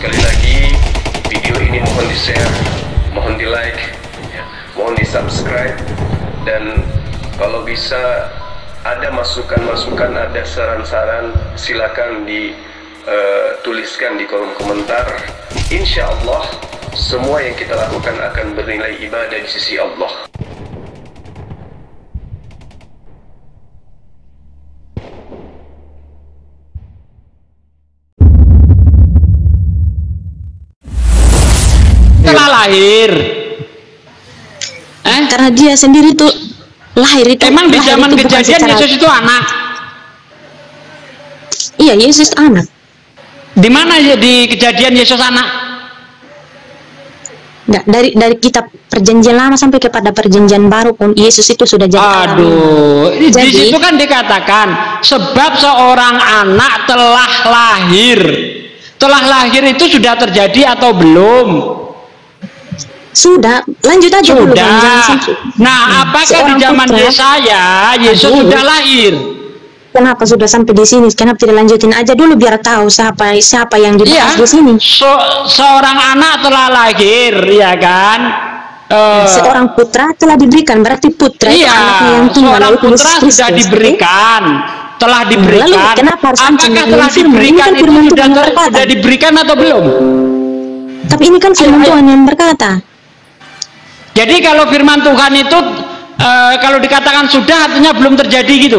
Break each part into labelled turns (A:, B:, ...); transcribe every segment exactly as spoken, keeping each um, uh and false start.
A: sekali lagi video ini mohon di share, mohon di like, ya, mohon di subscribe, dan kalau bisa ada masukan-masukan, ada saran-saran, silakan dituliskan uh, di kolom komentar. Insya Allah semua yang kita lakukan akan bernilai ibadah di sisi Allah.
B: Setelah lahir,
C: eh? Karena dia sendiri tuh lahir itu.
B: Emang di zaman kejadian Yesus itu anak?
C: Iya, Yesus anak.
B: Di mana ya di kejadian Yesus anak?
C: Nggak, dari dari kitab perjanjian lama sampai kepada perjanjian baru pun Yesus itu sudah jadi anak.
B: Aduh, di
C: jadi,
B: situ kan dikatakan sebab seorang anak telah lahir. Telah lahir itu sudah terjadi atau belum?
C: Sudah, lanjut aja
B: sudah.
C: dulu. Bang,
B: nah, apakah di zaman Yesaya Yesus Aduh. sudah lahir?
C: Kenapa sudah sampai di sini? Kenapa tidak lanjutin aja dulu biar tahu siapa siapa yang dibahas
B: iya.
C: di sini?
B: So, seorang anak telah lahir, ya kan? Uh,
C: seorang putra telah diberikan, berarti putra
B: iya,
C: itu anaknya yang tunggal.
B: Seorang putra sudah diberikan, telah diberikan.
C: Lalu kenapa harus
B: apakah telah diberikan
C: kan
B: itu sudah, sudah diberikan atau belum?
C: Tapi ini kan firman Tuhan yang berkata.
B: Jadi kalau firman Tuhan itu uh, kalau dikatakan sudah artinya belum terjadi gitu.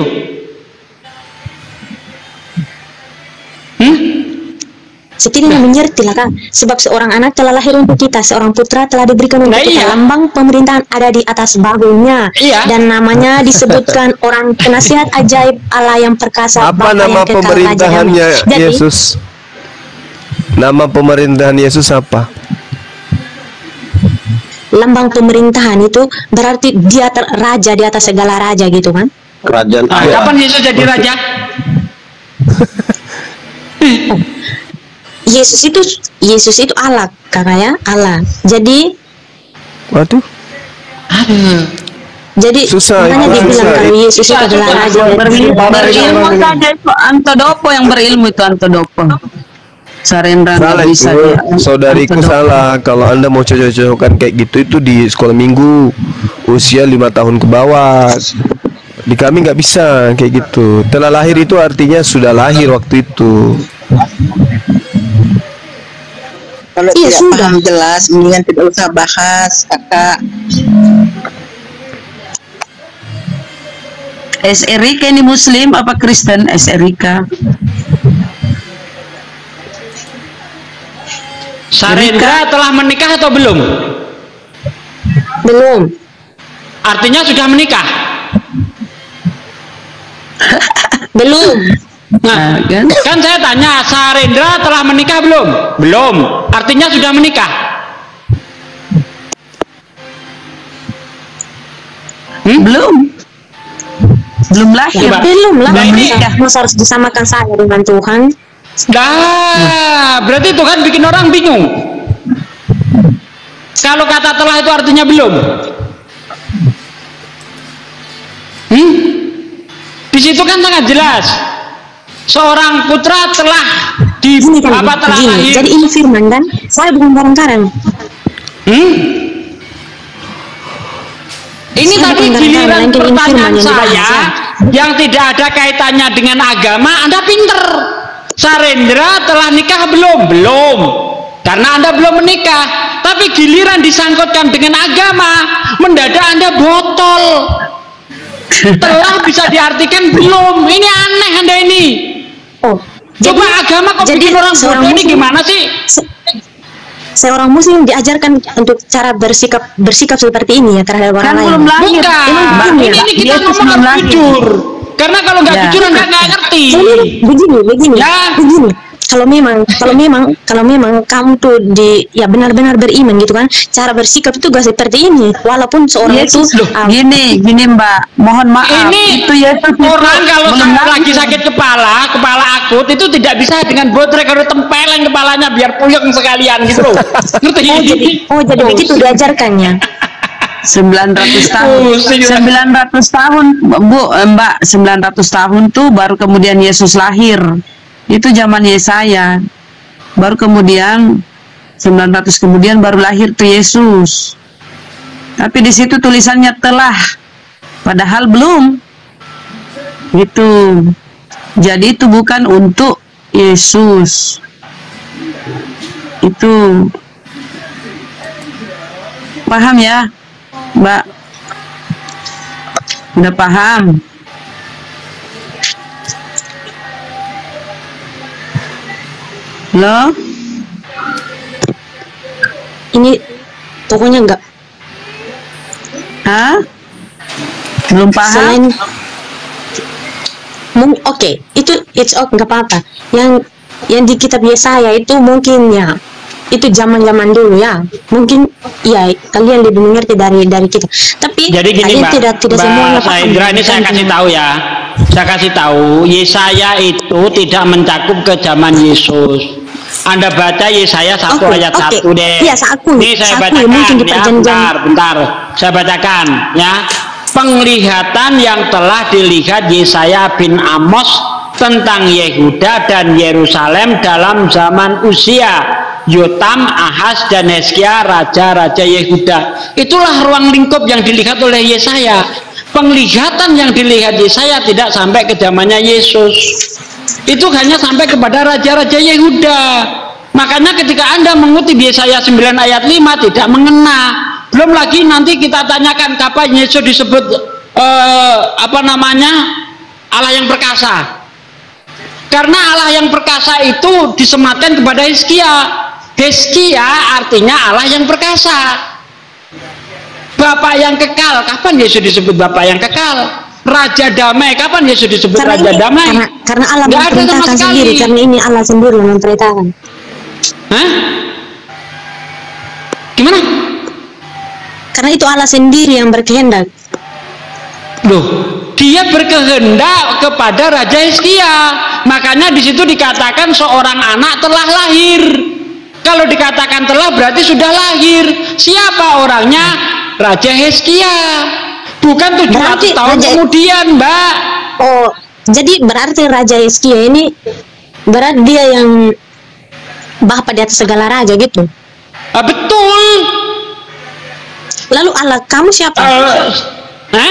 B: Hmm?
C: Setidaknya nah. menyerti lah kan. Sebab seorang anak telah lahir untuk kita, seorang putra telah diberikan untuk nah, kita. Iya. Lambang pemerintahan ada di atas bahunya. Iya. Dan namanya disebutkan orang penasihat ajaib, Allah yang perkasa.
D: Apa nama pemerintahannya Yesus? Nama pemerintahan Yesus apa?
C: Lambang pemerintahan itu berarti dia raja di atas segala raja gitu kan?
D: Kerajaan.
B: Nah, kapan Yesus jadi raja?
C: Oh. Yesus itu Yesus itu Allah, karena ya Allah. Jadi,
D: waduh.
B: Aduh.
C: Jadi
D: susah,
C: makanya dibilang kalau Yesus itu adalah raja.
E: Berilmu saja itu Antodopo yang berilmu itu Antodopo. Sarendra
D: salah
E: bisa
D: itu,
E: dia.
D: saudariku salah. Kalau anda mau cocok-cocokan kayak gitu itu di sekolah minggu usia lima tahun ke bawah. Di kami nggak bisa kayak gitu. Telah lahir itu artinya sudah lahir waktu itu.
F: Kalau iya, tidak sudah paham jelas, mendingan tidak usah bahas, kakak.
E: S. Erika ini Muslim apa Kristen? S. Erika.
B: Sarendra telah menikah atau belum?
C: Belum.
B: Artinya sudah menikah?
C: Belum.
B: Nah, kan? kan saya tanya, Sarendra telah menikah belum? Belum. Artinya sudah menikah?
E: Hmm? Belum. Belum lahir.
C: Ya, belum lah.
B: Nah, ini
C: harus disamakan saya dengan Tuhan.
B: Nah, berarti Tuhan bikin orang bingung. Kalau kata telah itu artinya belum. Hmm? Di situ kan sangat jelas. Seorang putra telah di
C: gini kan,
B: apa telah
C: gini.
B: lahir.
C: Jadi ini firman kan, saya bukan barang-barang. Hmm?
B: Ini saya tadi giliran pertanyaan saya yang tidak ada kaitannya dengan agama. Anda pinter. Sarendra telah nikah belum? Belum. Karena Anda belum menikah. Tapi giliran disangkutkan dengan agama, mendadak Anda botol. Telah bisa diartikan belum. Ini aneh Anda ini.
C: Oh,
B: coba jadi, agama kok bikin orang bodoh ini gimana sih?
C: Se seorang muslim diajarkan untuk cara bersikap bersikap seperti ini ya terhadap orang
E: kan
C: lain.
E: Belum lahir.
B: Bukan. Ini, ini kita ngomong jujur. Karena kalau nggak
E: ya.
B: jujur nggak ngerti.
C: Begini, begini, ya. begini. Kalau memang, kalau memang, kalau memang kamu tuh di, ya benar-benar beriman gitu kan, cara bersikap itu gak seperti ini. Walaupun seorang
E: Yesus,
C: itu,
E: um, gini, gini Mbak, mohon maaf.
B: Ini
E: itu ya
B: orang kalau lagi sakit kepala, kepala akut itu tidak bisa dengan botrek harus tempeleng kepalanya biar puyeng sekalian gitu loh. Ngerti?
C: Oh jadi, oh jadi oh. begitu diajarkannya.
E: sembilan ratus tahun
B: oh,
E: sembilan ratus tahun Bu Mbak sembilan ratus tahun tuh baru kemudian Yesus lahir. Itu zaman Yesaya. Baru kemudian sembilan ratus kemudian baru lahir tuh Yesus. Tapi di situ tulisannya telah, padahal belum. Gitu. Jadi itu bukan untuk Yesus. Itu. Paham ya, Mbak? Udah paham? Halo?
C: Ini pokoknya enggak.
E: Hah? Belum paham?
C: Selain oke, okay, itu it's okay, nggak apa-apa. Yang yang di kitab Yesaya itu mungkin ya, itu zaman-zaman dulu ya. Mungkin ya kalian lebih mengerti dari dari kita. Tapi
B: jadi gini,
C: kalian
B: Mbak,
C: tidak tidak
B: Mbak
C: semuanya paham.
B: Sahendra, ini saya kasih tahu ya. Saya kasih tahu, Yesaya itu tidak mencakup ke zaman Yesus. Anda baca Yesaya satu
C: okay,
B: ayat
C: okay.
B: satu deh.
C: Iya, aku.
B: Ini saya
C: aku,
B: bacakan
C: mungkin di
B: ya.
C: perjanjian.
B: Bentar, bentar. Saya bacakan ya. Penglihatan yang telah dilihat Yesaya bin Amos tentang Yehuda dan Yerusalem dalam zaman Uzia, Yotam, Ahaz, dan Hezkia, raja-raja Yehuda. Itulah ruang lingkup yang dilihat oleh Yesaya. Penglihatan yang dilihat Yesaya tidak sampai ke zamannya Yesus. Itu hanya sampai kepada raja-raja Yehuda. Makanya ketika Anda mengutip Yesaya sembilan ayat lima tidak mengena. Belum lagi nanti kita tanyakan kapan Yesus disebut eh, apa namanya Allah yang perkasa. Karena Allah yang perkasa itu disematkan kepada Hezkia. Hezkia artinya Allah yang perkasa, Bapak yang kekal. Kapan Yesus disebut Bapak yang kekal? Raja damai. Kapan Yesus disebut
C: karena
B: Raja
C: ini,
B: damai?
C: Karena, karena Allah
B: Nggak ada sama
C: memerintahkan
B: sekali.
C: sendiri. Karena ini Allah sendiri yang memerintahkan.
B: Hah? Gimana?
C: Karena itu Allah sendiri yang berkehendak.
B: Loh, dia berkehendak kepada Raja Hizkia. Makanya di situ dikatakan seorang anak telah lahir. Kalau dikatakan telah berarti sudah lahir. Siapa orangnya? Raja Hizkia. Bukan tujuh ratus tahun Raja... kemudian, Mbak.
C: Oh, jadi berarti Raja Hizkia ini berarti dia yang bapak di atas segala raja gitu.
B: Ah, betul.
C: Lalu Allah kamu siapa?
B: Uh, eh?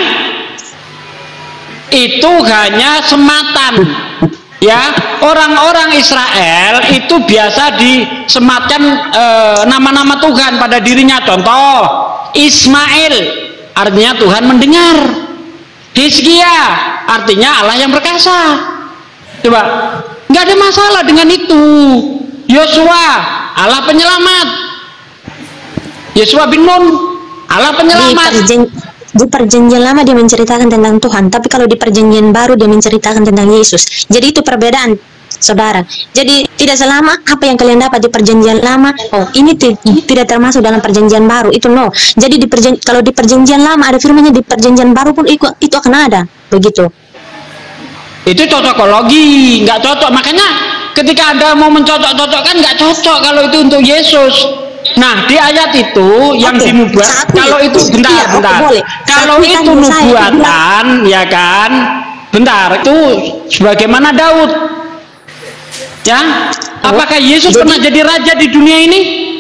B: Itu hanya sematan. Ya, orang-orang Israel itu biasa disematkan nama-nama uh, Tuhan pada dirinya. Contoh, Ismail artinya Tuhan mendengar. Hizkia artinya Allah yang perkasa. Coba, nggak ada masalah dengan itu. Yosua Allah penyelamat. Yosua bin Nun Allah penyelamat.
C: Di, perjen, di perjanjian lama dia menceritakan tentang Tuhan, tapi kalau di perjanjian baru dia menceritakan tentang Yesus. Jadi itu perbedaan, saudara. Jadi tidak selama apa yang kalian dapat di perjanjian lama, oh ini tidak termasuk dalam perjanjian baru, itu no. Jadi di perjan kalau di perjanjian lama ada firmannya, di perjanjian baru pun itu, itu akan ada, begitu.
B: Itu cocokologi, nggak cocok. Makanya ketika Anda mau mencocok-cocokkan nggak cocok kalau itu untuk Yesus. Nah, di ayat itu yang okay. dinubuat, kalau itu bentar, iya, bentar. Okay, kalau Saat itu nubuatan, ya kan? Bentar, itu sebagaimana Daud. Ya, oh, apakah Yesus jadi, pernah jadi raja di dunia ini?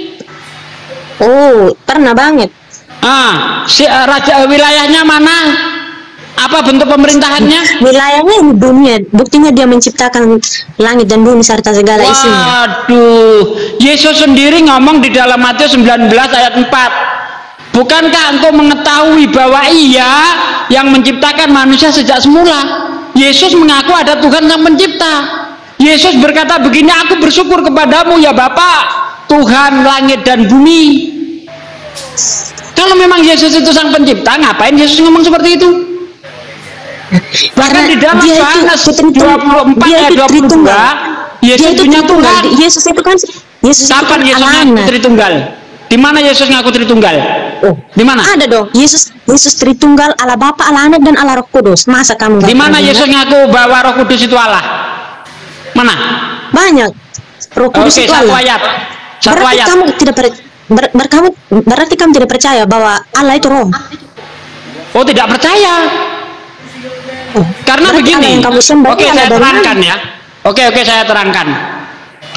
C: Oh, pernah banget.
B: Ah, si uh, raja wilayahnya mana? Apa bentuk pemerintahannya?
C: Wilayahnya di dunia. Buktinya dia menciptakan langit dan bumi serta segala isinya.
B: Waduh, Yesus sendiri ngomong di dalam Matius sembilan belas ayat empat. Bukankah engkau mengetahui bahwa Ia yang menciptakan manusia sejak semula? Yesus mengaku ada Tuhan yang mencipta. Yesus berkata begini, aku bersyukur kepadamu ya Bapa, Tuhan langit dan bumi. Kalau memang Yesus itu sang pencipta, ngapain Yesus ngomong seperti itu? Bahkan di dalam Yohanes dua puluh empat ayat dua puluh dua, Yesus punya Tuhan.
C: Yesus itu kan Yesus
B: kapan
C: itu
B: Yesus ngaku Tritunggal? Di mana Yesus ngaku Tritunggal? Oh, di mana?
C: Ada dong. Yesus Yesus Tritunggal, Allah Bapa, Allah Anak dan Allah Roh Kudus. Masa kamu?
B: Di mana Yesus ngaku bahwa Roh Kudus itu Allah? Mana?
C: Banyak. Roh Kudus
B: Oke,
C: itu
B: satu
C: Allah.
B: ayat. Satu
C: berarti
B: ayat.
C: kamu tidak per, ber, ber, kamu, berarti kamu tidak percaya bahwa Allah itu Roh.
B: Oh, tidak percaya. Oh, karena begini, oke saya terangkan ya. Oke oke saya terangkan.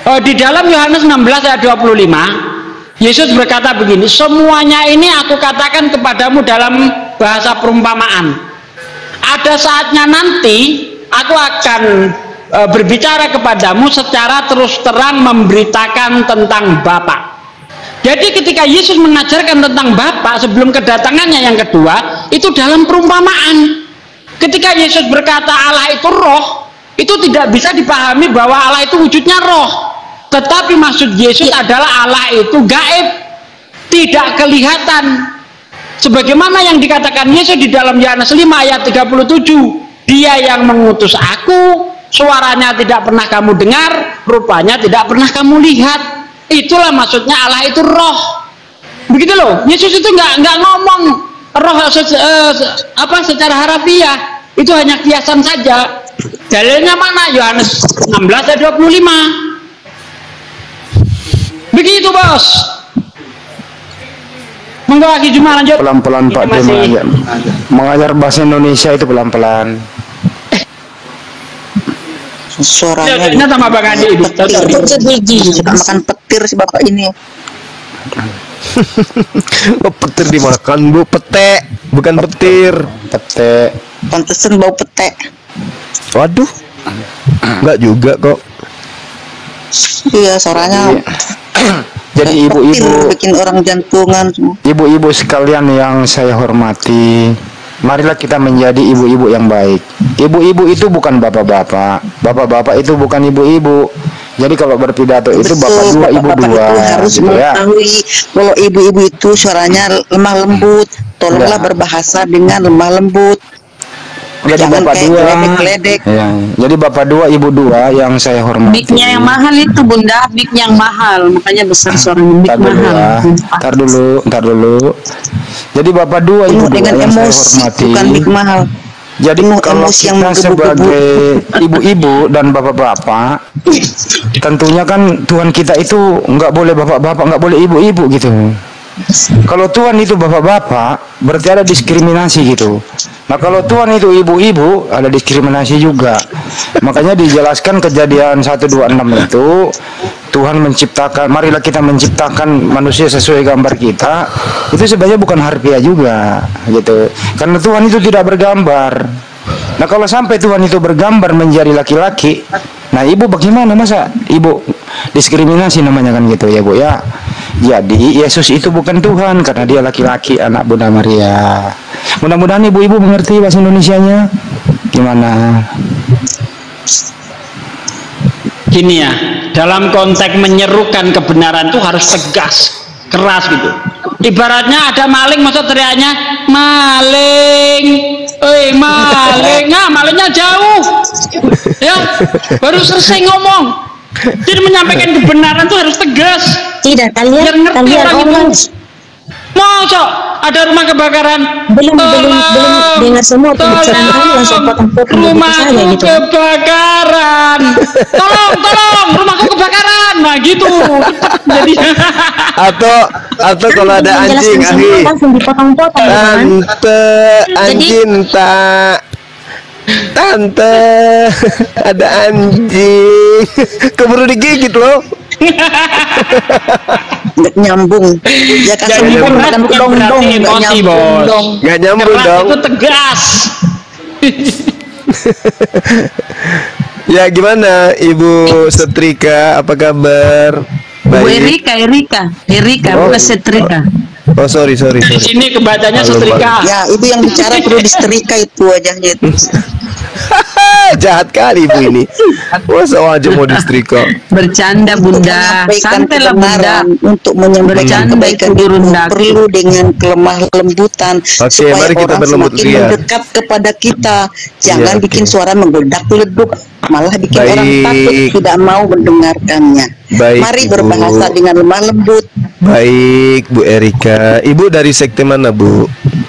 B: Oh, di dalam Yohanes enam belas ayat dua puluh lima, Yesus berkata begini, semuanya ini aku katakan kepadamu dalam bahasa perumpamaan. Ada saatnya nanti aku akan e, berbicara kepadamu secara terus terang memberitakan tentang Bapa. Jadi ketika Yesus mengajarkan tentang Bapa sebelum kedatangannya yang kedua, itu dalam perumpamaan. Ketika Yesus berkata Allah itu roh, itu tidak bisa dipahami bahwa Allah itu wujudnya roh. Tetapi maksud Yesus adalah Allah itu gaib, tidak kelihatan. Sebagaimana yang dikatakan Yesus di dalam Yohanes lima ayat tiga puluh tujuh, Dia yang mengutus aku, suaranya tidak pernah kamu dengar, rupanya tidak pernah kamu lihat. Itulah maksudnya Allah itu roh. Begitu loh. Yesus itu nggak nggak ngomong roh se, uh, apa secara harafiah. Itu hanya kiasan saja. Dalilnya mana? Yohanes enam belas ayat dua puluh lima. Begitu bos. Monggo lagi Juma lanjut.
G: Pelan-pelan Pak Juma. Mengajar bahasa Indonesia itu pelan-pelan.
F: Suaranya
B: ini sama Bang Andi itu.
F: Suka makan petir si bapak ini.
D: Oh, petir dimakan Bu, pete, bukan petir.
G: Pete.
F: Pantesan bau pete.
D: Waduh. Enggak juga kok.
F: Iya, suaranya.
G: Jadi ibu-ibu
F: bikin orang jantungan.
G: Ibu-ibu sekalian yang saya hormati, marilah kita menjadi ibu-ibu yang baik. Ibu-ibu itu bukan bapak-bapak, bapak-bapak itu bukan ibu-ibu. Jadi kalau berpidato itu
F: Betul,
G: bapak dua, ibu
F: bapak
G: dua,
F: itu harus
G: gitu ya.
F: mengetahui kalau ibu-ibu itu suaranya lemah lembut. Tolonglah
G: Ya.
F: berbahasa dengan lemah lembut.
G: Jadi
F: Jangan
G: bapak
F: kayak
G: dua,
F: geledek-geledek.
G: ya. Jadi bapak dua, ibu dua yang saya hormati.
E: Mic-nya yang mahal itu Bunda, mic yang mahal, makanya besar suaranya, mic
G: Ntar dulu
E: mahal.
G: ya, ntar dulu, ntar dulu. Jadi bapak dua, ibu
F: Penuh
G: dua
F: dengan
G: yang saya
F: emosi,
G: hormati.
F: bukan mic mahal.
G: Jadi
F: Penuh
G: kalau
F: emosi yang
G: kita
F: menggebu-gebu.
G: sebagai ibu-ibu dan bapak-bapak, tentunya kan Tuhan kita itu nggak boleh bapak-bapak, nggak boleh ibu-ibu gitu. Kalau Tuhan itu bapak-bapak, berarti ada diskriminasi gitu. Nah kalau Tuhan itu ibu-ibu, ada diskriminasi juga. Makanya dijelaskan kejadian satu dua enam itu, Tuhan menciptakan, marilah kita menciptakan manusia sesuai gambar kita. Itu sebenarnya bukan harfiah juga gitu. Karena Tuhan itu tidak bergambar. Nah kalau sampai Tuhan itu bergambar menjadi laki-laki, nah ibu bagaimana, masa ibu diskriminasi namanya kan gitu ya Bu ya. Jadi Yesus itu bukan Tuhan karena dia laki-laki, anak Bunda Maria. Mudah-mudahan ibu-ibu mengerti bahasa Indonesianya. Gimana?
B: Gini ya, dalam konteks menyerukan kebenaran itu harus tegas, keras gitu. Ibaratnya ada maling, masa teriaknya maling, eh maling, nah malingnya jauh, ya baru selesai ngomong. Jadi menyampaikan kebenaran itu harus tegas.
C: Tidak, kalian
B: Biar ngerti
C: kalian
B: orang
C: orang
B: itu. Masa ada rumah kebakaran?
C: belum belum
B: Tolong,
C: belum dengar semua pembicaraan kami langsung potong-potong begitu
B: rumahku
C: saja gitu.
B: kebakaran. Tolong, tolong, rumahku kebakaran. Nah gitu. Jadi
D: Atau atau kalau ada anjing,
C: Menjelaskan semua
D: Ahi.
C: langsung dipotong-potong kan.
D: Tante anjing tak. Tante ada anjing. Keburu digigit loh.
F: Nggak nyambung. Ya kan
B: Jadi
F: sempurna
B: keras
F: dan
B: bukan
F: dong
B: berarti
F: dong, nggak
B: emosi,
F: nyambung
B: Bos.
F: dong.
D: Nggak nyambung
B: keras
D: dong.
B: itu tegas.
D: Ya gimana Ibu Setrika, apa kabar?
E: Bu
D: Baik.
E: Erika, Erika, Erika,
D: Oh.
E: bukan Setrika.
D: Oh sorry sorry
B: Di
D: sorry.
B: sini kebacanya
D: Halo,
B: setrika.
F: Ya, ibu yang bicara perlu disetrika itu wajahnya itu.
D: Jahat kali Ibu ini. Masa aja mau disetrika.
E: Bercanda Bunda,
F: Menyampaikan
E: santailah Bunda.
F: kebenaran, untuk menyampaikan
E: Bercanda
F: kebaikan
E: itu
F: itu
E: dirundaki.
F: perlu dengan kelemah lembutan
D: Oke,
F: supaya
D: mari kita
F: orang
D: berlembut
F: semakin
D: ria.
F: mendekat kepada kita. Jangan
D: Iya, oke.
F: bikin suara menggedak leduk, malah bikin
D: Baik.
F: orang takut tidak mau mendengarkannya.
D: Baik,
F: Mari
D: Ibu.
F: berbahasa dengan lemah lembut.
D: Baik Bu Erika. Ibu dari sekte mana Bu?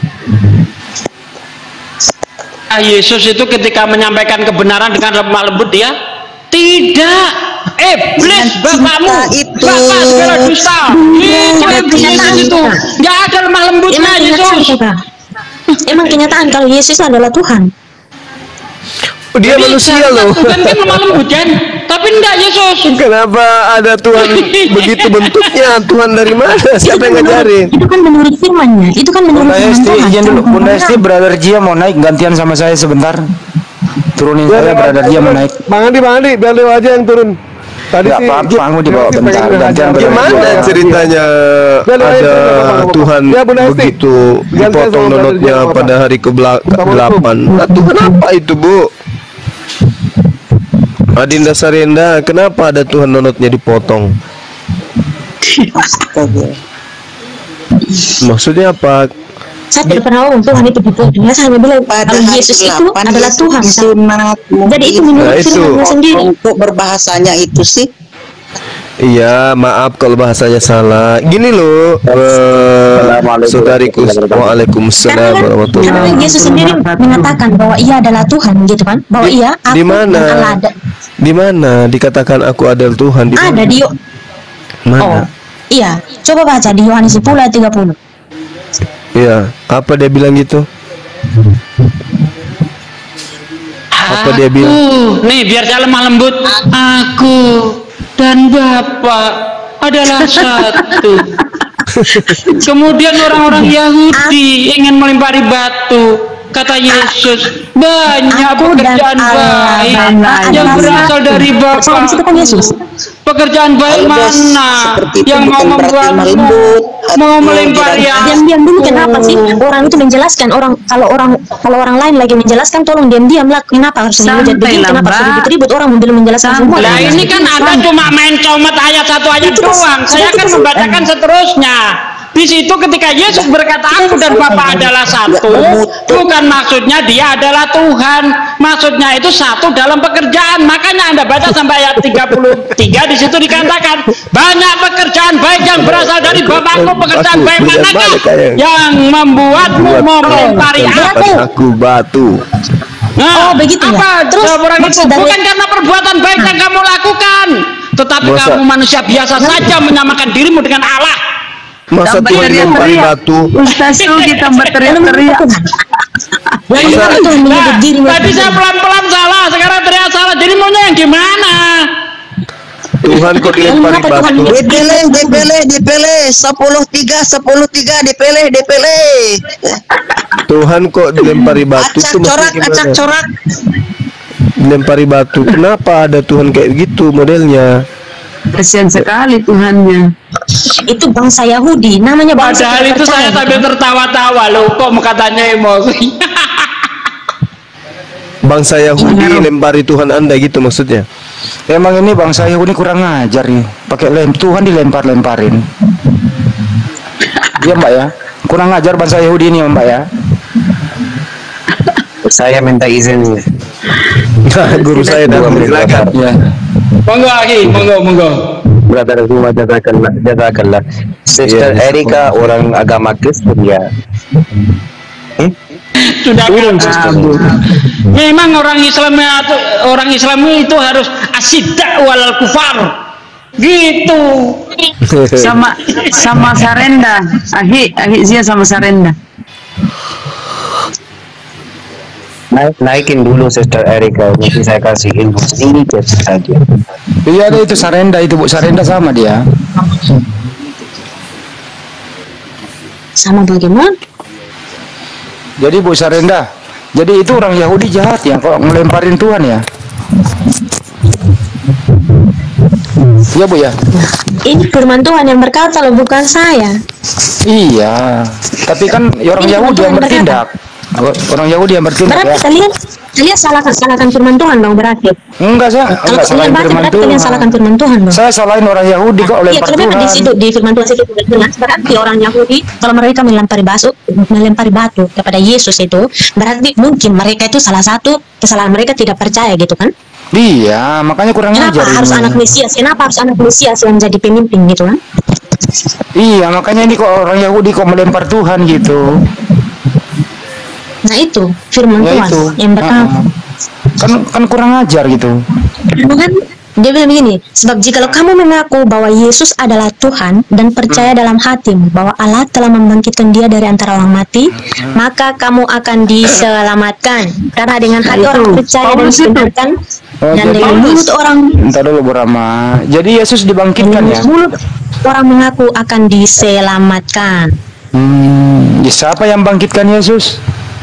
B: Yesus itu ketika menyampaikan kebenaran dengan lemah lembut dia tidak. Iblis
F: Dengan
B: bapakmu,
F: cinta itu.
B: bapak segala dusta. Itu Yesus itu nggak ada lemah lembutnya
C: Emang kenyataan
B: Yesus.
C: Kak. Emang kenyataan kalau Yesus adalah Tuhan.
D: Oh, dia
B: Jadi,
D: manusia
B: karena
D: loh.
B: Tuhan kan lemah lembut kan. tapi enggak Yesus.
D: Kenapa ada Tuhan begitu bentuknya? Tuhan dari mana? Siapa yang ngajarin?
C: Itu kan menurut firman-Nya. Itu kan menurut
G: Bunda
C: firman
G: Esti,
C: Tuhan.
G: izin dulu. Bunda Esti, Brother Jia mau naik gantian sama saya sebentar. Turunin saya, Brother Jia mau naik.
D: Bang Andi, Bang Andi, biar Leo aja yang turun. Tadi
G: Gak apa-apa, aku dibawa bentar. Gantian
D: gimana ceritanya ada Tuhan begitu dipotong donotnya pada hari ke delapan? Nah, Tuhan apa itu, Bu? Adinda Sarenda, kenapa ada Tuhan donotnya dipotong? Maksudnya apa?
C: Saya tidak pernah ngomong Tuhan itu dipotong. Saya hanya bilang kalau Yesus itu adalah Tuhan. Jadi itu menurut firman sendiri.
F: Untuk berbahasanya itu sih.
D: Iya, maaf kalau bahasanya salah. Gini loh, uh, saudariku. Waalaikumsalam warahmatullahi
C: wabarakatuh. Karena Yesus sendiri mengatakan bahwa Ia adalah Tuhan, gitu kan? Bahwa Ia aku
D: di mana?
C: Allah ada.
D: Di mana dikatakan aku adalah Tuhan? Di
C: ada di
D: mana?
C: Oh, iya. Coba baca di Yohanes sepuluh ayat tiga puluh.
D: Iya, apa dia bilang gitu? Apa dia bilang?
B: Nih, biar saya lemah lembut. Aku dan Bapak adalah satu. Kemudian orang-orang Yahudi ingin melempari batu. Kata Yesus, banyak
C: Aku
B: pekerjaan baik yang berasal dari Bapa. Pekerjaan baik mana yang mau membuatmu mau melempari aku?
C: Diam-diam dulu, kenapa sih orang itu menjelaskan? Orang kalau orang kalau orang lain lagi menjelaskan, tolong diam-diam lah. Kenapa harus ribut begini? Kenapa harus ribut-ribut? Orang belum menjelaskan semua.
B: Nah ini kan ada cuma main comot ayat satu ayat doang. Saya akan membacakan seterusnya. Di situ ketika Yesus berkata aku dan Bapa adalah satu, bukan maksudnya dia adalah Tuhan, maksudnya itu satu dalam pekerjaan. Makanya Anda baca sampai ayat tiga puluh tiga, di situ dikatakan banyak pekerjaan baik yang berasal dari Bapakku. Pekerjaan baik manakah yang membuatmu mau melempari aku?
D: Aku batu.
B: Nah,
C: oh begitu
B: apa?
C: Ya? Terus
B: orang itu bukan karena perbuatan baik yang kamu lakukan, tetapi
D: Masa?
B: kamu manusia biasa saja menyamakan dirimu dengan Allah.
D: Masa Tuhan melempari batu?
E: Ustaz Sugi tambah teriak-teriak.
B: Nah, tadi saya pelan-pelan salah, sekarang teriak salah. Jadi maunya yang gimana?
D: Tuhan kok dilempari batu?
F: Dipilih, dipilih, dipilih. Sepuluh tiga, sepuluh tiga, dipilih, dipilih.
D: Tuhan kok dilempari batu?
F: Acak corak, acak corak.
D: Dilempari batu. Kenapa ada Tuhan kayak gitu modelnya?
E: Kasihan sekali Tuhannya.
C: Itu bangsa Yahudi, namanya bangsa.
B: Padahal itu saya sambil tertawa-tawa loh, kok katanya emosi.
D: Bangsa Yahudi lempari Tuhan Anda gitu maksudnya?
G: Emang ini bangsa Yahudi kurang ngajar nih, pakai lem Tuhan dilempar-lemparin. Iya Mbak ya, kurang ngajar bangsa Yahudi ini Mbak ya.
H: Saya minta izin.
D: Nah, guru saya dalam silakan.
G: Ya.
B: Monggo Aki, monggo, monggo.
H: Brother Zuma, jazakallah, jazakallah. Sister
D: Ya,
H: Erika orang agama Kristen ya. Hmm?
B: Sudah
H: Turun,
B: kan?
H: sister.
B: Memang orang Islam itu orang Islam itu harus asyidda walal kufar. Gitu.
E: Sama sama Sarenda. Ahi, ahi Zia sama Sarenda.
H: Naik, naikin dulu Sister Erika, nanti saya kasih info sedikit saja.
G: Iya ada itu Sarenda itu Bu Sarenda sama dia.
C: Sama bagaimana?
G: Jadi Bu Sarenda, jadi itu orang Yahudi jahat ya kok ngelemparin Tuhan ya? Iya Bu ya.
C: Ini firman Tuhan yang berkata loh, bukan saya.
G: Iya, tapi kan orang
C: Ini
G: Yahudi
C: Tuhan
G: yang bertindak. Orang Yahudi yang bertindak
C: Berarti
G: ya.
C: kalian kalian salahkan salahkan firman Tuhan dong berarti.
G: Enggak saya,
C: Kalau
G: enggak
C: kalian
G: salahin
C: baca
G: firman
C: berarti
G: Tuhan.
C: kalian salahkan firman Tuhan dong.
G: Saya salahin orang Yahudi kok
C: Iya,
G: lempar
C: karena di situ
G: Tuhan.
C: di firman Tuhan itu jelas berarti orang Yahudi kalau mereka melempari batu melempari batu kepada Yesus itu berarti mungkin mereka itu salah satu kesalahan mereka tidak percaya gitu kan?
G: Iya, makanya kurang
C: Kenapa
G: ngajar
C: harus
G: ini.
C: anak Mesias? Kenapa harus anak Mesias yang jadi pemimpin gitu kan?
G: Iya, makanya ini kok orang Yahudi kok melempar Tuhan gitu.
C: Nah itu firman
G: Ya
C: Tuhan
G: itu.
C: yang berkata.
G: Uh-uh. Kan kan kurang ajar gitu.
C: Karena kan Dia bilang begini, sebab jikalau kamu mengaku bahwa Yesus adalah Tuhan dan percaya dalam hatimu bahwa Allah telah membangkitkan dia dari antara orang mati, maka kamu akan diselamatkan. Karena dengan hati orang percaya dan dibenarkan,
G: Oh,
C: dan
G: jadi-
C: dengan mulut orang
G: Entar dulu Bu Rama. Jadi Yesus dibangkitkan ya?
C: dengan mulut orang mengaku akan diselamatkan.
G: Hmm, ya siapa yang bangkitkan Yesus?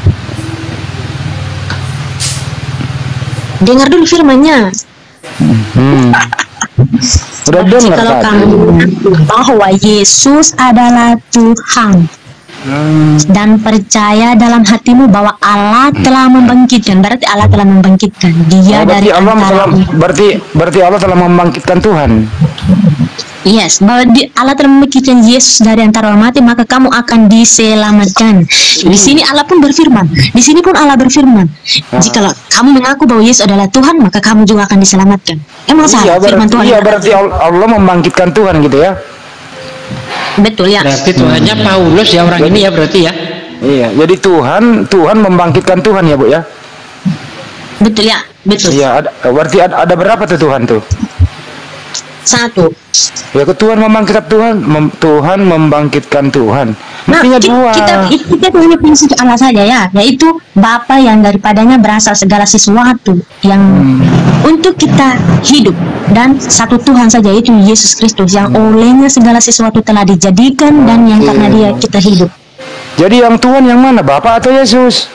C: Dengar dulu firman-Nya.
G: Hmm. Udah dengar
C: Jikalau
G: tadi.
C: kamu mengaku bahwa Yesus adalah Tuhan dan percaya dalam hatimu bahwa Allah telah membangkitkan, berarti Allah telah membangkitkan dia
G: Oh, berarti
C: dari
G: Allah
C: antara
G: telah, berarti berarti Allah telah membangkitkan Tuhan.
C: yes, bahwa di, Allah telah membangkitkan Yesus dari antara orang mati, maka kamu akan diselamatkan. Di sini Allah pun berfirman, di sini pun Allah berfirman, jikalau kamu mengaku bahwa Yesus adalah Tuhan, maka kamu juga akan diselamatkan. Emang
G: Iya,
C: salah firman
G: berarti,
C: Tuhan?
G: iya berarti Al- Allah membangkitkan Tuhan gitu ya?
C: Betul ya.
B: Berarti Tuhannya Paulus ya orang ini ya berarti ya.
G: Iya, jadi Tuhan Tuhan membangkitkan Tuhan ya Bu ya?
C: Betul ya, betul.
G: Iya, ada, berarti ada, ada berapa tuh Tuhan tuh?
C: Satu.
G: Ya, ke Tuhan membangkitkan Tuhan, mem- Tuhan membangkitkan Tuhan.
C: Nah,
G: Mestinya
C: ki-
G: dua.
C: kita kita punya prinsip Allah saja ya, yaitu Bapa yang daripadanya berasal segala sesuatu yang
G: Hmm.
C: untuk kita hidup, dan satu Tuhan saja, yaitu Yesus Kristus yang olehnya segala sesuatu telah dijadikan dan yang karena Dia kita hidup.
G: Jadi yang Tuhan yang mana, Bapak atau Yesus?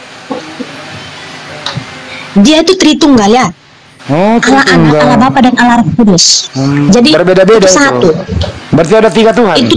C: Dia itu Tritunggal ya.
G: Oh,
C: Allah Anak,
G: Tritunggal.
C: Allah Bapa dan Allah Roh Kudus.
G: Hmm,
C: Jadi
G: berbeda-beda
C: itu
G: itu.
C: satu.
G: Berarti ada tiga Tuhan.
C: Itu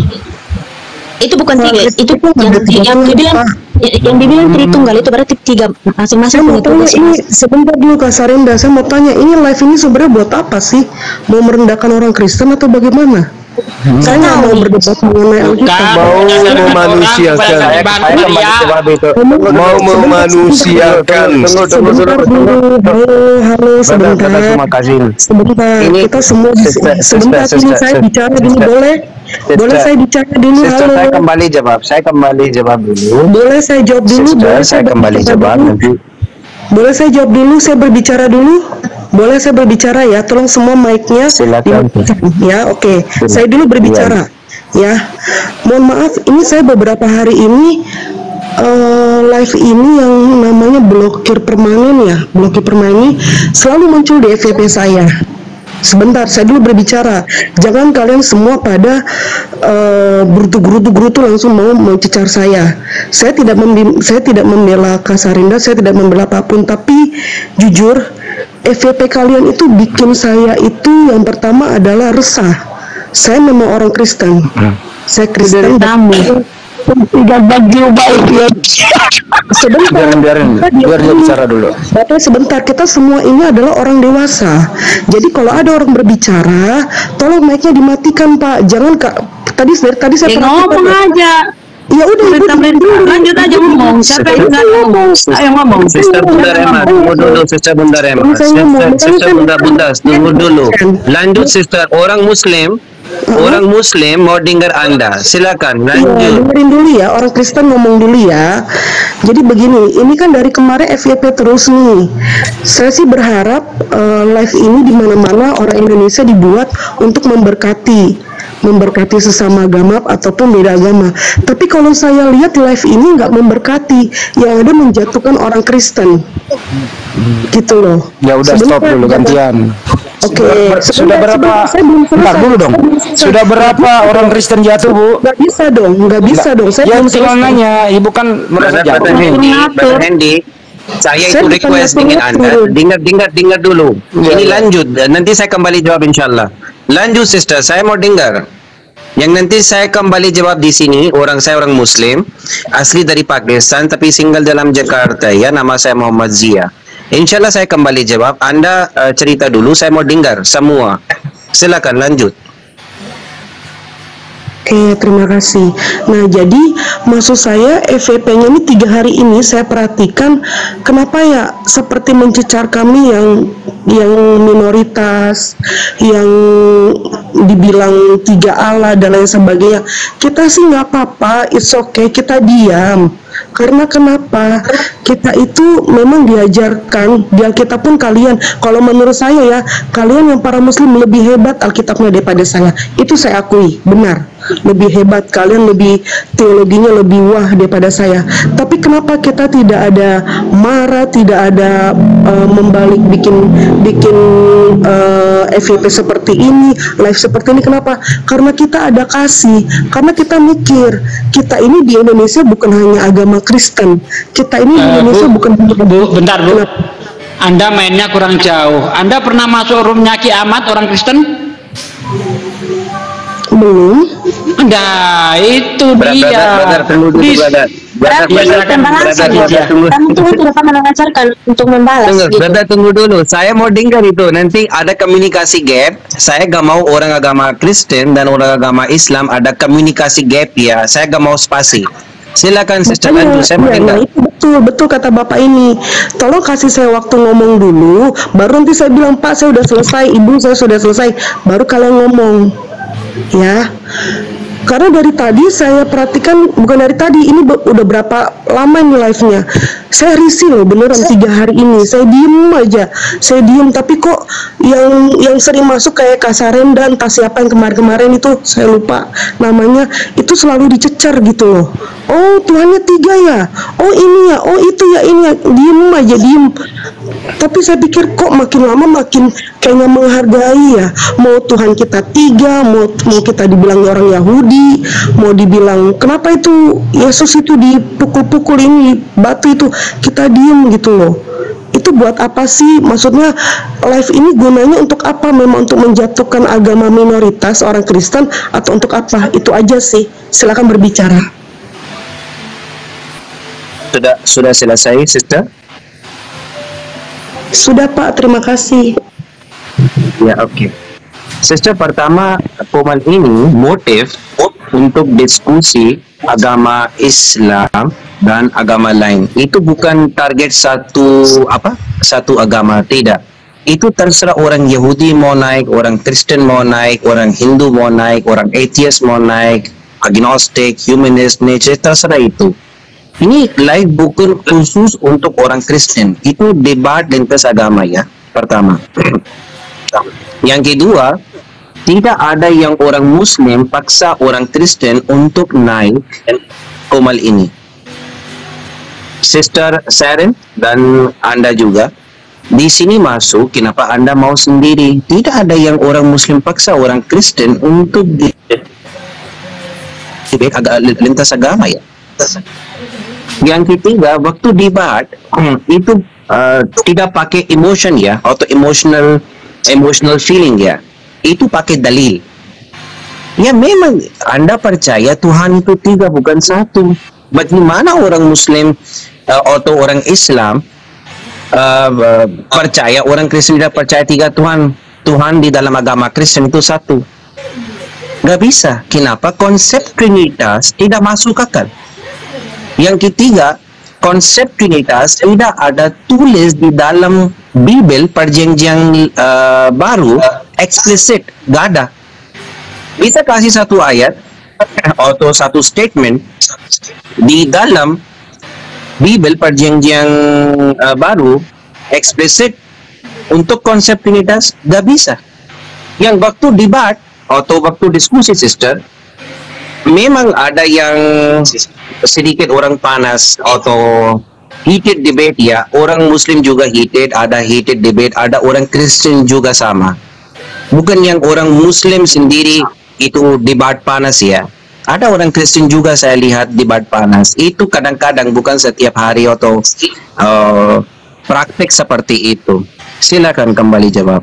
C: itu bukan tiga, itu yang yang dibilang yang dibilang Tritunggal itu berarti tiga, masing-masing
I: Saya mau
C: punya
I: tanya
C: tugas.
I: ini sebentar dulu Kak Sarinda, saya mau tanya ini live ini sebenarnya buat apa sih? Mau merendahkan orang Kristen atau bagaimana? Saya nggak mau berdebat mengenai Alkitab.
D: Mau memanusiakan.
H: Saya kembali ke babi itu.
D: Mau memanusiakan.
I: Sebentar dulu, halo, halo, sebentar,
H: Terima kasih.
I: sebentar.
H: Ini
I: Kita semua
H: sister,
I: sebentar
H: sister,
I: ini
H: sister,
I: saya
H: sister,
I: bicara dulu,
H: sister.
I: boleh? Boleh
H: Sister.
I: saya bicara dulu,
H: Sister,
I: halo.
H: saya kembali jawab. Saya kembali jawab dulu.
I: Boleh saya jawab dulu,
H: Sister,
I: boleh
H: saya kembali
I: berbicara
H: jawab
I: dulu?
H: nanti.
I: Boleh saya jawab dulu, saya berbicara dulu? Boleh saya berbicara ya? Tolong semua mic-nya
H: Silakan.
I: dimatikan. Ya, oke. Saya dulu berbicara. Ya. Mohon maaf, ini saya beberapa hari ini eh, live ini yang namanya blokir permanen ya. Blokir permanen selalu muncul di F Y P saya. Sebentar, saya dulu berbicara. Jangan kalian semua pada uh, gerutu-gerutu-gerutu langsung mau mencecar saya. Saya tidak membi- saya tidak membela Kak Sarinda, saya tidak membela apapun. Tapi jujur, F Y P kalian itu bikin saya itu yang pertama adalah resah. Saya memang orang Kristen. Saya Kristen. Kamu. Tidak baju baik ya. Sebentar.
G: Biarin, biarin, biar dia bicara dulu.
I: Bapak sebentar, kita semua ini adalah orang dewasa. Jadi kalau ada orang berbicara, tolong mic-nya dimatikan Pak. Jangan Kak. Tadi dari tadi saya
E: Ya,
I: perhatikan,
E: ngomong
I: Pak.
E: aja.
I: Ya udah, ibu
E: Lanjut aja ngomong. Siapa yang nggak ngomong? Ayo ngomong.
H: Sister Bunda Rema, tunggu dulu Sister Bunda Rema. Sister, Sister Bunda Bunda, tunggu dulu. Lanjut Sister, orang Muslim, orang Muslim mau dengar Anda. Silakan
I: Ya,
H: lanjut.
I: dengerin dulu ya, orang Kristen ngomong dulu ya. Jadi begini, ini kan dari kemarin F Y P terus nih. Saya sih berharap eh, live ini di mana-mana orang Indonesia dibuat untuk memberkati, memberkati sesama agama ataupun beda agama. Tapi kalau saya lihat live ini nggak memberkati, yang ada menjatuhkan orang Kristen. Gitu loh.
G: Ya udah stop
I: Sebentar,
G: dulu
I: jangan-
G: gantian.
I: Oke,
G: Ber-
I: sebentar,
G: sudah berapa?
I: sebentar, saya belum
G: Bentar
I: selesai.
G: dulu dong.
I: Saya belum selesai.
G: Sudah berapa orang Kristen jatuh, Bu?
I: Nggak bisa dong, nggak bisa dong. Saya
G: Ya
I: belum
G: tinggal
I: selesai.
G: nanya, Ibu kan merasa
H: Brother,
G: jauh.
H: Brother Hendy, Brother Hendy, saya
I: Saya
H: itu
I: bukan
H: request
I: ngatur
H: dengan Anda,
I: ngatur.
H: dengar, dengar, dengar dulu.
G: Ya,
H: Ini
G: ya.
H: lanjut, nanti saya kembali jawab insyaallah. Lanjut Sister, saya mau dengar. Yang nanti saya kembali jawab di sini, orang saya orang Muslim, asli dari Pakistan tapi tinggal dalam Jakarta ya, nama saya Muhammad Zia. Insyaallah saya kembali jawab. Anda uh, cerita dulu, saya mau dengar semua. Silakan lanjut.
I: Oke, terima kasih. Nah, jadi maksud saya F Y P-nya ini tiga hari ini saya perhatikan kenapa ya seperti mencecar kami yang yang minoritas, yang dibilang tiga Allah dan lain sebagainya. Kita sih nggak apa-apa, it's okay, kita diam. Karena kenapa? kita itu memang diajarkan di Alkitab pun kalian, kalau menurut saya ya, kalian yang para muslim lebih hebat Alkitabnya daripada saya. Itu saya akui, benar. Lebih hebat, kalian lebih teologinya lebih wah daripada saya. Tapi kenapa kita tidak ada marah, tidak ada uh, membalik bikin bikin uh, F Y P seperti ini, live seperti ini? Kenapa? Karena kita ada kasih, karena kita mikir kita ini di Indonesia bukan hanya agama Kristen, kita ini di
B: Uh,
I: Indonesia
B: bu,
I: bukan
B: bu, bentar bu, Anda mainnya kurang jauh. Anda pernah masuk roomnya Ki Ahmad orang Kristen?
I: Belum.
B: Nah itu
H: Brother,
B: dia.
H: brother, tunggu dulu,
B: Dis-
H: brother. Brother,
B: Ya,
H: brother,
B: silakan.
H: brother,
C: Pembalasan
H: brother,
C: ya.
H: tunggu.
C: Kami tuh tidak pernah mengajarkan untuk membalas
H: Tunggu,
C: gitu.
H: brother, tunggu dulu. Saya mau dengar itu. Nanti ada komunikasi gap. Saya gak mau orang agama Kristen dan orang agama Islam ada komunikasi gap ya. Saya gak mau spasi. Silakan Sister Landu, saya mau
I: Iya,
H: dengar.
I: nah itu betul, betul kata Bapak ini. Tolong kasih saya waktu ngomong dulu, baru nanti saya bilang, Pak, saya sudah selesai, Ibu, saya sudah selesai, baru kalian ngomong. Ya. Karena dari tadi saya perhatikan, bukan dari tadi, ini be- udah berapa lama ini live-nya. Saya risih loh beneran tiga hari ini. Saya diem aja, saya diem. Tapi kok yang yang sering masuk kayak Kak Sarenda, entah siapa yang kemarin-kemarin itu saya lupa namanya, itu selalu dicecer gitu loh. Oh Tuhannya tiga ya, oh ini ya, oh itu ya, ini ya. Diem aja, diem. Tapi saya pikir kok makin lama makin kayaknya menghargai ya. Mau Tuhan kita tiga, mau mau kita dibilang orang Yahudi, mau dibilang kenapa itu Yesus itu dipukul-pukul ini batu itu, kita diem gitu loh. Itu buat apa sih? Maksudnya live ini gunanya untuk apa? Memang untuk menjatuhkan agama minoritas orang Kristen atau untuk apa? Itu aja sih. Silakan berbicara.
H: Sudah sudah selesai, Sister?
I: Sudah Pak, terima kasih.
H: Ya, oke. Okay. Sister, pertama, Pomal ini motif untuk diskusi agama Islam dan agama lain. Itu bukan target satu apa? Satu agama, tidak. Itu terserah orang Yahudi mau naik, orang Kristen mau naik, orang Hindu mau naik, orang atheist mau naik, agnostik, humanist, nature, terserah itu. Ini live bukan khusus untuk orang Kristen. Itu debat lintas agama ya, pertama. Yang kedua, tidak ada yang orang Muslim paksa orang Kristen untuk naik Komal ini. Sister Saren dan Anda juga, di sini masuk, kenapa Anda mau sendiri? Tidak ada yang orang Muslim paksa orang Kristen untuk di lintas agama ya. Yang ketiga, waktu debat itu uh, tidak pakai emotion ya, atau emotional emotional feeling ya. Itu pakai dalil. Ya memang Anda percaya Tuhan itu tiga bukan satu. Bagaimana orang Muslim uh, atau orang Islam uh, uh, percaya, orang Kristen tidak percaya tiga Tuhan? Tuhan di dalam agama Kristen itu satu. Gak bisa. Kenapa? Konsep Trinitas tidak masuk akal. Yang ketiga, konsep Trinitas tidak ada tulis di dalam Bible perjanjian uh, baru eksplisit, gak ada. Bisa kasih satu ayat atau satu statement di dalam Bible perjanjian uh, baru eksplisit untuk konsep Trinitas, gak bisa. Yang waktu debat atau waktu diskusi, Sister, memang ada yang sedikit orang panas atau heated debate ya. Orang Muslim juga heated, ada heated debate, ada orang Kristen juga sama. Bukan yang orang Muslim sendiri itu debat panas ya. Ada orang Kristen juga saya lihat debat panas. Itu kadang-kadang, bukan setiap hari atau uh, praktek seperti itu. Silakan kembali jawab.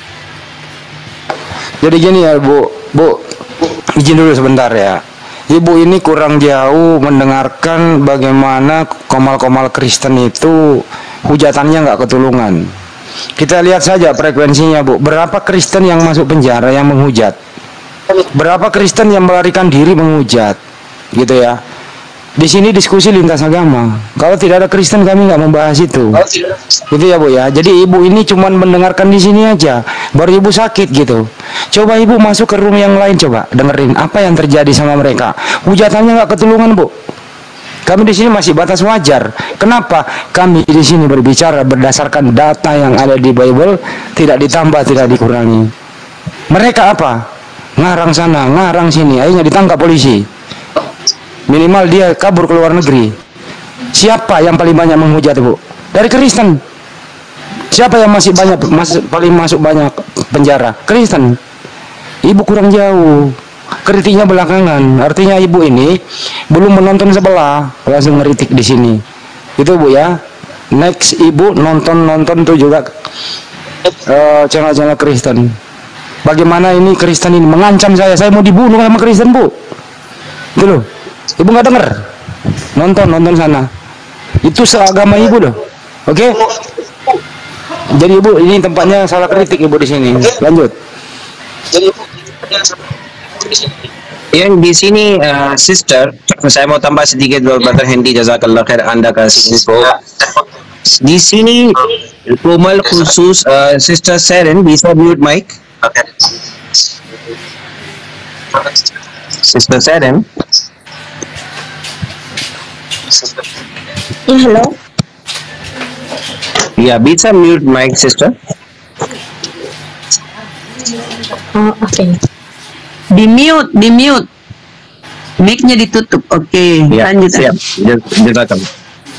G: Jadi gini ya Bu, Bu, izin dulu sebentar ya. Ibu ini kurang jauh mendengarkan bagaimana komal-komal Kristen itu hujatannya nggak ketulungan. Kita lihat saja frekuensinya Bu, berapa Kristen yang masuk penjara yang menghujat, berapa Kristen yang melarikan diri menghujat, gitu ya. Di sini diskusi lintas agama. Kalau tidak ada Kristen kami nggak membahas itu. Gitu ya Bu ya. Jadi ibu ini cuma mendengarkan di sini aja. Baru ibu sakit gitu. Coba ibu masuk ke room yang lain, coba dengerin apa yang terjadi sama mereka. Hujatannya nggak ketulungan Bu. Kami di sini masih batas wajar. Kenapa? Kami di sini berbicara berdasarkan data yang ada di Bible, tidak ditambah, tidak dikurangi. Mereka apa? Ngarang sana, ngarang sini, akhirnya ditangkap polisi. Minimal dia kabur ke luar negeri. Siapa yang paling banyak menghujat, Bu? Dari Kristen. Siapa yang masih banyak mas, paling masuk banyak penjara? Kristen. Ibu kurang jauh. Kritiknya belakangan, artinya ibu ini belum menonton sebelah, langsung ngeritik di sini. Itu Bu ya. Next ibu nonton nonton tuh juga uh, channel-channel Kristen. Bagaimana ini Kristen ini mengancam saya, saya mau dibunuh sama Kristen, Bu. Itu loh. Ibu nggak denger? Nonton nonton sana. Itu seagama ibu loh. Oke? Okay? Jadi ibu ini tempatnya salah kritik ibu di sini. Lanjut. Jadi ibu
H: yang di sini uh, sister, saya mau tambah sedikit Brother Hendy, jazakallah khair, Anda kasih info. Di sini Komal khusus uh, Sister Seren bisa mute mic. Sister Seren.
C: Ya, hello.
H: Ya, bisa mute mic sister.
C: Oh, oke. Okay.
E: Di mute, di mute. Mic-nya ditutup. Oke, okay,
H: ya,
E: lanjut.
H: Siap. Jazakallah.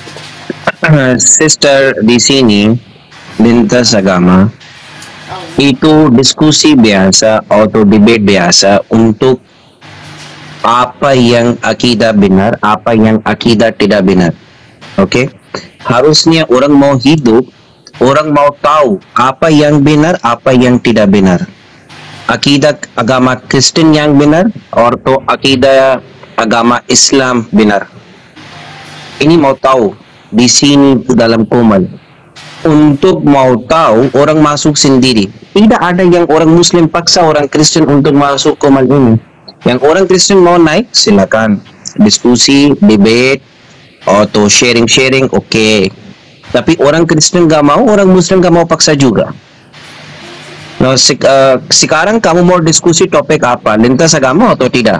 H: Sister di sini lintas agama itu diskusi biasa atau debate biasa untuk apa yang akidah benar, apa yang akidah tidak benar. Oke? Okay? Harusnya orang mau hidup, orang mau tahu apa yang benar, apa yang tidak benar. Akidah agama Kristen yang benar atau akidah agama Islam benar. Ini mau tahu di sini dalam Komal. Untuk mau tahu orang masuk sendiri. Tidak ada yang orang Muslim paksa orang Kristen untuk masuk Komal ini. Yang orang Kristen mau naik silakan. Diskusi, debate atau sharing-sharing oke. Okay. Tapi orang Kristen gak mau, orang Muslim gak mau paksa juga. Nah, sek uh, sekarang kamu mau diskusi topik apa? Lintas agama atau tidak?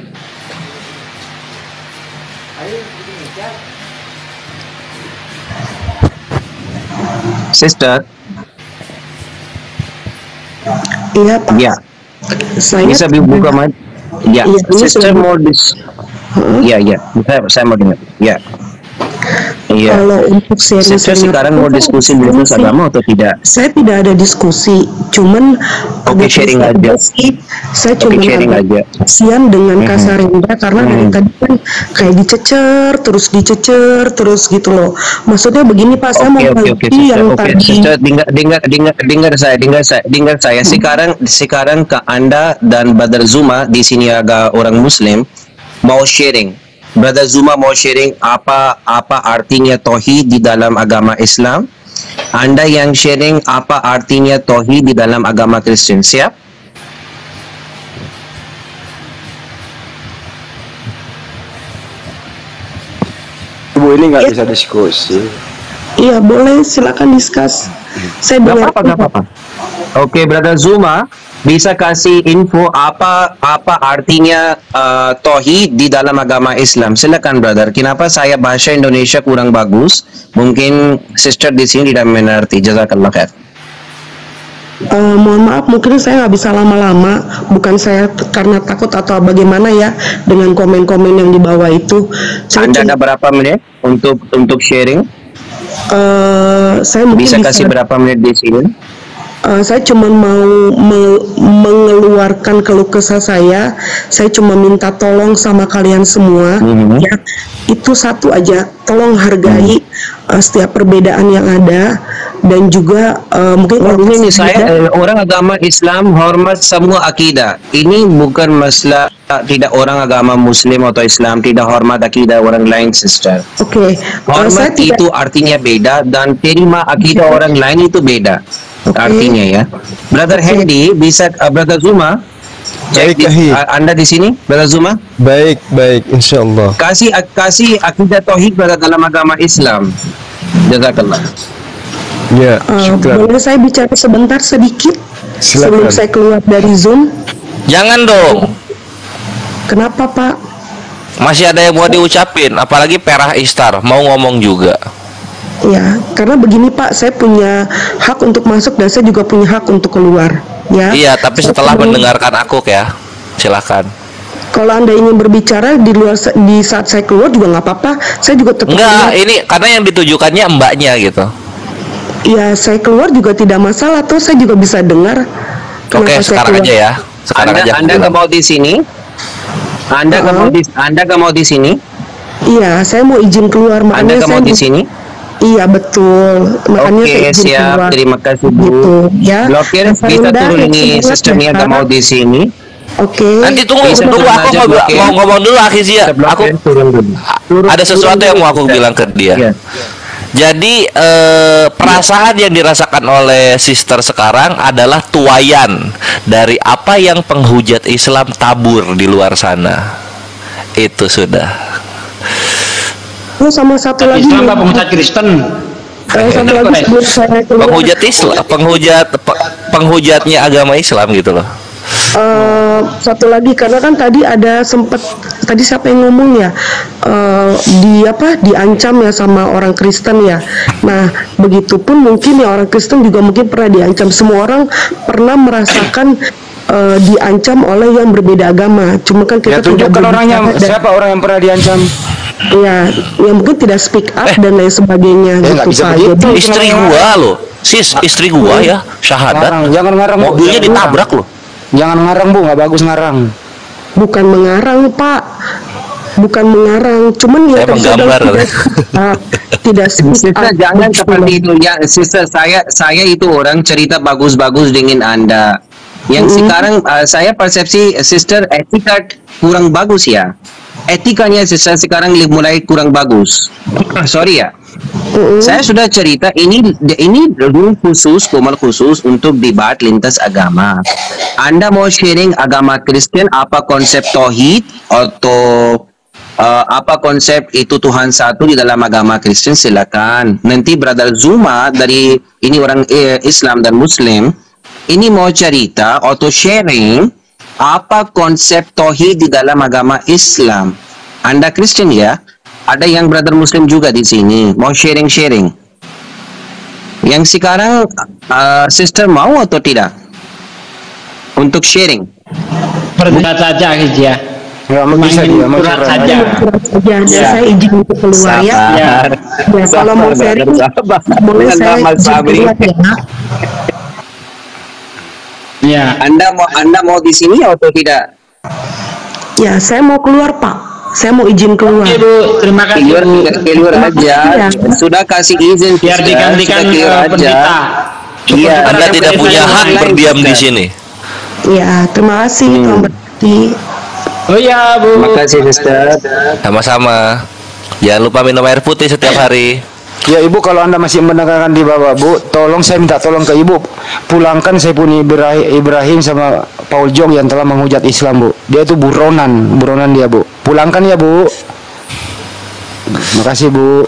H: Sister?
I: Iya, Pak.
H: Ya.
I: Saya
H: bisa dibuka mic? Ya,
I: iya,
H: sister mau dis. Huh? Ya, ya. Saya, saya mau dengar. Ya. Iya.
I: Kalau untuk sharing
H: Sister sekarang mau diskusi lintas agama atau tidak?
I: Saya tidak ada diskusi, cuman
H: Oke, okay, sharing aja.
I: Sih, saya
H: okay,
I: cuma
H: sharing aja.
I: kasihan dengan Kak Sarendra karena
H: mm-hmm.
I: dari tadi kan kayak dicecer, terus dicecer, terus gitu loh. Maksudnya begini Pak, saya
H: okay,
I: mau
H: okay, okay,
I: yang
H: okay,
I: tadi.
H: Sister, dengar, dengar, dengar, dengar saya, dengar saya, dengar saya. Hmm. Sekarang, sekarang ke Anda dan Brother Zuma di sini agak orang Muslim mau sharing. Brother Zuma mau sharing apa apa artinya tauhid di dalam agama Islam. Anda yang sharing apa artinya tauhid di dalam agama Kristen. Siap?
D: Ibu ini nggak ya. bisa diskusi.
I: Iya boleh, silakan diskus. Saya
H: Gak
I: dengar.
H: apa-apa, gak apa-apa. Oke, Brother Zuma bisa kasih info apa apa artinya uh, tauhid di dalam agama Islam. Silakan brother. Kenapa saya bahasa Indonesia kurang bagus? Mungkin sister di sini tidak mengerti. Jazakallah khair.
I: Uh, mohon maaf, mungkin saya nggak bisa lama-lama. Bukan saya karena takut atau bagaimana ya dengan komen-komen yang di bawah itu. Saya
H: Anda
I: cuma,
H: ada berapa menit untuk untuk sharing?
I: Uh, saya mungkin
H: bisa
I: bisa
H: kasih berapa menit di sini?
I: Uh, saya cuma mau me mengeluarkan keluh kesah saya. Saya cuma minta tolong sama kalian semua, mm-hmm. ya. Itu satu aja, tolong hargai mm-hmm. uh, setiap perbedaan yang ada dan juga uh, mungkin
H: oh, orang ini saya eh, orang agama Islam hormat semua akidah. Ini bukan masalah tidak orang agama Muslim atau Islam tidak hormat akidah orang lain, sister.
I: Oke. Okay.
H: Hormat uh, itu tidak... artinya beda dan terima akidah okay. orang lain itu beda. Okay. Artinya ya, Brother okay. Hendy bisa, uh, Brother Zuma,
D: baik,
H: di, uh, Anda di sini, Brother Zuma.
D: Baik, baik, insya Allah.
H: Kasih kasih akidah tauhid pada dalam agama Islam. Jazakallah.
D: Ya,
I: uh, boleh saya bicara sebentar sedikit Silakan. Sebelum saya keluar dari Zoom?
B: Jangan dong.
I: Kenapa Pak?
J: Masih ada yang mau diucapin, apalagi Perah Istar mau ngomong juga.
I: Ya, karena begini Pak, saya punya hak untuk masuk dan saya juga punya hak untuk keluar. Ya.
J: Iya, tapi setelah
I: Sebelum,
J: mendengarkan aku ya, silakan.
I: Kalau Anda ingin berbicara di luar di saat saya keluar juga nggak apa-apa, saya juga tetap.
J: Enggak,
I: keluar.
J: ini karena yang ditujukannya mbaknya gitu.
I: Ya, saya keluar juga tidak masalah, tuh saya juga bisa dengar.
J: Oke, sekarang aja ya. Sekarang
H: Anda,
J: aja.
H: Anda nggak mau di sini? Anda nggak
I: Uh-uh.
H: mau di Anda nggak mau di sini?
I: Iya, saya mau izin keluar.
H: Anda
I: Makanya
H: nggak
I: saya
H: mau di
I: mau-
H: sini?
I: Iya betul. Makanya
H: Oke,
I: saya izin
H: siap.
I: keluar.
H: Terima kasih Bu.
I: Gitu, ya.
H: Blokir
I: Dan
H: bisa
I: Farida
H: turun
I: yang
H: ini
I: semula
H: sistemnya nggak
I: bicara.
H: mau di sini.
I: Oke.
J: Nanti tunggu,
H: Bisa
J: tunggu
H: turun
J: aku
H: aja,
J: mau,
H: blokir.
J: mau ngomong dulu Akhizia. Aku
H: turun dulu.
J: ada sesuatu yang mau aku bilang ke dia.
H: Iya.
J: Jadi eh, perasaan yang dirasakan oleh sister sekarang adalah tuayan dari apa yang penghujat Islam tabur di luar sana. Itu sudah.
I: Oh, sama satu lagi.
B: Islam apa penghujat Kristen?
I: Eh, satu lagi sebelum saya keluar.
J: Penghujat Islam, penghujat pe- penghujatnya agama Islam gitu loh.
I: Eh, satu lagi karena kan tadi ada sempat tadi siapa yang ngomong ya eh, di apa diancam ya sama orang Kristen ya. Nah begitupun mungkin ya orang Kristen juga mungkin pernah diancam. Semua orang pernah merasakan eh, diancam oleh yang berbeda agama. Cuma kan
G: Ya
I: kita tidak
G: tunjukkan orangnya,
I: berbicara dan-
G: siapa orang yang pernah diancam?
I: ya yang mungkin tidak speak up dan lain sebagainya
G: Eh, nggak
I: gitu
G: bisa
I: Pak.
G: begitu.
I: Jadi-
J: Istri gua loh, sis, istri gua ya, syahadat.
G: Ngarang, jangan ngarang. Bu.
J: Mobilnya
G: Jangan
J: ditabrak
G: ngarang.
J: loh.
G: Jangan ngarang Bu, nggak bagus ngarang.
I: bukan mengarang Pak, bukan mengarang, cuman ya
J: Saya
I: tadi saya
J: menggambar.
I: bilang tidak, ah, tidak speak
H: Sister
I: up.
H: jangan
I: Gitu
H: seperti
I: loh.
H: itu ya, sister saya saya itu orang cerita bagus-bagus dengan Anda. Yang sekarang uh, saya persepsi sister etika kurang bagus ya. Etikanya sister sekarang li- mulai kurang bagus. Sorry ya. Saya sudah cerita ini ini room khusus, komal khusus untuk debat lintas agama. Anda mau sharing agama Kristen apa konsep tauhid atau uh, apa konsep itu Tuhan satu di dalam agama Kristen, silakan. Nanti Brother Zuma dari ini orang eh, Islam dan Muslim ini mau cerita atau sharing apa konsep tauhid di dalam agama Islam. Anda Kristen ya? Ada yang Brother Muslim juga di sini mau sharing-sharing. Yang sekarang uh, sister mau atau tidak untuk sharing?
B: Berdebat saja Akhizia.
G: Nggak mau bisa dia, mau
B: Curhat
G: curhat.
B: saja.
I: Curhat saja, dan
B: Ya.
I: saya izin untuk keluar ya.
B: Ya.
I: Ya, kalau mau sharing boleh saya izin keluar ya.
B: Ya.
H: Anda mau Anda mau di sini atau tidak?
I: Ya, saya mau keluar Pak. Saya mau izin keluar.
B: Oke Bu, terima kasih
H: Keluar,
B: Bu.
H: keluar aja.
I: Ya.
H: Sudah kasih izin.
B: Biar
H: sister.
B: digantikan
H: Sudah keluar
B: eh,
H: aja.
B: pendeta.
H: Iya.
J: Anda tidak punya hak berdiam di sini.
I: Ya, terima kasih
H: Hmm.
I: Tuhan berkati.
B: Oh iya Bu.
H: Terima kasih sister.
J: Sama-sama. Jangan lupa minum air putih setiap hari.
G: Ya Ibu, kalau Anda masih mendengarkan di bawah Bu, tolong saya minta tolong ke Ibu, pulangkan saya punya Ibrahim, Ibrahim sama Paul Jong yang telah menghujat Islam Bu. Dia itu buronan, buronan dia Bu. Pulangkan ya Bu. Makasih Bu.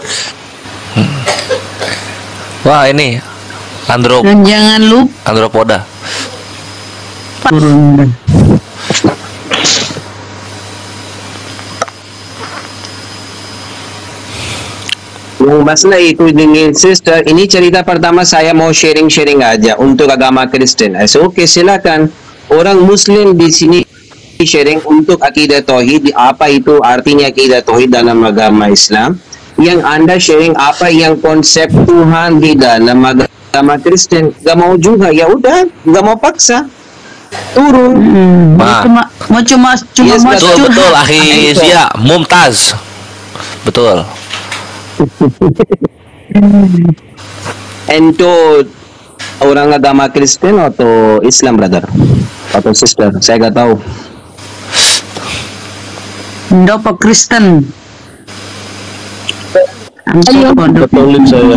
J: Wah ini Andro
E: Dan jangan lupa
J: Andropoda.
H: Yang masalah itu dengan sister, ini cerita pertama saya mau sharing-sharing aja untuk agama Kristen. So, oke, silakan. Orang Muslim di sini sharing untuk akidah tauhid, apa itu artinya akidah tauhid dalam agama Islam. Yang Anda sharing apa yang konsep Tuhan di dalam agama Kristen. Gak mau juga, ya udah, gak mau paksa. Turun.
E: mau
J: Ma.
E: cuma mau cuma cuma
H: Yes,
E: mau
J: Betul betul
E: curhat.
J: Akhizia Mumtaz. Betul.
H: Ento orang agama Kristen atau Islam, brother? Atau sister? Saya gak tahu.
E: Ndopo Kristen. Ayo.
H: Katolik saya.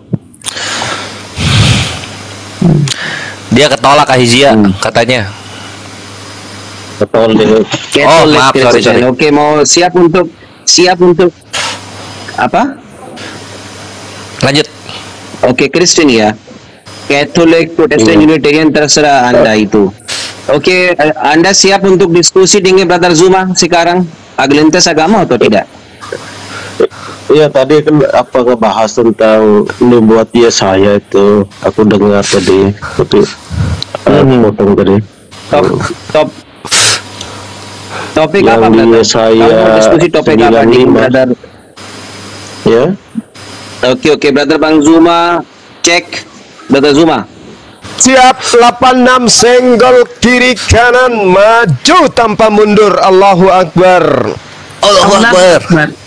J: Dia ketolak Akhizia katanya.
H: Katolik.
J: Oh, maaf, sorry, sorry.
H: Oke, mau siap untuk siap untuk apa?
J: Lanjut.
H: Oke, Kristen ya. Katolik, Protestan, Unitarian, terserah Anda itu. Oke, eh, Anda siap untuk diskusi dengan Brother Zuma sekarang? agak lintas agama atau tidak?
K: Iya, tadi kan apa ngebahas tentang nubuat Yesaya itu, aku dengar tadi, tapi hmm. potong tadi.
H: Top, top. Topik
K: yang
H: apa?
K: Yang di Yesaya
H: diskusi topik apa nih, brother?
K: Ya.
H: Oke oke, brother Bang Zuma, cek, brother Zuma.
D: Siap, delapan enam senggol kiri kanan maju tanpa mundur. Allahu Akbar.
J: Allahu Akbar.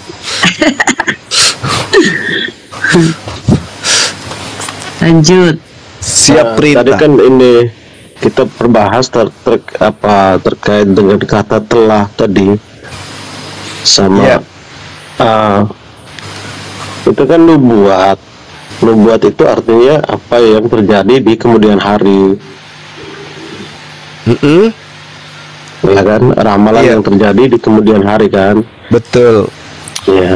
E: Lanjut.
D: Siap,
K: perintah. Tadi kan ini kita perbahas ter, ter, apa terkait dengan kata telah tadi sama yeah. uh, itu kan nubuat. Nubuat itu artinya apa yang terjadi di kemudian hari.
D: Mm-hmm.
K: Ya kan, ramalan yeah. yang terjadi di kemudian hari kan.
D: Betul.
K: Ya.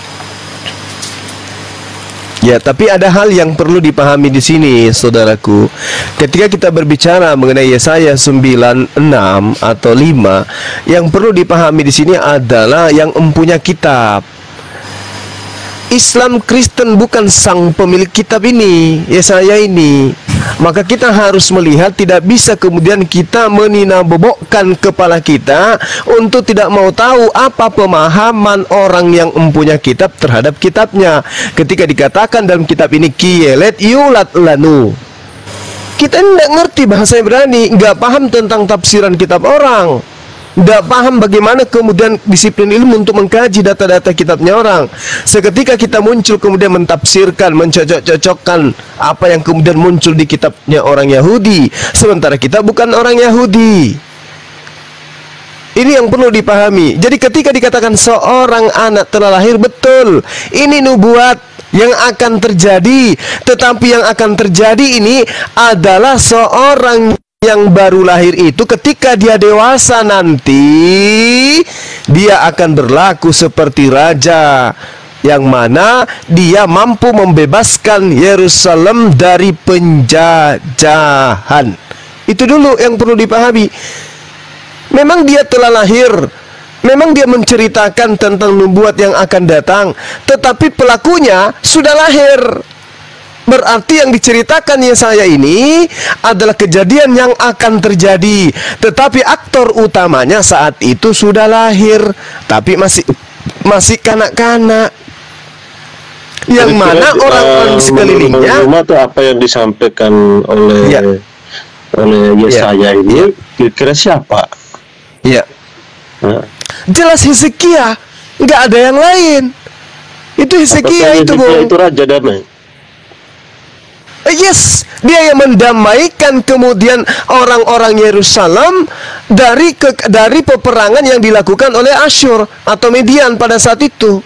D: Ya, tapi ada hal yang perlu dipahami di sini, saudaraku. Ketika kita berbicara mengenai Yesaya sembilan enam atau lima, yang perlu dipahami di sini adalah yang mempunyai kitab. Islam Kristen bukan sang pemilik kitab ini, Yesaya ini. Maka kita harus melihat, tidak bisa kemudian kita meninabobokkan kepala kita untuk tidak mau tahu apa pemahaman orang yang mempunyai kitab terhadap kitabnya. Ketika dikatakan dalam kitab ini kiyelet yulat lanu, kita tidak ngerti bahasa Ibrani, nggak paham tentang tafsiran kitab orang, tidak paham bagaimana kemudian disiplin ilmu untuk mengkaji data-data kitabnya orang. Seketika kita muncul kemudian mentafsirkan, mencocok-cocokkan apa yang kemudian muncul di kitabnya orang Yahudi, sementara kita bukan orang Yahudi. Ini yang perlu dipahami. Jadi ketika dikatakan seorang anak telah lahir, betul, ini nubuat yang akan terjadi. Tetapi yang akan terjadi ini adalah seorang yang baru lahir itu ketika dia dewasa nanti, dia akan berlaku seperti raja, yang mana dia mampu membebaskan Yerusalem dari penjajahan. Itu dulu yang perlu dipahami. Memang dia telah lahir, memang dia menceritakan tentang nubuat yang akan datang, tetapi pelakunya sudah lahir. Berarti yang diceritakan Yesaya ini adalah kejadian yang akan terjadi, tetapi aktor utamanya saat itu sudah lahir, tapi masih masih kanak-kanak. Yang
K: Jadi
D: mana orang-orang uh, sekelilingnya
K: itu apa yang disampaikan oleh ya. oleh Yesaya ya. ini kira-kira siapa?
D: Ya. Nah. Jelas Hezekia, nggak ada yang lain. Itu Hezekia itu,
K: Hezekia itu raja damai.
D: Yes, dia yang mendamaikan kemudian orang-orang Yerusalem dari ke, dari peperangan yang dilakukan oleh Asyur atau Median pada saat itu.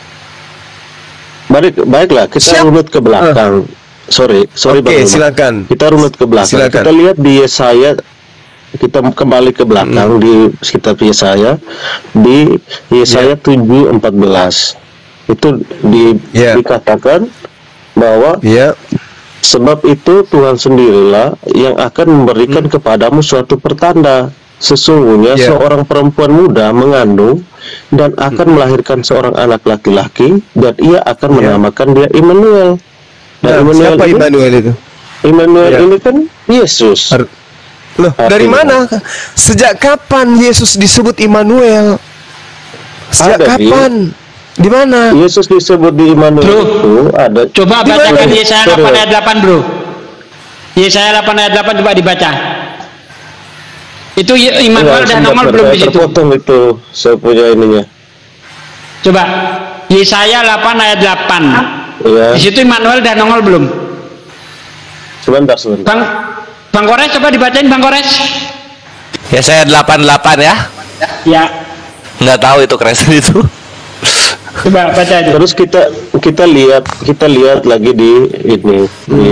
K: Baik, baiklah, kita Siap. runut ke belakang. Uh. Sorry, sorry
D: Oke, okay, silakan.
K: Kita runut ke belakang. Silakan. Kita lihat di Yesaya, kita kembali ke belakang hmm. di kitab Yesaya, di Yesaya yeah. tujuh empat belas. Itu di, yeah. dikatakan bahwa
D: yeah.
K: sebab itu Tuhan sendirilah yang akan memberikan hmm. kepadamu suatu pertanda. Sesungguhnya yeah. seorang perempuan muda mengandung dan akan hmm. melahirkan seorang anak laki-laki, dan ia akan yeah. menamakan dia Immanuel. Dan
D: nah, Immanuel siapa ini, Immanuel itu?
K: Immanuel yeah. ini kan Yesus.
D: Ar Loh, Artinya. dari mana? Sejak kapan Yesus disebut Immanuel? Sejak Ada, kapan? Dia. Di mana?
K: Yesus disebut di Immanuel
B: bro,
K: itu ada.
B: Coba bacakan Yesaya delapan ayat delapan, bro. Yesaya delapan ayat delapan coba dibaca. Itu Immanuel dan nongol belum di situ?
K: Terpotong itu, saya punya ininya.
B: Coba Yesaya delapan ayat delapan.
K: Ya.
B: Di situ Immanuel dan nongol belum?
K: Sebentar, sebentar.
B: Bang, Bang Kores coba dibacain, Bang Kores.
J: Yesaya delapan delapan ya?
B: Ya.
J: Nggak tahu itu Kristen itu.
B: Coba baca aja.
K: Terus kita kita lihat kita lihat lagi di ini hmm. di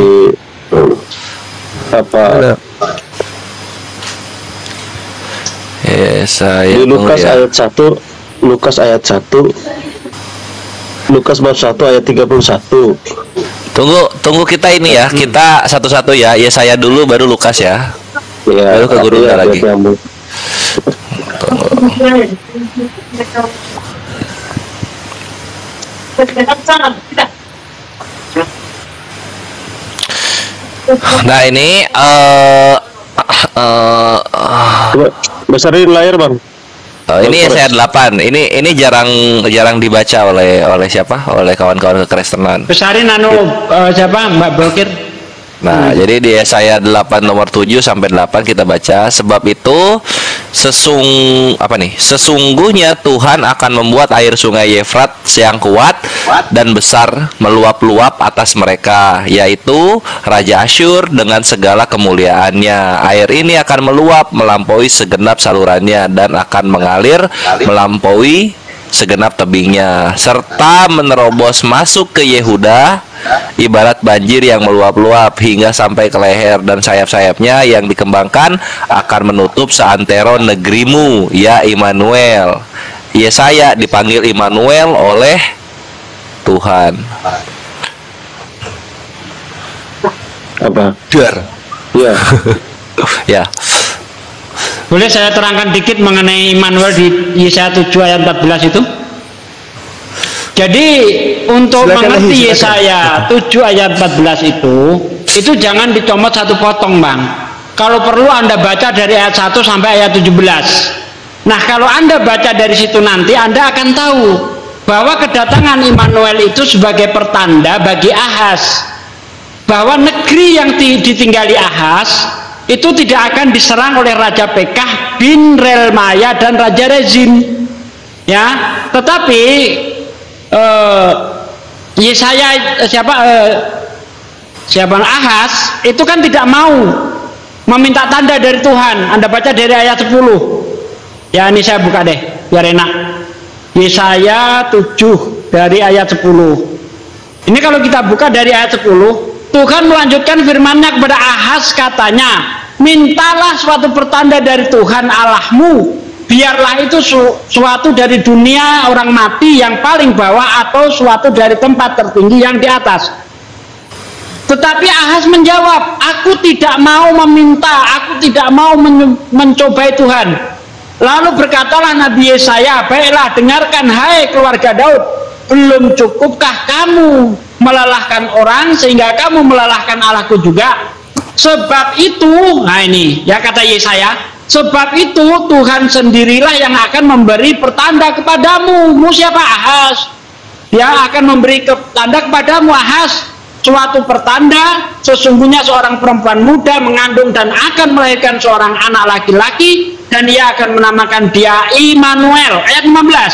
K: apa?
J: Yesaya.
K: Di Lukas
J: ya.
K: ayat satu, Lukas ayat satu, Lukas bab satu ayat tiga puluh satu.
J: Tunggu tunggu kita ini ya, hmm. kita satu-satu ya. Yesaya dulu baru Lukas ya.
K: Ya,
J: baru ke guru
K: ya,
J: lagi. Nah ini uh, uh, uh,
K: besarin layar bang.
J: Uh, ini S A delapan. Ini ini jarang jarang dibaca oleh oleh siapa? Oleh kawan-kawan kekristenan.
B: Besarin anu uh, siapa? Mbak Blokir.
J: Nah, hmm. jadi di Yesaya delapan nomor tujuh sampai delapan kita baca, sebab itu sesung apa nih? Sesungguhnya Tuhan akan membuat air sungai Efrat yang kuat dan besar meluap-luap atas mereka, yaitu Raja Asyur dengan segala kemuliaannya. Air ini akan meluap melampaui segenap salurannya dan akan mengalir melampaui segenap tebingnya, serta menerobos masuk ke Yehuda ibarat banjir yang meluap-luap hingga sampai ke leher, dan sayap-sayapnya yang dikembangkan akan menutup seantero negerimu, ya Immanuel. Yesaya dipanggil Immanuel oleh Tuhan.
K: Apa?
J: Dar.
K: Ya.
J: Ya.
B: Boleh saya terangkan dikit mengenai Immanuel di Yesaya tujuh ayat empat belas itu? Jadi untuk silakan mengerti Yesaya tujuh ayat empat belas itu, itu jangan dicomot satu potong bang. Kalau perlu Anda baca dari ayat satu sampai ayat tujuh belas. Nah kalau Anda baca dari situ nanti Anda akan tahu bahwa kedatangan Immanuel itu sebagai pertanda bagi Ahaz, bahwa negeri yang ditinggali Ahaz itu tidak akan diserang oleh Raja Pekah bin Relmaya dan Raja Rezin, ya. Tetapi uh, Yesaya siapa uh, siapa Ahaz itu kan tidak mau meminta tanda dari Tuhan. Anda baca dari ayat sepuluh. Ya ini saya buka deh biar enak. Yesaya tujuh dari ayat sepuluh. Ini kalau kita buka dari ayat sepuluh, Tuhan melanjutkan firman-Nya kepada Ahaz, katanya, mintalah suatu pertanda dari Tuhan Allahmu, biarlah itu su suatu dari dunia orang mati yang paling bawah atau suatu dari tempat tertinggi yang di atas. Tetapi Ahaz menjawab, aku tidak mau meminta, aku tidak mau men mencobai Tuhan. Lalu berkatalah Nabi Yesaya, baiklah dengarkan hai keluarga Daud, belum cukupkah kamu melelahkan orang sehingga kamu melelahkan Allahku juga? Sebab itu, nah ini ya kata Yesaya, sebab itu Tuhan sendirilah yang akan memberi pertanda kepadamu. Mu siapa? Ahaz. Dia akan memberi ke, tanda kepadamu Ahaz, suatu pertanda, sesungguhnya seorang perempuan muda mengandung dan akan melahirkan seorang anak laki-laki, dan ia akan menamakan dia Immanuel. Ayat lima belas.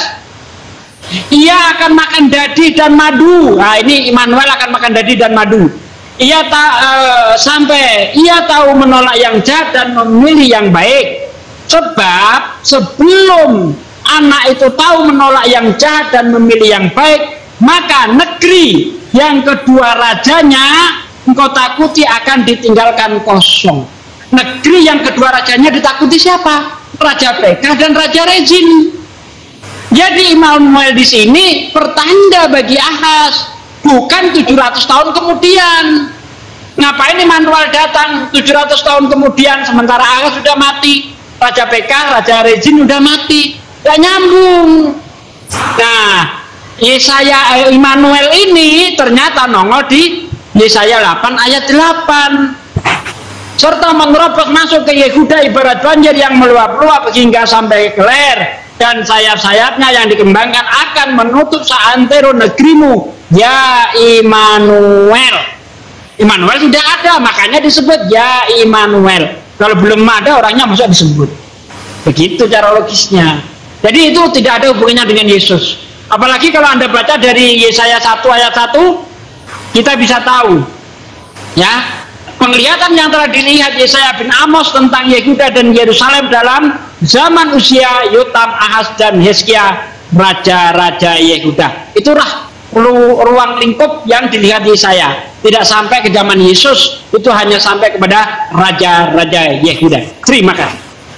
B: Ia akan makan dadi dan madu. Nah ini Immanuel akan makan dadi dan madu. Ia tak uh, sampai ia tahu menolak yang jahat dan memilih yang baik. Sebab sebelum anak itu tahu menolak yang jahat dan memilih yang baik, maka negeri yang kedua rajanya engkau takuti akan ditinggalkan kosong. Negeri yang kedua rajanya ditakuti siapa? Raja Pekah dan Raja Rezin. Jadi Immanuel di sini pertanda bagi Ahaz, bukan tujuh ratus tahun kemudian. Ngapain Immanuel datang tujuh ratus tahun kemudian sementara Ahaz sudah mati, Raja Pekah, Raja Rezin sudah mati? Gak nyambung. Nah, Yesaya eh, Immanuel ini ternyata nongol di Yesaya delapan ayat delapan. Serta menerobos masuk ke Yehuda ibarat banjir yang meluap-luap hingga sampai ke leher, dan sayap-sayapnya yang dikembangkan akan menutup seantero negerimu, ya Immanuel. Immanuel sudah ada, makanya disebut ya Immanuel. Kalau belum ada orangnya masa disebut. Begitu cara logisnya. Jadi itu tidak ada hubungannya dengan Yesus. Apalagi kalau Anda baca dari Yesaya satu ayat satu, kita bisa tahu ya, penglihatan yang telah dilihat Yesaya bin Amos tentang Yehuda dan Yerusalem dalam zaman usia Yotam, Ahaz, dan Hizkia, raja-raja Yehuda. Itulah ru ruang lingkup yang dilihat Yesaya. Tidak sampai ke zaman Yesus, itu hanya sampai kepada raja-raja Yehuda. Terima kasih.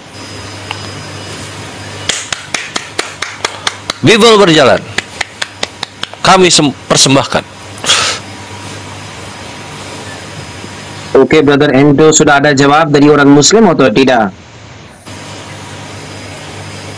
J: Bible berjalan, kami persembahkan.
H: Oke, okay, Brother Endo, sudah ada jawab dari orang Muslim atau tidak?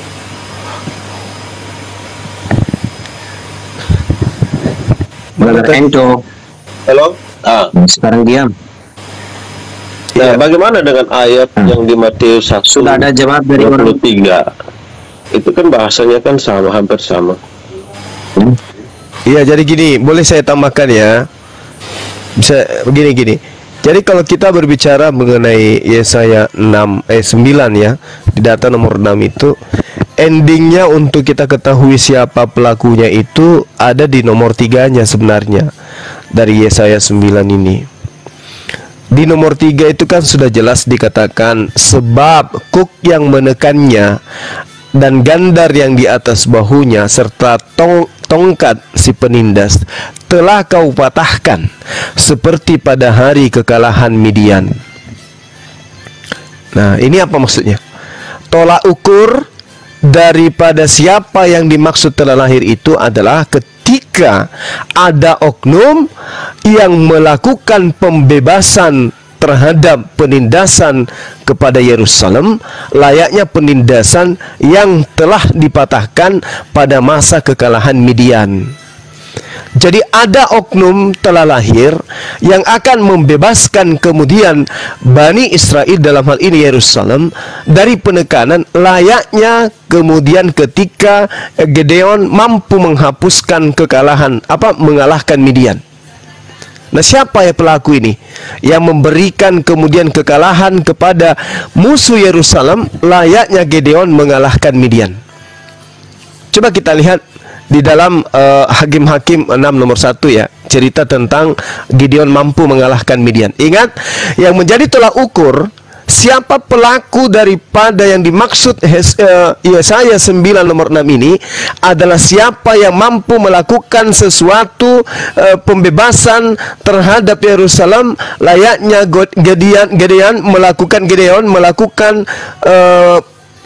H: Brother Endo.
K: Halo. Ah.
H: Sekarang diam.
K: Nah, ya. Bagaimana dengan ayat hmm. yang di Matius satu
H: Sudah ada jawab dari
K: dua puluh tiga? Itu kan bahasanya kan sama, hampir sama.
D: Iya, hmm. jadi gini, boleh saya tambahkan ya? Bisa begini gini. Jadi kalau kita berbicara mengenai Yesaya enam eh sembilan ya, di data nomor enam itu endingnya untuk kita ketahui siapa pelakunya itu ada di nomor tiganya sebenarnya dari Yesaya sembilan ini. Di nomor tiga itu kan sudah jelas dikatakan sebab kuk yang menekannya dan gandar yang di atas bahunya serta tong tongkat si penindas telah kau patahkan seperti pada hari kekalahan Midian. Nah, ini apa maksudnya? Tolak ukur daripada siapa yang dimaksud telah lahir itu adalah ketika ada oknum yang melakukan pembebasan terhadap penindasan kepada Yerusalem, layaknya penindasan yang telah dipatahkan pada masa kekalahan Midian. Jadi ada oknum telah lahir yang akan membebaskan kemudian Bani Israel, dalam hal ini Yerusalem, dari penekanan, layaknya kemudian ketika Gedeon mampu menghapuskan kekalahan, apa mengalahkan Midian. Nah, siapa ya pelaku ini yang memberikan kemudian kekalahan kepada musuh Yerusalem, layaknya Gedeon mengalahkan Midian? Coba kita lihat di dalam uh, Hakim-Hakim enam nomor satu ya, cerita tentang Gideon mampu mengalahkan Midian. Ingat, yang menjadi tolak ukur siapa pelaku daripada yang dimaksud uh, Yesaya sembilan nomor enam ini adalah siapa yang mampu melakukan sesuatu uh, pembebasan terhadap Yerusalem, layaknya Gideon, Gideon melakukan Gideon melakukan uh,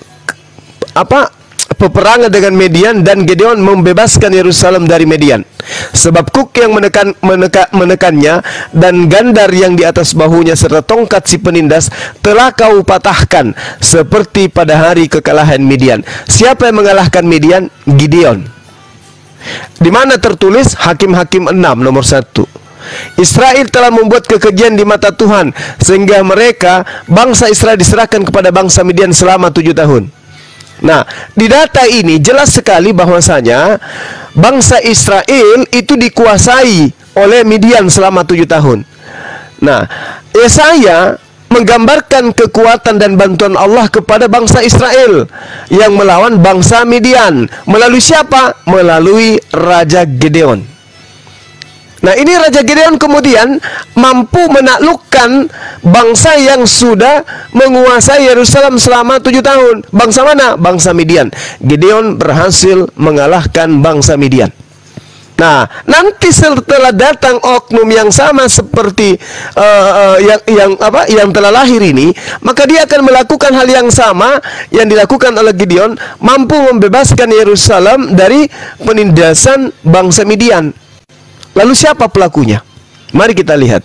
D: apa peperangan dengan Midian, dan Gedeon membebaskan Yerusalem dari Midian. Sebab kuk yang menekan, meneka, menekannya dan gandar yang di atas bahunya serta tongkat si penindas telah kau patahkan seperti pada hari kekalahan Midian. Siapa yang mengalahkan Midian? Gideon. Di mana tertulis Hakim-Hakim enam nomor satu. Israel telah membuat kekejian di mata Tuhan sehingga mereka, bangsa Israel, diserahkan kepada bangsa Midian selama tujuh tahun. Nah, di data ini jelas sekali bahwasanya bangsa Israel itu dikuasai oleh Midian selama tujuh tahun. Nah, Yesaya menggambarkan kekuatan dan bantuan Allah kepada bangsa Israel yang melawan bangsa Midian. Melalui siapa? Melalui Raja Gedeon. Nah, ini Raja Gedeon kemudian mampu menaklukkan bangsa yang sudah menguasai Yerusalem selama tujuh tahun. Bangsa mana? Bangsa Midian. Gedeon berhasil mengalahkan bangsa Midian. Nah, nanti setelah datang oknum yang sama seperti uh, uh, yang yang apa yang telah lahir ini, maka dia akan melakukan hal yang sama yang dilakukan oleh Gedeon, mampu membebaskan Yerusalem dari penindasan bangsa Midian. Lalu siapa pelakunya? Mari kita lihat.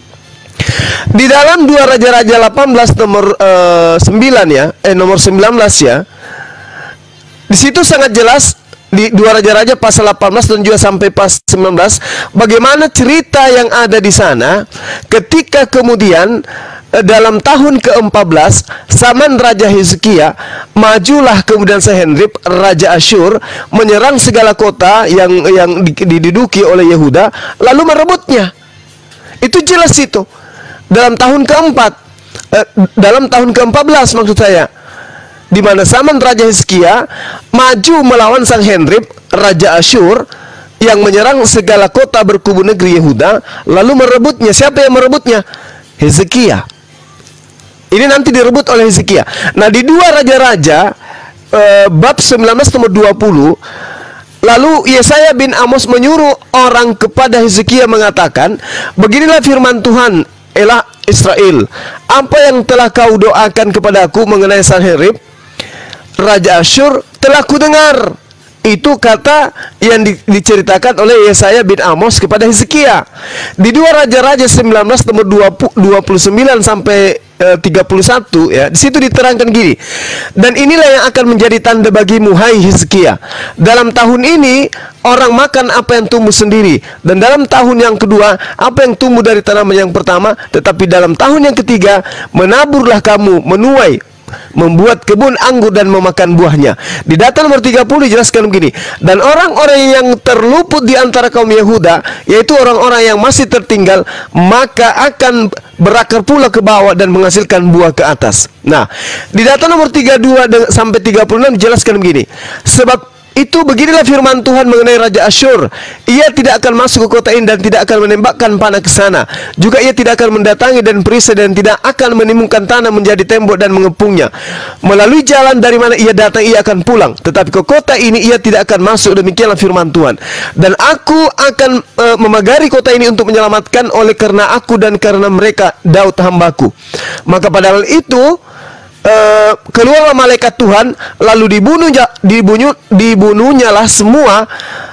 D: Di dalam dua Raja-Raja delapan belas nomor uh, sembilan ya, eh nomor sembilan belas ya. Di situ sangat jelas di dua Raja-Raja pasal delapan belas dan juga sampai pasal sembilan belas bagaimana cerita yang ada di sana ketika kemudian dalam tahun ke empat belas zaman Raja Hizkia, majulah kemudian Sehenrib Raja Asyur menyerang segala kota yang yang diduduki oleh Yehuda lalu merebutnya. Itu jelas itu. Dalam tahun keempat eh, dalam tahun ke empat belas maksud saya, di mana zaman Raja Hizkia maju melawan Sang Henrib Raja Asyur yang menyerang segala kota berkubu negeri Yehuda lalu merebutnya. Siapa yang merebutnya? Hizkia. Ini nanti direbut oleh Hizkia. Nah, di dua Raja-Raja eh, bab sembilan belas nomor dua puluh, lalu Yesaya bin Amos menyuruh orang kepada Hizkia mengatakan, beginilah firman Tuhan, elah Israel, apa yang telah kau doakan kepada aku mengenai Sanherib Raja Asyur telah kudengar. Itu kata yang di, diceritakan oleh Yesaya bin Amos kepada Hizkia. Di dua Raja-Raja sembilan belas nomor dua puluh sembilan sampai uh, tiga puluh satu ya, di situ diterangkan gini. Dan inilah yang akan menjadi tanda bagimu hai Hizkia. Dalam tahun ini orang makan apa yang tumbuh sendiri, dan dalam tahun yang kedua apa yang tumbuh dari tanaman yang pertama, tetapi dalam tahun yang ketiga menaburlah kamu, menuai, membuat kebun anggur dan memakan buahnya. Di data nomor tiga puluh dijelaskan begini, dan orang-orang yang terluput di antara kaum Yahuda, yaitu orang-orang yang masih tertinggal, maka akan berakar pula ke bawah dan menghasilkan buah ke atas. Nah, di data nomor tiga puluh dua sampai tiga puluh enam dijelaskan begini, sebab itu beginilah firman Tuhan mengenai Raja Asyur, ia tidak akan masuk ke kota ini dan tidak akan menembakkan panah ke sana. Juga ia tidak akan mendatangi dan perisai dan tidak akan menimbulkan tanah menjadi tembok dan mengepungnya. Melalui jalan dari mana ia datang ia akan pulang, tetapi ke kota ini ia tidak akan masuk. Demikianlah firman Tuhan. Dan aku akan uh, memagari kota ini untuk menyelamatkan oleh karena aku dan karena mereka Daud hambaku. Maka pada hal itu Uh, keluarlah malaikat Tuhan, lalu dibunuhnya, dibunuh, dibunuhnyalah semua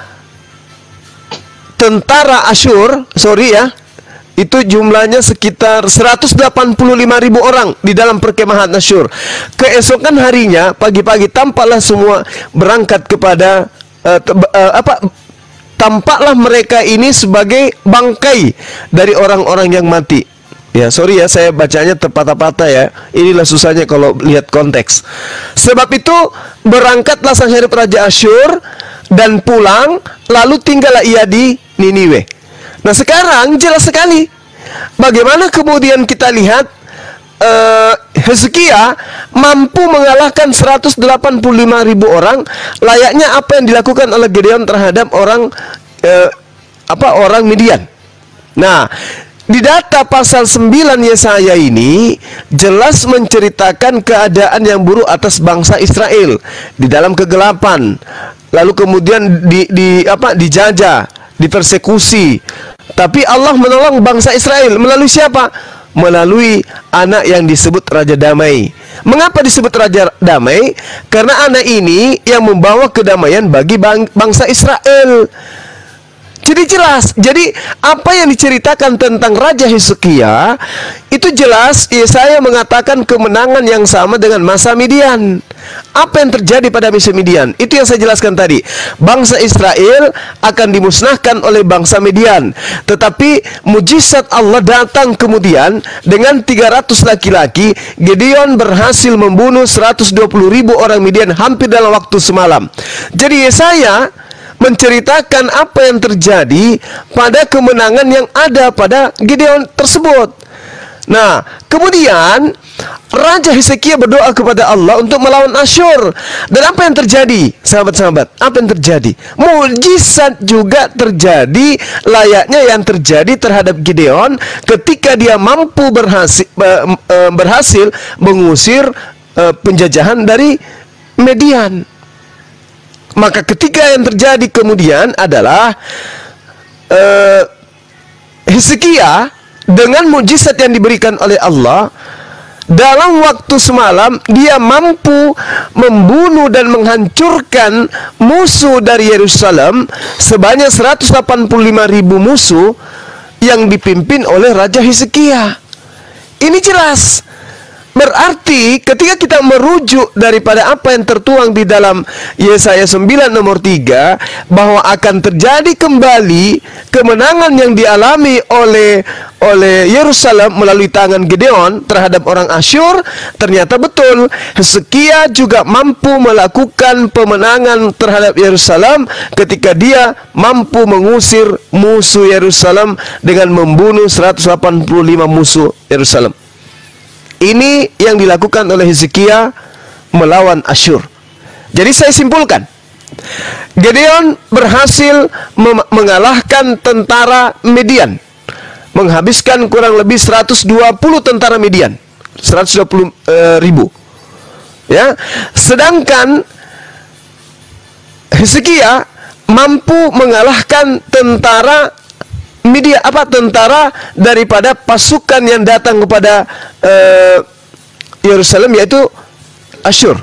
D: tentara Asyur, sorry ya, itu jumlahnya sekitar seratus delapan puluh lima ribu orang di dalam perkemahan Asyur. Keesokan harinya, pagi-pagi tampaklah semua berangkat kepada uh, uh, apa? Tampaklah mereka ini sebagai bangkai dari orang-orang yang mati. Ya, sorry ya, saya bacanya terpatah-patah ya. Inilah susahnya kalau lihat konteks. Sebab itu berangkatlah Sanherib Raja Asyur dan pulang, lalu tinggallah ia di Niniwe. Nah, sekarang jelas sekali bagaimana kemudian kita lihat uh, Hizkia mampu mengalahkan seratus delapan puluh lima ribu orang, layaknya apa yang dilakukan oleh Gideon terhadap orang uh, apa orang Midian. Nah, di data pasal sembilan Yesaya ini jelas menceritakan keadaan yang buruk atas bangsa Israel di dalam kegelapan, lalu kemudian di, di apa dijajah, dipersekusi. Tapi Allah menolong bangsa Israel melalui siapa? Melalui anak yang disebut Raja Damai. Mengapa disebut Raja Damai? Karena anak ini yang membawa kedamaian bagi bang, bangsa Israel. Jadi jelas, jadi apa yang diceritakan tentang Raja Hizkia itu jelas Yesaya mengatakan kemenangan yang sama dengan masa Midian. Apa yang terjadi pada masa Midian? Itu yang saya jelaskan tadi. Bangsa Israel akan dimusnahkan oleh bangsa Midian. Tetapi mujizat Allah datang kemudian dengan tiga ratus laki-laki. Gideon berhasil membunuh seratus dua puluh ribu orang Midian hampir dalam waktu semalam. Jadi Yesaya menceritakan apa yang terjadi pada kemenangan yang ada pada Gideon tersebut. Nah, kemudian Raja Hizkia berdoa kepada Allah untuk melawan Asyur. Dan apa yang terjadi, sahabat-sahabat? Apa yang terjadi? Mujizat juga terjadi layaknya yang terjadi terhadap Gideon ketika dia mampu berhasil, berhasil mengusir penjajahan dari Midian. Maka ketika yang terjadi kemudian adalah uh, Hizkia dengan mujizat yang diberikan oleh Allah, dalam waktu semalam dia mampu membunuh dan menghancurkan musuh dari Yerusalem sebanyak seratus delapan puluh lima ribu musuh yang dipimpin oleh Raja Hizkia. Ini jelas. Berarti ketika kita merujuk daripada apa yang tertuang di dalam Yesaya sembilan nomor tiga, bahwa akan terjadi kembali kemenangan yang dialami oleh oleh Yerusalem melalui tangan Gideon terhadap orang Asyur, ternyata betul. Hizkia juga mampu melakukan pemenangan terhadap Yerusalem ketika dia mampu mengusir musuh Yerusalem dengan membunuh seratus delapan puluh lima musuh Yerusalem. Ini yang dilakukan oleh Hizkia melawan Asyur. Jadi saya simpulkan, Gideon berhasil mengalahkan tentara Midian, menghabiskan kurang lebih seratus dua puluh tentara Midian, seratus dua puluh ribu. Ya, sedangkan Hizkia mampu mengalahkan tentara Media apa tentara daripada pasukan yang datang kepada uh, Yerusalem, yaitu Asyur,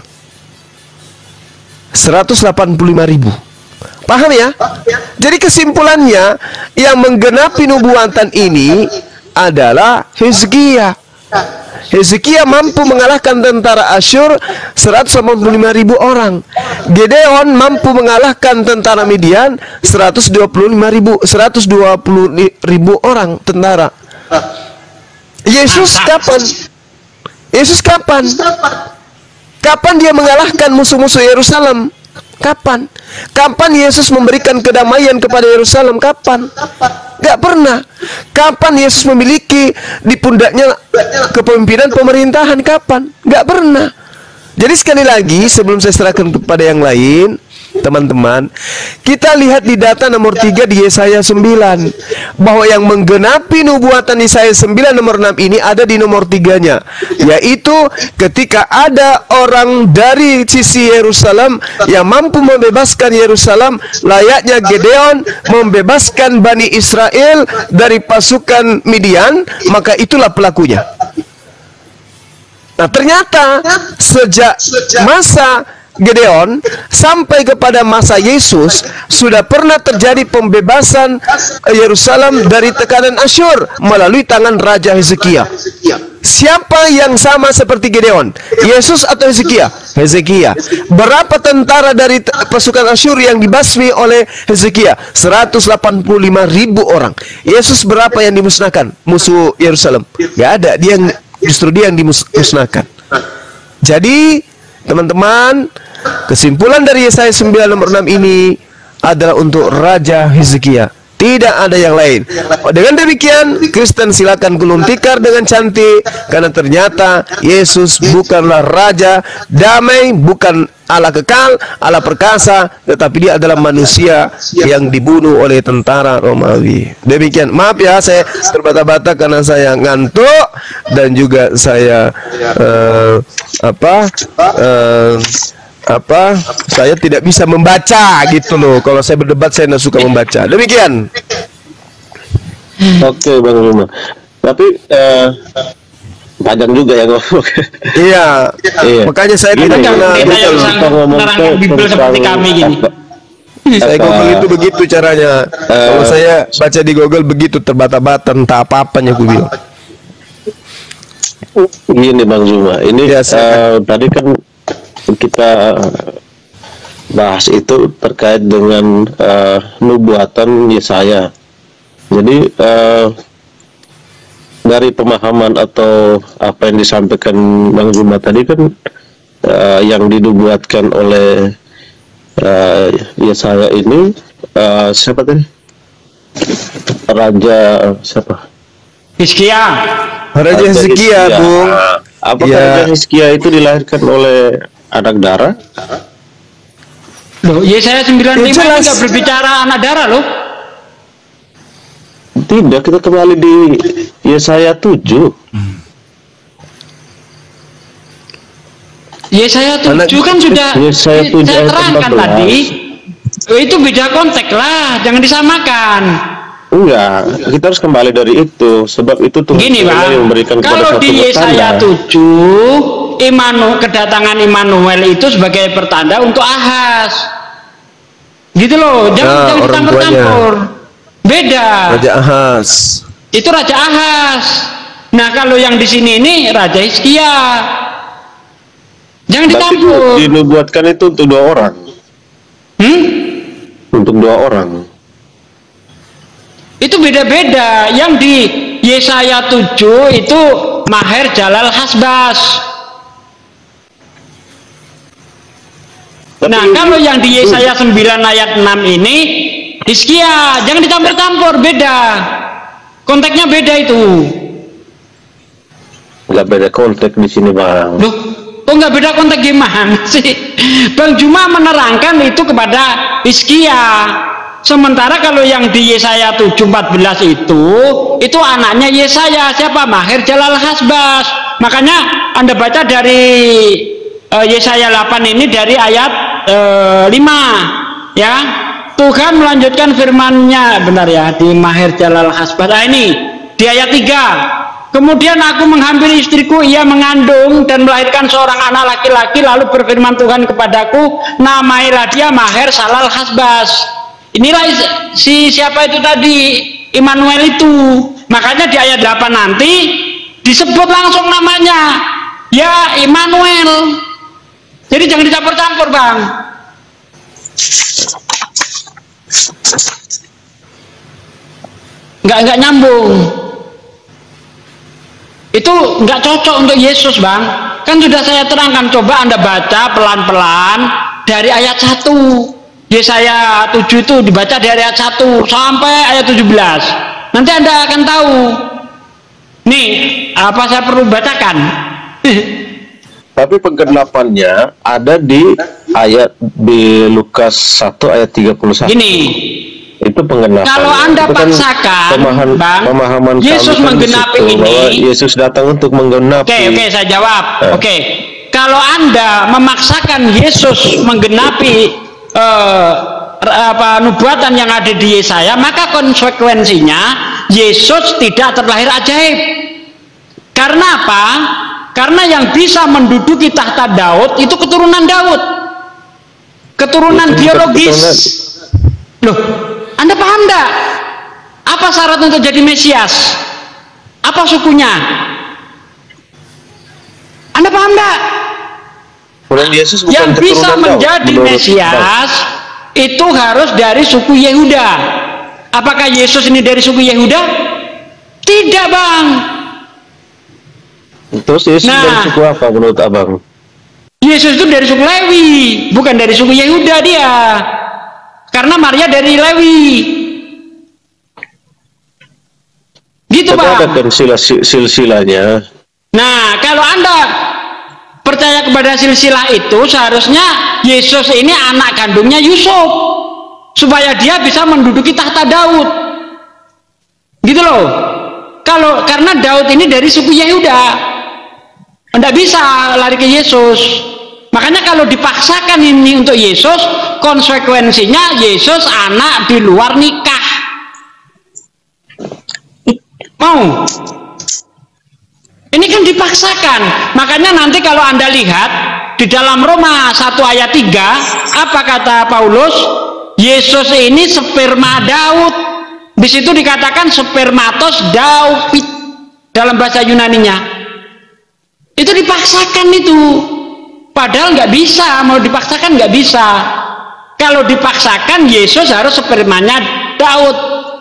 D: seratus delapan puluh lima ribu. Paham ya? Jadi kesimpulannya yang menggenapi nubuatan ini adalah Hizkia. Hezekia mampu mengalahkan tentara Asyur seratus delapan puluh lima ribu orang. Gedeon mampu mengalahkan tentara Midian seratus dua puluh lima ribu seratus dua puluh ribu orang tentara. Yesus kapan? Yesus kapan? Kapan dia mengalahkan musuh-musuh Yerusalem? Kapan? Kapan Yesus memberikan kedamaian kepada Yerusalem? Kapan? Gak pernah. Kapan Yesus memiliki di pundaknya kepemimpinan pemerintahan? Kapan? Gak pernah. Jadi sekali lagi sebelum saya serahkan kepada yang lain, teman-teman, kita lihat di data nomor tiga di Yesaya sembilan, bahwa yang menggenapi nubuatan Yesaya sembilan nomor enam ini ada di nomor tiganya, yaitu ketika ada orang dari sisi Yerusalem yang mampu membebaskan Yerusalem, layaknya Gedeon membebaskan Bani Israel dari pasukan Midian, maka itulah pelakunya. Nah, ternyata sejak masa Gedeon sampai kepada masa Yesus sudah pernah terjadi pembebasan Yerusalem dari tekanan Asyur melalui tangan Raja Hezekia. Siapa yang sama seperti Gedeon? Yesus atau Hezekia? Hezekia. Berapa tentara dari pasukan Asyur yang dibasmi oleh Hezekia? seratus delapan puluh lima ribu orang. Yesus berapa yang dimusnahkan? Musuh Yerusalem? Gak ada. Dia yang, justru dia yang dimusnahkan. Jadi teman-teman, kesimpulan dari Yesaya sembilan nomor enam ini adalah untuk Raja Hezekia. Tidak ada yang lain. Dengan demikian, Kristen silakan gulung tikar dengan cantik, karena ternyata Yesus bukanlah Raja damai, bukan Allah kekal, Allah perkasa, tetapi dia adalah manusia yang dibunuh oleh tentara Romawi. Demikian. Maaf ya, saya terbata-bata karena saya ngantuk dan juga saya uh, apa uh, apa saya tidak bisa membaca gitu loh. Kalau saya berdebat saya tidak suka membaca. Demikian.
K: Oke Bang Ruma. Tapi uh, panjang juga ya ngomong.
D: Iya. Iya. Makanya saya tidak pernah
B: menerangkan Bible seperti kami gini.
D: Saya ngomong itu begitu caranya. Uh, Kalau saya baca di Google begitu terbata-bata, entah apa-apanya aku bilang.
K: Gini Bang Zuma, ini ya, uh, tadi kan kita bahas itu terkait dengan uh, nubuatan Yesaya. Jadi uh, dari pemahaman atau apa yang disampaikan Bang Zuma tadi kan uh, yang dinubuatkan oleh uh, Yesaya ini uh, siapa tadi? Raja siapa?
B: Hizkia.
D: Raja Hizkia, Bung.
K: Apakah
D: ya.
K: Raja Hizkia itu dilahirkan oleh anak darah?
B: Loh, Yesaya sembilan puluh lima enggak berbicara anak darah loh.
K: Tidak, kita kembali di Yesaya tujuh. Hmm.
B: Yesaya tujuh kan sudah
K: Yesaya tujuh
B: saya terangkan tadi. Itu beda konteks lah, jangan disamakan.
K: Enggak, kita harus kembali dari itu, sebab itu Tuhan
B: Gini,
K: yang memberikan
B: kalau di Yesaya tujuh, Imanu, kedatangan Immanuel itu sebagai pertanda untuk Ahaz. Gitu loh, jangan, nah, jangan dicampur-campur. Beda.
D: Raja Ahaz.
B: Itu Raja Ahaz. Nah, kalau yang di sini ini Raja Hizkia. Jangan dicampur.
K: Dinubuatkan itu untuk dua orang.
B: Hmm?
K: Untuk dua orang.
B: Itu beda-beda. Yang di Yesaya tujuh itu Maher Jalal Hasbas. Tapi nah, kalau yang di Yesaya sembilan ayat enam ini Hizkia, jangan dicampur-campur, beda. Konteksnya beda itu.
K: Enggak beda konteks di sini, Bang.
B: Loh, kok nggak beda konteks gimana sih? Bang Juma menerangkan itu kepada Hizkia. Sementara kalau yang di Yesaya tujuh empat belas itu, itu anaknya Yesaya, siapa? Maher Jalal Hasbas. Makanya Anda baca dari uh, Yesaya delapan ini dari ayat uh, lima, ya. Tuhan melanjutkan firman-Nya, benar ya, di Maher Jalal Hasbas. Nah, ini di ayat tiga. Kemudian aku menghampiri istriku, ia mengandung dan melahirkan seorang anak laki-laki, lalu berfirman Tuhan kepadaku, namailah dia Maher Jalal Hasbas. Inilah si siapa itu tadi, Immanuel itu. Makanya di ayat delapan nanti disebut langsung namanya, ya Immanuel. Jadi jangan dicampur-campur, Bang. Nggak nggak nyambung. Itu nggak cocok untuk Yesus, Bang. Kan sudah saya terangkan, coba Anda baca pelan-pelan dari ayat satu. Yesaya tujuh itu dibaca dari ayat satu sampai ayat tujuh belas. Nanti Anda akan tahu. Nih, apa saya perlu bacakan?
K: Tapi penggenapannya ada di ayat di Lukas satu ayat tiga puluh satu.
B: Gini.
K: Itu penggenapan.
B: Kalau Anda
K: itu kan
B: paksakan,
K: pemahaman,
B: Bang,
K: pemahaman
B: Yesus
K: kami kan
B: menggenapi
K: situ,
B: ini.
K: bahwa Yesus datang untuk menggenapi.
B: Oke, oke, saya jawab.
K: Eh.
B: Oke. Kalau Anda memaksakan Yesus menggenapi Uh, apa nubuatan yang ada di Yesaya, maka konsekuensinya Yesus tidak terlahir ajaib. Karena apa? Karena yang bisa menduduki tahta Daud itu keturunan Daud, keturunan itu biologis. Keturunan. Loh, Anda paham enggak? Apa syarat untuk jadi Mesias? Apa sukunya? Anda paham enggak?
K: Yesus bukan
B: yang bisa menjadi
K: Daud,
B: Mesias itu harus dari suku Yehuda. Apakah Yesus ini dari suku Yehuda? Tidak, Bang.
K: Terus Yesus
B: nah,
K: dari suku apa menurut Abang?
B: Yesus itu dari suku Lewi, bukan dari suku Yehuda dia. Karena Maria dari Lewi. Gitu,
K: tapi
B: Bang.
K: Ada kan silsilahnya.
B: Nah, kalau Anda percaya kepada silsilah itu, seharusnya Yesus ini anak kandungnya Yusuf, supaya dia bisa menduduki tahta Daud, gitu loh. Kalau karena Daud ini dari suku Yehuda, anda bisa lari ke Yesus. Makanya kalau dipaksakan ini untuk Yesus, konsekuensinya Yesus anak di luar nikah. Mau? Ini kan dipaksakan. Makanya nanti kalau Anda lihat di dalam Roma satu ayat tiga, apa kata Paulus? Yesus ini sperma Daud. Di situ dikatakan spermatos David dalam bahasa Yunaninya. Itu dipaksakan itu. Padahal nggak bisa, mau dipaksakan nggak bisa. Kalau dipaksakan Yesus harus spermanya Daud.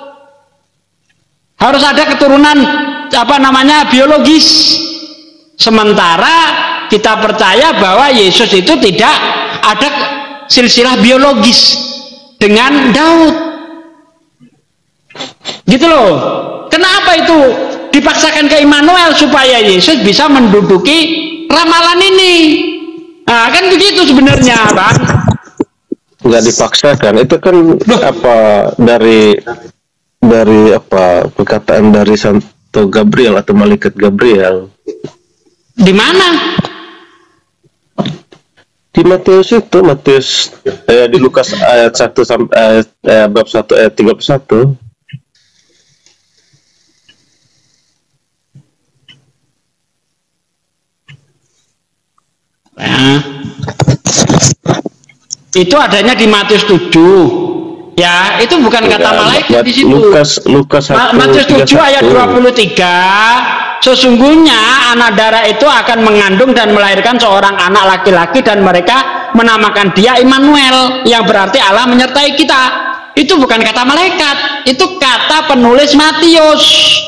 B: Harus ada keturunan apa namanya biologis. Sementara kita percaya bahwa Yesus itu tidak ada silsilah biologis dengan Daud, gitu loh. Kenapa itu dipaksakan ke Immanuel? Supaya Yesus bisa menduduki ramalan ini. Nah, kan begitu sebenarnya, Bang.
K: Nggak dipaksakan, itu kan Loh. apa dari dari apa perkataan dari Santo Gabriel atau Malaikat Gabriel.
B: Di mana?
K: Di Matius itu, Matius eh, di Lukas ayat satu sampai ayat eh, bab satu ayat tiga puluh satu.
B: Nah, itu adanya di Matius tujuh. Ya, itu bukan kata malaikat di situ.
K: Lukas Lukas satu,
B: Matius tujuh ayat dua puluh tiga. Sesungguhnya anak darah itu akan mengandung dan melahirkan seorang anak laki-laki dan mereka menamakan dia Immanuel, yang berarti Allah menyertai kita. Itu bukan kata malaikat, itu kata penulis Matius.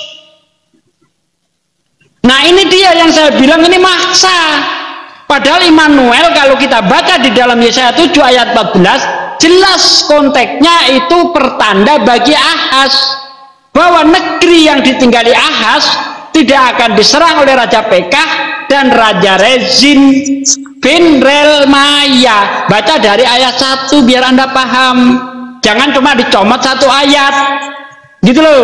B: Nah, ini dia yang saya bilang ini maksa. Padahal Immanuel kalau kita baca di dalam Yesaya tujuh ayat empat belas, jelas konteksnya itu pertanda bagi Ahaz, bahwa negeri yang ditinggali Ahaz tidak akan diserang oleh Raja Pekah dan Raja Rezin bin Relmaya. Baca dari ayat satu biar anda paham, jangan cuma dicomot satu ayat gitu loh.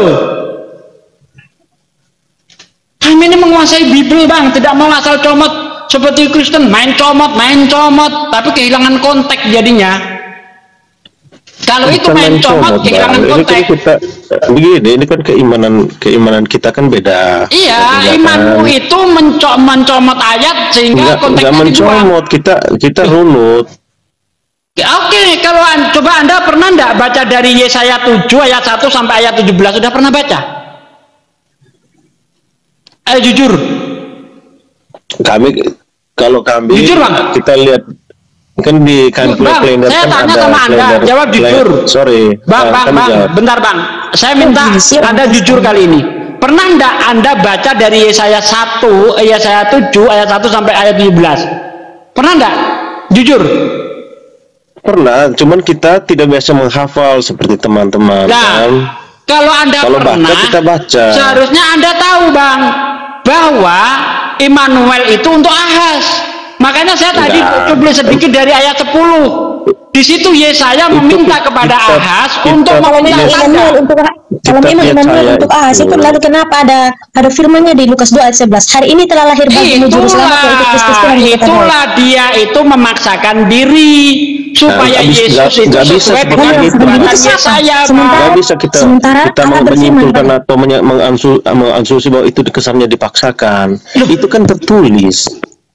B: Kami ini menguasai Bible, Bang, tidak mau asal comot seperti Kristen, main comot, main comot, tapi kehilangan konteks jadinya. Kalau itu main comot, kehilangan konteks.
K: Ini kan kita, begini, ini kan keimanan keimanan kita kan beda.
B: Iya, imanmu itu menco mencomot ayat sehingga
K: enggak,
B: konteksnya
K: enggak mencomot, kita kita runut.
B: Oke, kalau coba anda pernah enggak baca dari Yesaya tujuh ayat satu sampai ayat tujuh belas, sudah pernah baca? Ayo jujur.
K: Kami kalau kami
B: Jujur, Bang.
K: kita lihat kan di kan
B: Bang,
K: kalender
B: saya
K: kan
B: tanya
K: ada
B: sama Anda,
K: kalender.
B: jawab jujur.
K: Sorry.
B: Bang,
K: Nah,
B: bang,
K: kami
B: bang,
K: jawab.
B: bentar bang. Saya minta Anda jujur kali ini. Pernah enggak Anda baca dari Yesaya satu, Yesaya tujuh, ayat satu sampai ayat tujuh belas? Pernah enggak? Jujur.
K: Pernah, cuman kita tidak biasa menghafal seperti teman-teman.
B: Nah,
K: kan?
B: kalau Anda
K: Kalau
B: pernah,
K: baca kita baca.
B: seharusnya Anda tahu bang, bahwa Immanuel itu untuk Ahaz. Makanya saya tadi coba sedikit dari ayat sepuluh. Di situ Yesaya meminta kepada
C: kita,
B: Ahaz
C: kita,
B: untuk memulai
C: Immanuel untuk kalau memang Immanuel untuk Ahaz itu, lalu kenapa ada ada firman-Nya di Lukas dua ayat sebelas, hari ini telah lahir bagimu juru selamat yaitu Kristus Tuhan.
B: Itulah dia itu memaksakan diri supaya
K: nah,
B: Yesus
K: gak,
B: itu
K: gak
B: sesuai dengan kebutuhan Yesaya.
K: Gak bisa kita kita mau menyimpulkan atau mengasumsi bahwa itu kesannya dipaksakan. Itu kan tertulis.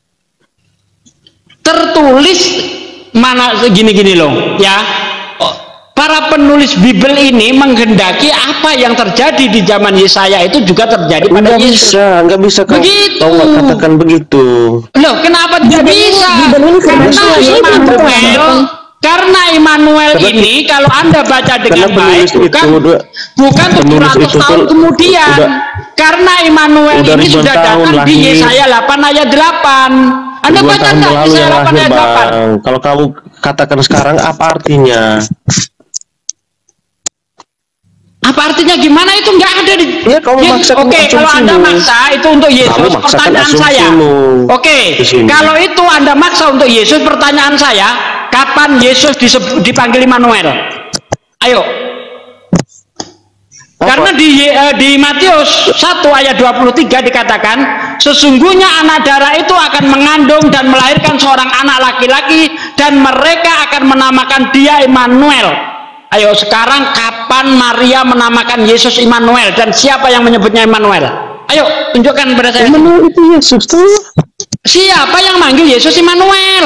B: Tertulis mana gini-gini loh ya, para penulis Bible ini menghendaki apa yang terjadi di zaman Yesaya itu juga terjadi pada
K: nggak
B: Yesus.
K: Bisa, nggak bisa kau, kau nggak katakan begitu.
B: Loh, kenapa tidak bisa? Karena Immanuel, karena Immanuel ini kalau Anda baca dengan baik bukan bukan tujuh ratus tahun kemudian. Udah, karena Immanuel ini sudah datang di Yesaya delapan ayat delapan. Anda baca nggak Yesaya delapan ayat delapan?
K: Kalau kamu katakan sekarang apa artinya?
B: Apa artinya gimana itu nggak ada di
K: ya, kamu
B: ya,
K: maksa
B: oke okay, kalau Anda maksa itu untuk Yesus, pertanyaan saya oke okay, kalau itu Anda maksa untuk Yesus, pertanyaan saya kapan Yesus disebut, dipanggil Immanuel? Ayo. Apa? Karena di uh, di Matius satu ayat dua puluh tiga dikatakan sesungguhnya anak darah itu akan mengandung dan melahirkan seorang anak laki-laki dan mereka akan menamakan dia Immanuel. Ayo sekarang kapan Maria menamakan Yesus Immanuel dan siapa yang menyebutnya Immanuel? Ayo tunjukkan pada saya.
K: Immanuel itu Yesus tuh.
B: Siapa yang manggil Yesus Immanuel?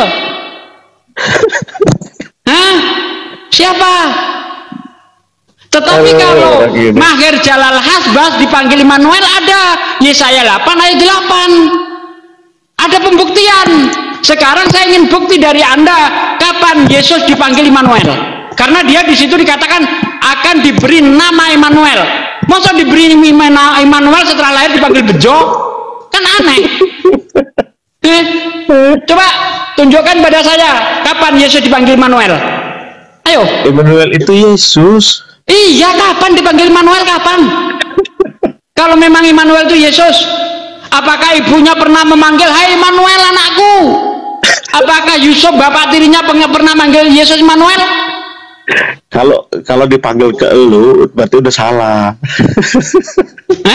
B: Hah? Siapa? Tetapi kalau Maher Jalal Hasbas dipanggil Immanuel ada Yesaya delapan ayat delapan. Ada pembuktian. Sekarang saya ingin bukti dari Anda kapan Yesus dipanggil Immanuel. Karena dia di situ dikatakan akan diberi nama Immanuel. Masa diberi Immanuel setelah lahir dipanggil bejo? Kan aneh. Eh, coba tunjukkan pada saya kapan Yesus dipanggil Immanuel. Ayo.
K: Immanuel itu Yesus.
B: Iya, kapan dipanggil Immanuel kapan? Kalau memang Immanuel itu Yesus, apakah ibunya pernah memanggil hai Immanuel anakku? Apakah Yusuf bapak tirinya pernah manggil Yesus Immanuel?
K: Kalau kalau dipanggil ke elu berarti udah salah.
B: Eh?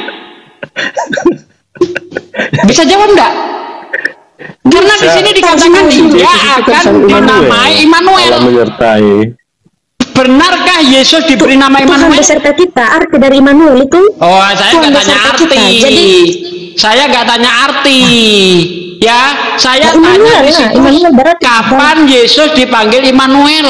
B: Bisa jawab enggak? Karena di sini dikatakan dia akan dinamai Immanuel.
K: Allah menyertai.
B: Benarkah Yesus diberi nama Immanuel?
C: Tuhan beserta kita. Arti dari Immanuel itu.
B: Oh, saya nggak tanya arti. Jadi saya nggak tanya arti. Ya, saya
C: nah,
B: tanya
C: Immanuel,
B: di situ.
C: Nah,
B: kapan Yesus dipanggil Immanuel?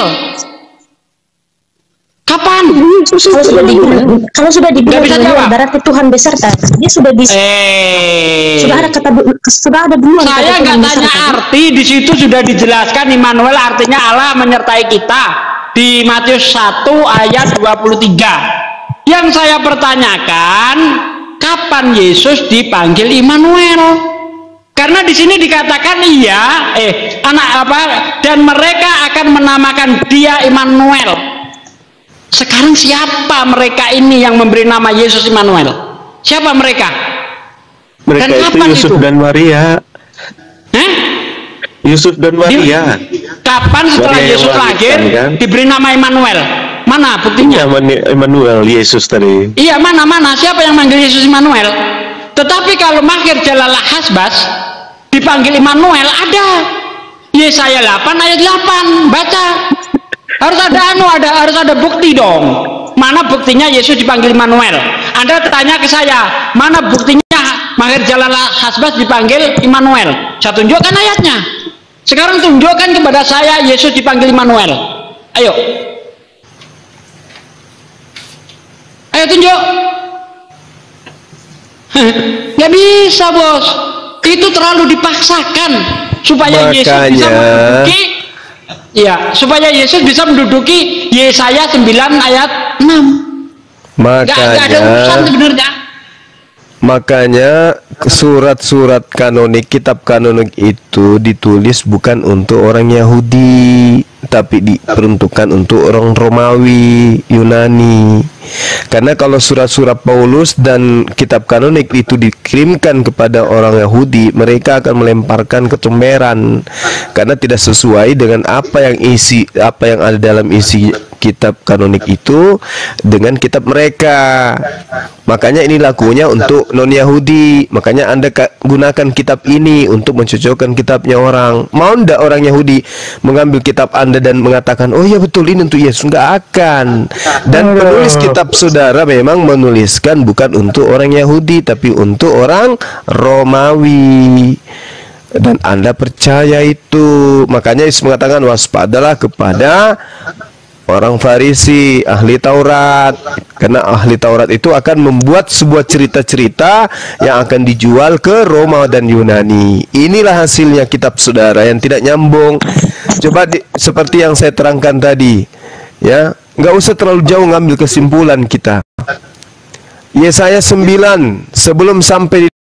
B: Kapan?
C: Kalau sudah dibilang, kalau sudah dibilang Immanuel berarti Tuhan beserta. Dia sudah di
B: eh.
C: sudah ada kata sudah ada duluan.
B: Saya nggak tanya arti, di situ sudah dijelaskan Immanuel artinya Allah menyertai kita di Matius satu ayat dua puluh tiga. Yang saya pertanyakan, kapan Yesus dipanggil Immanuel? Karena di sini dikatakan iya, eh anak apa? Dan mereka akan menamakan dia Immanuel. Sekarang siapa mereka ini yang memberi nama Yesus Immanuel? Siapa mereka?
K: Mereka dan itu Yusuf itu? dan Maria.
B: Eh?
K: Yusuf dan Maria.
B: Di, kapan setelah Maria Yesus lahir kan? Diberi nama Immanuel? Mana buktinya?
K: Iya, Immanuel, Yesus tadi.
B: Iya, mana mana siapa yang manggil Yesus Immanuel? Tetapi kalau Maher Jalal Hasbas dipanggil Immanuel ada Yesaya delapan ayat delapan, baca. Harus ada anu, ada harus ada bukti dong. Mana buktinya Yesus dipanggil Immanuel? Anda tanya ke saya, mana buktinya Maher Jalal Hasbas dipanggil Immanuel? Saya tunjukkan ayatnya. Sekarang tunjukkan kepada saya Yesus dipanggil Immanuel. Ayo. Ayo tunjuk. Ya Nggak bisa, Bos. Itu terlalu dipaksakan supaya
D: Makanya,
B: Yesus bisa menduduki ya, supaya Yesus bisa menduduki Yesaya sembilan ayat enam.
D: Makanya
B: Nggak, nggak ada urusan sebenarnya.
D: Makanya surat-surat kanonik, kitab kanonik itu ditulis bukan untuk orang Yahudi, tapi diperuntukkan untuk orang Romawi, Yunani. Karena kalau surat-surat Paulus dan kitab kanonik itu dikirimkan kepada orang Yahudi, mereka akan melemparkan kecomberan karena tidak sesuai dengan apa yang isi apa yang ada dalam isi kitab kanonik itu dengan kitab mereka. Makanya ini lakunya untuk non-Yahudi. Makanya Anda gunakan kitab ini untuk mencocokkan kitabnya orang. Mau ndak orang Yahudi mengambil kitab Anda dan mengatakan, oh ya betul ini untuk Yesus? Nggak akan. Dan penulis kitab saudara memang menuliskan bukan untuk orang Yahudi, tapi untuk orang Romawi. Dan Anda percaya itu. Makanya Yesus mengatakan, waspadalah kepada orang Farisi, ahli Taurat. Karena ahli Taurat itu akan membuat sebuah cerita-cerita yang akan dijual ke Roma dan Yunani. Inilah hasilnya kitab saudara yang tidak nyambung. Coba di, seperti yang saya terangkan tadi, ya, nggak usah terlalu jauh ngambil kesimpulan kita. Yesaya sembilan sebelum sampai di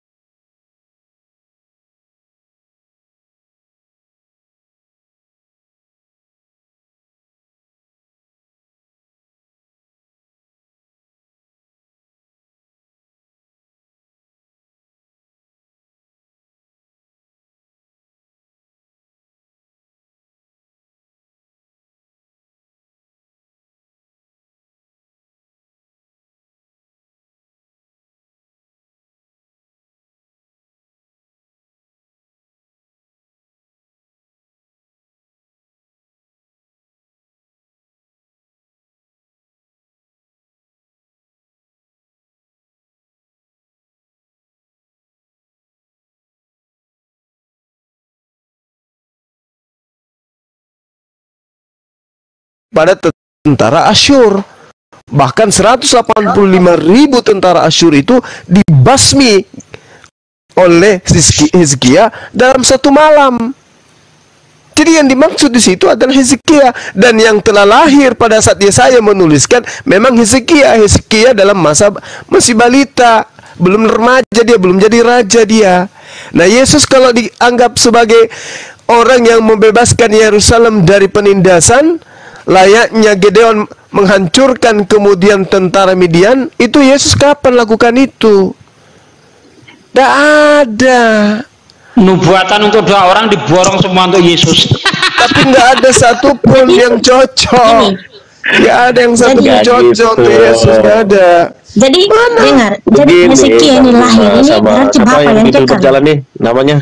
D: pada tentara Asyur. Bahkan seratus delapan puluh lima ribu tentara Asyur itu dibasmi oleh Hizkia dalam satu malam. Jadi yang dimaksud di situ adalah Hizkia, dan yang telah lahir pada saat Yesaya menuliskan memang Hizkia. Hizkia dalam masa masih balita, belum remaja dia, belum jadi raja dia. Nah, Yesus kalau dianggap sebagai orang yang membebaskan Yerusalem dari penindasan, layaknya Gideon menghancurkan kemudian tentara Midian, itu Yesus kapan lakukan itu? Tidak ada.
B: Nubuatan untuk dua orang diborong semua untuk Yesus.
D: Tapi nggak ada satupun yang cocok. Nggak ada yang satu pun cocok untuk Yesus, nggak ada.
C: Jadi dengar, jadi Hizkia ini lahir ini berarti bapak yang kekal.
K: Berjalan nih, namanya.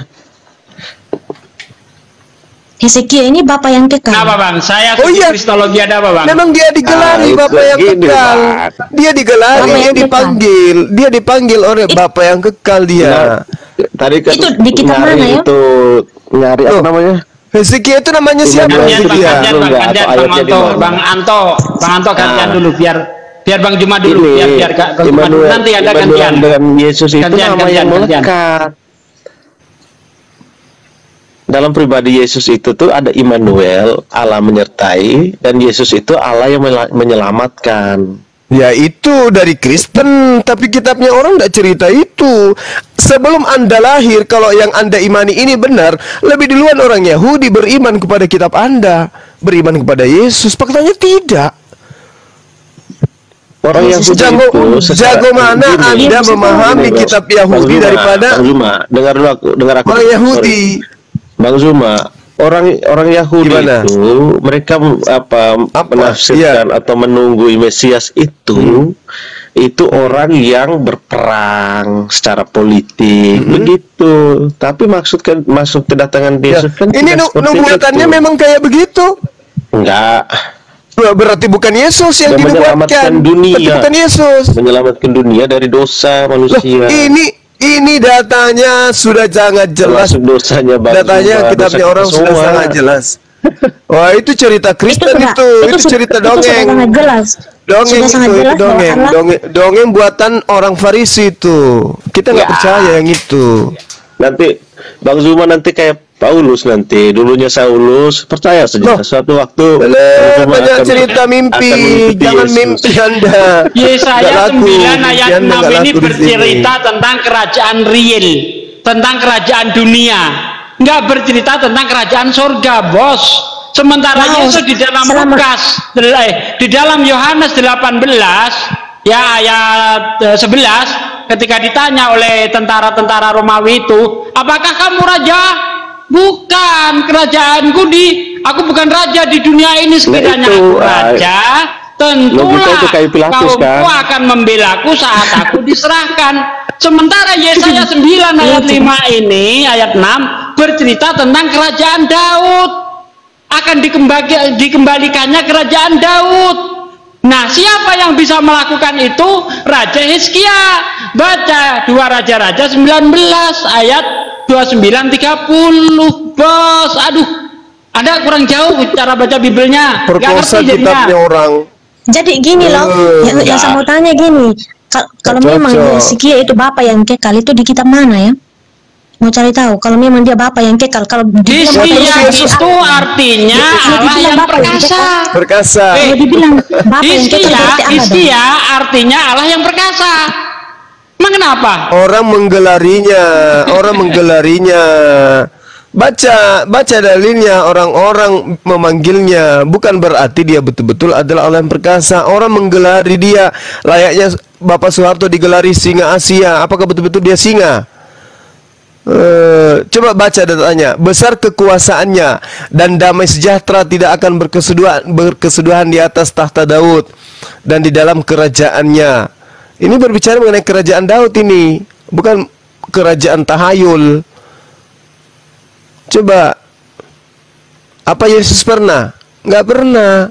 C: Hizkia ini bapak yang kekal.
B: Kenapa bang? Saya
D: oh iya,
B: kristologi ada apa bang?
D: Memang dia digelari ah, bapak yang kekal. Dia digelari, dia dipanggil, kekal. dia dipanggil oleh bapak yang kekal dia.
K: Nah, tadi kan
C: itu di kitab mana ya?
K: Itu nyari apa oh. namanya?
D: Hizkia itu namanya siapa?
B: Gantian, bang, gantian, bang, gantian, bang Anto, bang Anto, bang Anto gantian nah. dulu biar biar bang Juma dulu, ini, biar biar Kak Juma dulu, nanti ada gantian.
K: Dengan Yesus itu
B: gantian,
K: nama
B: gantian,
K: yang
B: gantian.
K: melekat. Dalam pribadi Yesus itu tuh ada Immanuel, Allah menyertai, dan Yesus itu Allah yang menyelamatkan.
D: Ya itu dari Kristen, tapi kitabnya orang tidak cerita itu. Sebelum Anda lahir, kalau yang Anda imani ini benar, lebih duluan orang Yahudi beriman kepada kitab Anda, beriman kepada Yesus. Faktanya tidak.
K: Orang yang
D: jago,
K: itu
D: jago mana gini, Anda memahami gini, kitab Yahudi Zuma, daripada
K: Bang Zuma, dengar dulu aku, dengar aku.
D: Orang Yahudi.
K: Sorry. Bang Zuma, orang orang Yahudi Gimana? itu mereka apa, apa? menafsirkan ya. atau menunggu Mesias itu hmm. itu orang yang berperang secara politik hmm. begitu. Tapi maksudkan masuk kedatangan Yesus ya. kan
D: ini nubuatannya memang kayak begitu?
K: Enggak.
D: Berarti bukan Yesus yang
K: menyelamatkan dunia.
D: Berarti bukan Yesus.
K: Menyelamatkan dunia dari dosa manusia.
D: Loh, ini ini datanya sudah sangat jelas.
K: Termasuk dosanya Bang
D: Datanya
K: Zuma,
D: kitabnya orang
K: semua.
D: sudah sangat jelas. Wah, itu cerita Kristen itu, itu, itu, itu cerita
C: itu
D: dongeng.
C: Sudah sangat jelas.
D: Dongeng
C: sudah
D: itu,
C: sangat jelas
D: itu dongeng,
C: Allah...
D: dongeng, dongeng buatan orang Farisi itu. Kita nggak ya. percaya yang itu.
K: Nanti Bang Zuma nanti kayak Paulus nanti, dulunya Saulus, percaya saja. Loh. Suatu waktu
D: banyak akan, cerita mimpi, jangan Yesus. Mimpi Anda.
B: Yesaya sembilan ayat enam ini bercerita tentang kerajaan real, tentang kerajaan dunia. Nggak bercerita tentang kerajaan surga, bos. Sementara wow, Yesus di dalam Lukas, di dalam Yohanes delapan belas, ya ayat sebelas, ketika ditanya oleh tentara-tentara Romawi itu, apakah kamu raja? Bukan, kerajaanku di, aku bukan raja di dunia ini. Sekiranya nah, itu, aku raja, tentulah kaumku kan? akan membelaku saat aku diserahkan. Sementara Yesaya sembilan ayat lima ini, ayat enam, bercerita tentang kerajaan Daud. Akan dikembali, dikembalikannya kerajaan Daud. Nah, siapa yang bisa melakukan itu? Raja Hizkia. Baca dua Raja-Raja sembilan belas ayat dua puluh sembilan tiga puluh. Bos, aduh. Anda kurang jauh cara baca Bibelnya.
D: Perkosa kitabnya orang.
C: Jadi gini loh, uh, yang, yang saya mau tanya gini. Kalau memang Hizkia itu bapak yang kekal, itu di kitab mana ya? Mau cari tahu kalau memang dia bapak yang kekal. Kalau
B: Hizkia itu artinya Allah yang perkasa.
D: Perkasa.
C: Kalau dibilang bapak yang kekal,
B: Hizkia artinya Allah yang perkasa. Emang kenapa?
D: Orang menggelarinya, orang menggelarinya. Baca, baca dalilnya, orang-orang memanggilnya, bukan berarti dia betul-betul adalah Allah yang perkasa. Orang menggelari dia, layaknya Bapak Soeharto digelari singa Asia. Apakah betul-betul dia singa? Uh, coba baca datanya. Besar kekuasaannya dan damai sejahtera tidak akan berkesudahan, berkesudahan di atas tahta Daud dan di dalam kerajaannya. Ini berbicara mengenai kerajaan Daud ini, bukan kerajaan tahayul. Coba, apa Yesus pernah? Nggak pernah.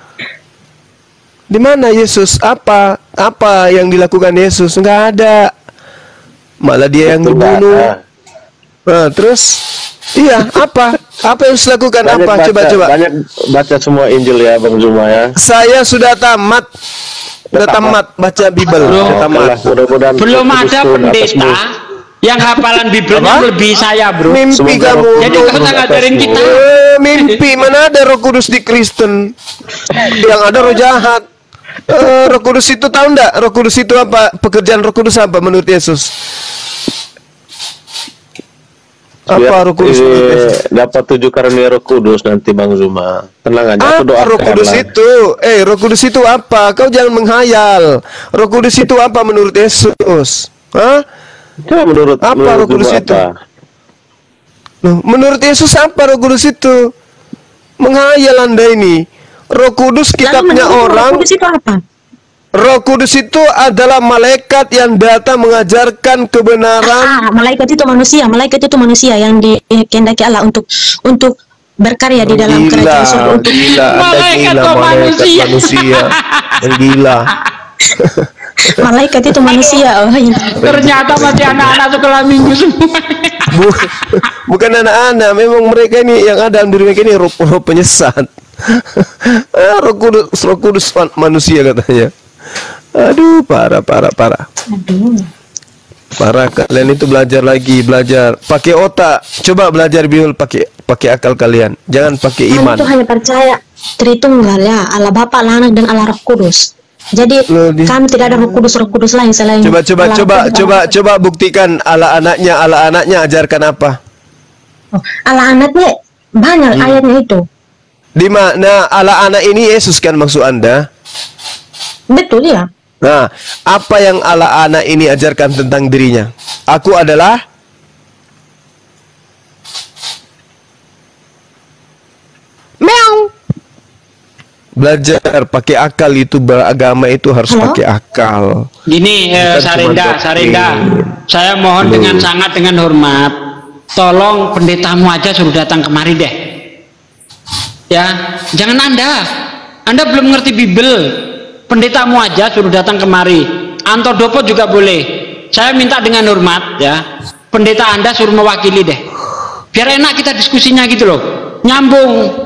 D: Di mana Yesus? Apa? Apa yang dilakukan Yesus? Nggak ada. Malah dia yang dibunuh. Nah, terus iya apa apa yang harus dilakukan? Apa baca, coba coba
K: banyak baca semua Injil ya Bang Zuma ya.
D: Saya sudah tamat sudah tamat baca Bible.
B: Belum,
D: tamat.
B: Belum ada pendeta yang hafalan Bibelnya lebih saya, bro.
D: Mimpi Semoga kamu.
B: Jadi kamu ngajarin kita.
D: Eh, mimpi mana ada Roh Kudus di Kristen? Yang ada roh jahat. Uh, Roh Kudus itu tahu enggak? Roh Kudus itu apa? Pekerjaan Roh Kudus apa menurut Yesus? Apa Roh Kudus?
K: Eh, dapat tujuh karunia Roh Kudus nanti Bang Zuma. Tenang aja, aku doakan.
D: Roh Kudus lah. itu, eh Roh Kudus itu apa? Kau jangan menghayal. Roh Kudus itu apa menurut Yesus? Hah?
K: Coba menurut
D: apa
K: menurut
D: Roh Kudus itu?
K: Apa?
D: Loh, menurut Yesus apa Roh Kudus itu? Menghayal Anda ini. Roh Kudus kitabnya orang.
C: Roh Kudus itu apa?
D: Roh Kudus itu adalah malaikat yang datang mengajarkan kebenaran.
C: Ah, malaikat itu manusia, malaikat itu manusia yang dikehendaki Allah untuk untuk berkarya di dalam
D: gila,
C: kerajaan surga. Untuk
D: gila, malaikat gila, malaikat manusia, manusia. Yang gila.
C: Malaikat itu manusia. Oh, ya.
B: Ternyata masih anak-anak sekolah minggu semua.
D: Bukan anak-anak, memang mereka ini yang ada di mereka ini roh, roh penyesat. Roh Kudus, Roh Kudus manusia katanya. Aduh, parah, parah, parah.
C: Aduh.
D: Parah, kalian itu belajar lagi, belajar. Pakai otak. Coba belajar Bible pakai pakai akal kalian. Jangan pakai iman.
C: Kami itu hanya percaya Tritunggal ya, Allah Bapa, Allah Anak dan Allah Roh Kudus. Jadi Loh, kami tidak ada Roh Kudus, Roh Kudus lain selain.
D: Coba coba
C: Allah
D: coba
C: Kudus,
D: coba Allah. Coba buktikan Allah Anaknya, Allah Anaknya ajarkan apa?
C: Oh, Allah Anaknya banyak hmm. ayatnya itu.
D: Di mana Allah Anak ini Yesus kan maksud Anda?
C: Betul ya.
D: Nah, apa yang Allah Anak ini ajarkan tentang dirinya? Aku adalah meow. Belajar pakai akal itu, beragama itu harus Halo? pakai akal.
B: Gini, eh, Sarinda, Sarinda, saya mohon Halo. dengan sangat dengan hormat, tolong pendetamu aja suruh datang kemari deh. Ya, jangan Anda. Anda belum ngerti Bible. Pendetamu aja suruh datang kemari. Anto Dopo juga boleh. Saya minta dengan hormat ya. Pendeta Anda suruh mewakili deh. Biar enak kita diskusinya gitu loh. Nyambung.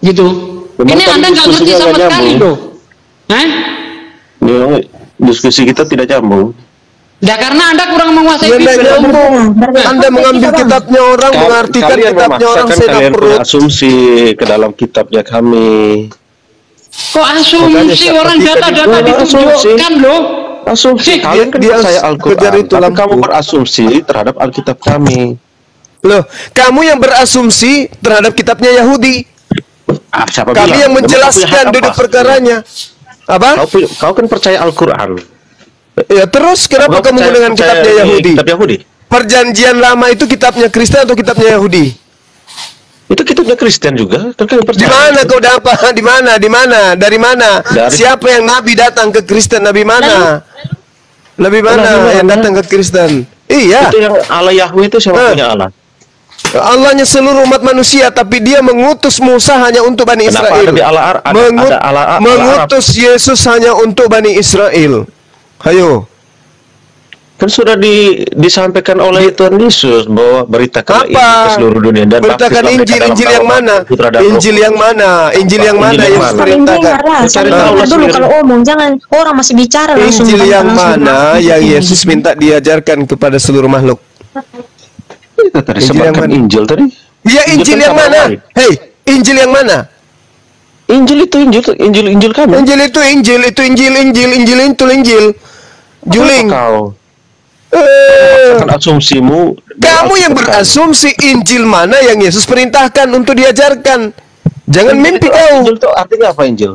B: Gitu.
K: Memang
B: Ini
K: tadi
B: Anda nggak ngerti
K: diskusinya
B: sama
K: nggak
B: sekali
K: nyambung.
B: loh. Hah?
K: Memang diskusi kita tidak nyambung.
B: Nah, karena Anda kurang menguasai
D: Ya, nggak
B: Bible.
D: nyambung. Anda mengambil kitabnya orang,
K: Ka-
D: mengartikan
K: kalian
D: kitabnya orang
K: memaksakan,
D: saya
K: kalian
D: perut.
K: punya asumsi ke dalam kitabnya kami.
B: Kok asumsi orang data-data ditunjukkan loh?
K: Asumsi
D: Dia-
K: kalian kan
D: dia
K: percaya
D: kejar
K: Al-Quran,
D: itu
K: tapi
D: lampu.
K: kamu berasumsi terhadap Alkitab kami.
D: Loh, kamu yang berasumsi terhadap kitabnya Yahudi.
K: Ah, siapa
D: Kami
K: bilang?
D: yang
K: Memang kau punya
D: menjelaskan
K: hak
D: duduk
K: apa?
D: perkaranya. Apa?
K: Kau, pu- kau kan percaya Al-Quran.
D: Ya terus kenapa
K: Kau
D: kamu
K: percaya-
D: dengan
K: percaya
D: kitabnya
K: di
D: Yahudi?
K: Kitab Yahudi.
D: Perjanjian lama itu kitabnya Kristen atau kitabnya Yahudi?
K: Itu kitabnya Kristen juga. Kan kami
D: Di
K: percaya.
D: mana kau dapat? Di mana? Di mana? Dari mana?
K: Dari-
D: Siapa yang nabi datang ke Kristen? Nabi mana? Nabi mana
K: Nabi mana?
D: yang datang ke Kristen? Iya.
K: Itu yang Allah Yahweh itu siapa
D: Ah.
K: punya Allah?
D: Allahnya seluruh umat manusia, tapi dia mengutus Musa hanya untuk Bani
K: Kenapa
D: Israel.
K: ada di Allah Ar- ada-
D: Mengut-
K: ada Allah- Allah
D: mengutus Yesus hanya untuk Bani Israel. Hayo.
K: Kan sudah di, disampaikan oleh Tuhan Yesus bahwa beritakan ini ke
D: Apa?
K: seluruh dunia dan
D: Beritakan
K: baptislah mereka
D: Injil,
K: dalam
D: Injil
K: nama
D: yang mana?
K: Putra dan Roh
D: Injil yang mana? Injil yang
K: Injil
D: mana
K: yang
D: yang
K: mana?
C: Saling dengar
D: diperintahkan?
C: lah, saling
K: Cari tahu
C: dengar
K: Allah
C: dulu
K: sendiri.
C: kalau omong, jangan orang masih bicara langsung.
D: Injil
C: tanpa
D: yang
C: langsung
D: mana
C: langsung
D: yang
C: gitu.
D: Yesus minta diajarkan kepada seluruh makhluk?
K: Itu tadi
D: Injil yang
K: sebutkan
D: mana?
K: Injil tadi.
D: Iya, Injil
K: kan
D: yang
K: kabar
D: mana?
K: baik.
D: Hei, Injil yang mana?
K: Injil itu Injil Injil Injil kami.
D: Injil itu Injil, itu Injil, Injil, Injil itu Injil. Juling.
K: Apa kau?
D: Eh,
K: Kan asumsimu.
D: kamu yang berasumsi Injil mana yang Yesus perintahkan untuk diajarkan. Jangan mimpi kau.
K: Injil itu artinya apa Injil?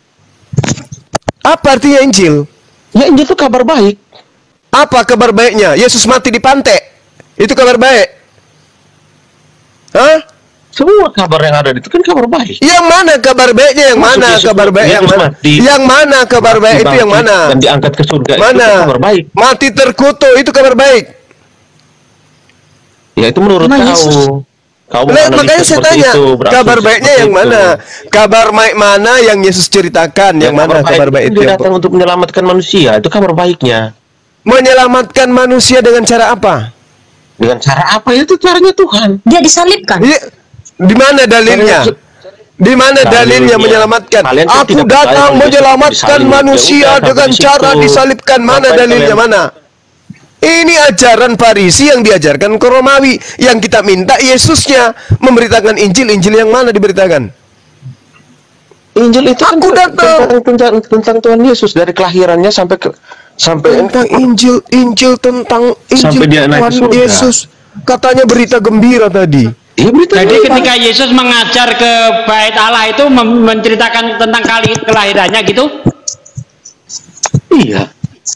D: Apa artinya Injil?
K: Ya Injil itu kabar baik.
D: Apa kabar baiknya? Yesus mati di pantai. Itu kabar baik. Hah?
K: Semua kabar yang ada itu kan kabar baik.
D: Yang mana kabar baiknya? Yang
K: Maksud
D: mana
K: Yesus-
D: kabar baik? Yang
K: Yesus
D: mana?
K: mati.
D: Yang mana kabar baik itu yang
K: Dibangkit
D: mana?
K: Dan diangkat ke surga itu
D: Mana?
K: kan kabar baik.
D: Mati terkutuk itu kabar baik.
K: Ya itu menurut
C: Emang
K: kau.
C: Yesus-
K: Kau
D: Nah,
K: menganalisa
D: makanya saya
K: seperti
D: tanya,
K: itu, berasumsi
D: kabar baiknya
K: seperti
D: yang
K: itu.
D: mana? Kabar baik mana yang Yesus ceritakan? Yang mana kabar baik itu?
K: Dia
D: yang-
K: datang untuk menyelamatkan manusia, itu kabar baiknya.
D: Menyelamatkan manusia dengan cara apa?
K: Dengan cara apa? Itu caranya Tuhan.
C: Dia disalibkan.
D: Iya. Di mana dalilnya? Di mana dalilnya
K: Dalilnya.
D: menyelamatkan?
K: Kalian kan
D: Aku
K: tidak percaya
D: datang
K: kalau Yesus
D: menyelamatkan
K: disalib.
D: manusia
K: Ya udah,
D: dengan
K: sampai di
D: cara
K: situ.
D: disalibkan. Mana
K: Ngapain
D: dalilnya?
K: kalian-
D: Mana? Ini ajaran Farisi yang diajarkan ke Romawi. Yang kita minta Yesusnya memberitakan Injil. Injil yang mana diberitakan?
K: Injil itu kan
D: Aku datang.
K: tentang, tentang tentang Tuhan Yesus dari kelahirannya sampai ke sampai
D: Tentang Injil, Injil tentang Injil
K: Sampai dia naik ke
D: Tuhan
K: surga.
D: Yesus. Katanya berita gembira tadi.
K: Iya, berita
B: Jadi
K: gembira.
B: ketika Yesus mengajar ke bait Allah itu mem- menceritakan tentang kali kelahirannya gitu.
K: Iya.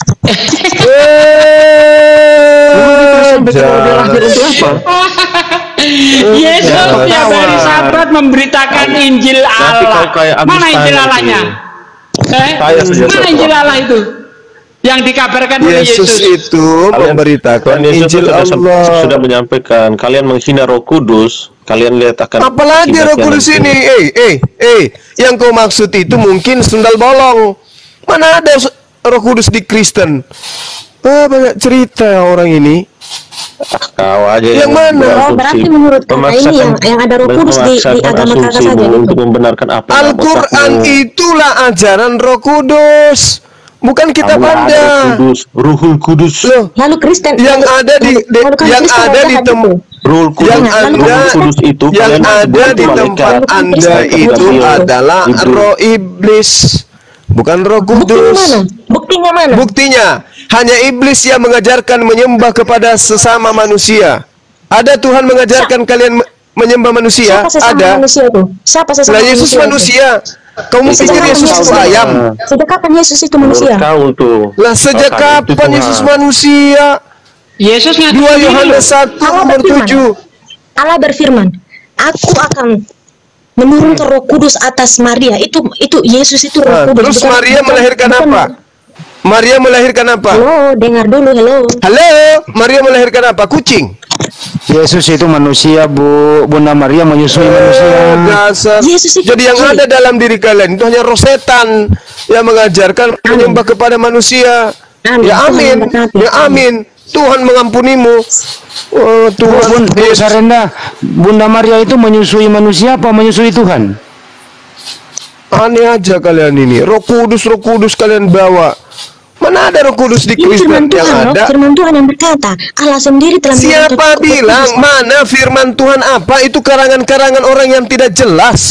D: Eh,
K: Sampai kalau dia lahir untuk apa?
B: Yesus
D: jangan
B: ya
D: ketawa.
B: dari sahabat memberitakan Injil
K: Tapi
B: Allah.
K: kau kayak Agus
B: Mana Injil
K: Tanya
B: Allahnya?
K: itu.
B: Eh?
K: Saya saja
B: Mana
K: satu.
B: Injil Allah itu? Yang dikabarkan oleh
D: Yesus
B: Yesus.
D: itu memberitakan
K: Tuhan Yesus
D: Injil
K: sudah,
D: Allah.
K: sudah menyampaikan, kalian menghina Roh Kudus, kalian lihat akan
D: Apalagi Roh
K: akibatnya
D: Kudus
K: nanti.
D: ini, eh, eh, eh, yang kau maksud itu mungkin sendal bolong. Mana ada s- Roh Kudus di Kristen? Ah, banyak cerita orang ini.
K: Ah, kau aja
D: Yang mana?
K: berasumsi.
C: Oh, berarti menurut kakak ini
K: Memaksakan-
C: yang- yang ada Roh Kudus di- di
K: memaksakan
C: agama kakak
K: asumsimu
C: saja gitu.
K: untuk membenarkan apa yang
D: Al-Quran
K: otakmu.
D: itulah ajaran Roh Kudus, bukan kitab
K: Kamu ada
D: Anda.
K: Roh Kudus, Ruhul Kudus.
D: Loh,
C: Lalu Kristen
D: yang
C: lalu-
D: ada di,
C: lalu-
D: di-
C: lalu kan
D: yang
C: Kristen
D: ada di
C: jahat
D: tem
C: gitu.
K: Ruhul Kudus,
D: yang
C: Lalu
D: ada
K: Ruhul Kudus itu
D: yang
K: kalian
D: ada
K: sebut
D: di
K: malaikat.
D: tempat Anda
C: Malaikat
D: itu
C: itu.
D: adalah
K: Iblis.
D: roh iblis, bukan Roh
C: Buktinya
D: Kudus.
C: mana? Buktinya mana?
D: Buktinya hanya iblis yang mengajarkan menyembah kepada sesama manusia. Ada Tuhan mengajarkan kalian me- menyembah manusia?
C: Siapa sesama
D: Ada.
C: manusia itu? Siapa sesama
D: Lah Yesus
C: itu?
D: manusia. Kamu
K: Itu
D: pikir
C: Sejak
D: Yesus
C: kapan
D: itu
C: Yesus
D: ayam?
C: Sejak kapan Yesus itu
K: Menurut
C: manusia?
K: kau tuh.
D: Lah sejak
K: Kau kan itu
D: kapan
K: Tuhan.
D: Yesus manusia?
B: Yesus ngaku
D: dua
B: sendiri
D: Yohanes
B: loh.
D: satu
C: Allah
D: nomor
C: berfirman.
D: tujuh.
C: Allah berfirman, aku akan menurunkan Roh Kudus atas Maria. Itu itu Yesus itu Roh
D: Nah,
C: Kudus.
D: terus
C: bukan-
D: Maria
C: bukan-
D: melahirkan
C: bukan-
D: apa? Maria melahirkan apa?
C: Halo, dengar dulu, hello.
D: Halo, Maria melahirkan apa? Kucing.
G: Yesus itu manusia, Bu. Bunda Maria menyusui manusia.
D: Eh, dasar.
C: Yesus itu
D: Jadi yang
C: kucing.
D: ada dalam diri kalian itu hanya roh setan yang mengajarkan menyembah kepada manusia.
C: Amin.
D: Ya
C: Tuhan
D: amin.
C: memberkati.
D: Ya amin. Tuhan mengampunimu. Oh,
G: Bu,
D: Tuhan
G: Bun, Bu
D: Yesus.
G: Sarenda, Bunda Maria itu menyusui manusia apa menyusui Tuhan?
D: Aneh aja kalian ini. Roh Kudus, Roh Kudus kalian bawa. Mana ada Roh Kudus di Kristen? Yang
C: Tuhan,
D: ada
C: firman Tuhan yang berkata, Allah sendiri telah
D: siapa bilang? Mana firman Tuhan apa? Itu karangan-karangan orang yang tidak jelas.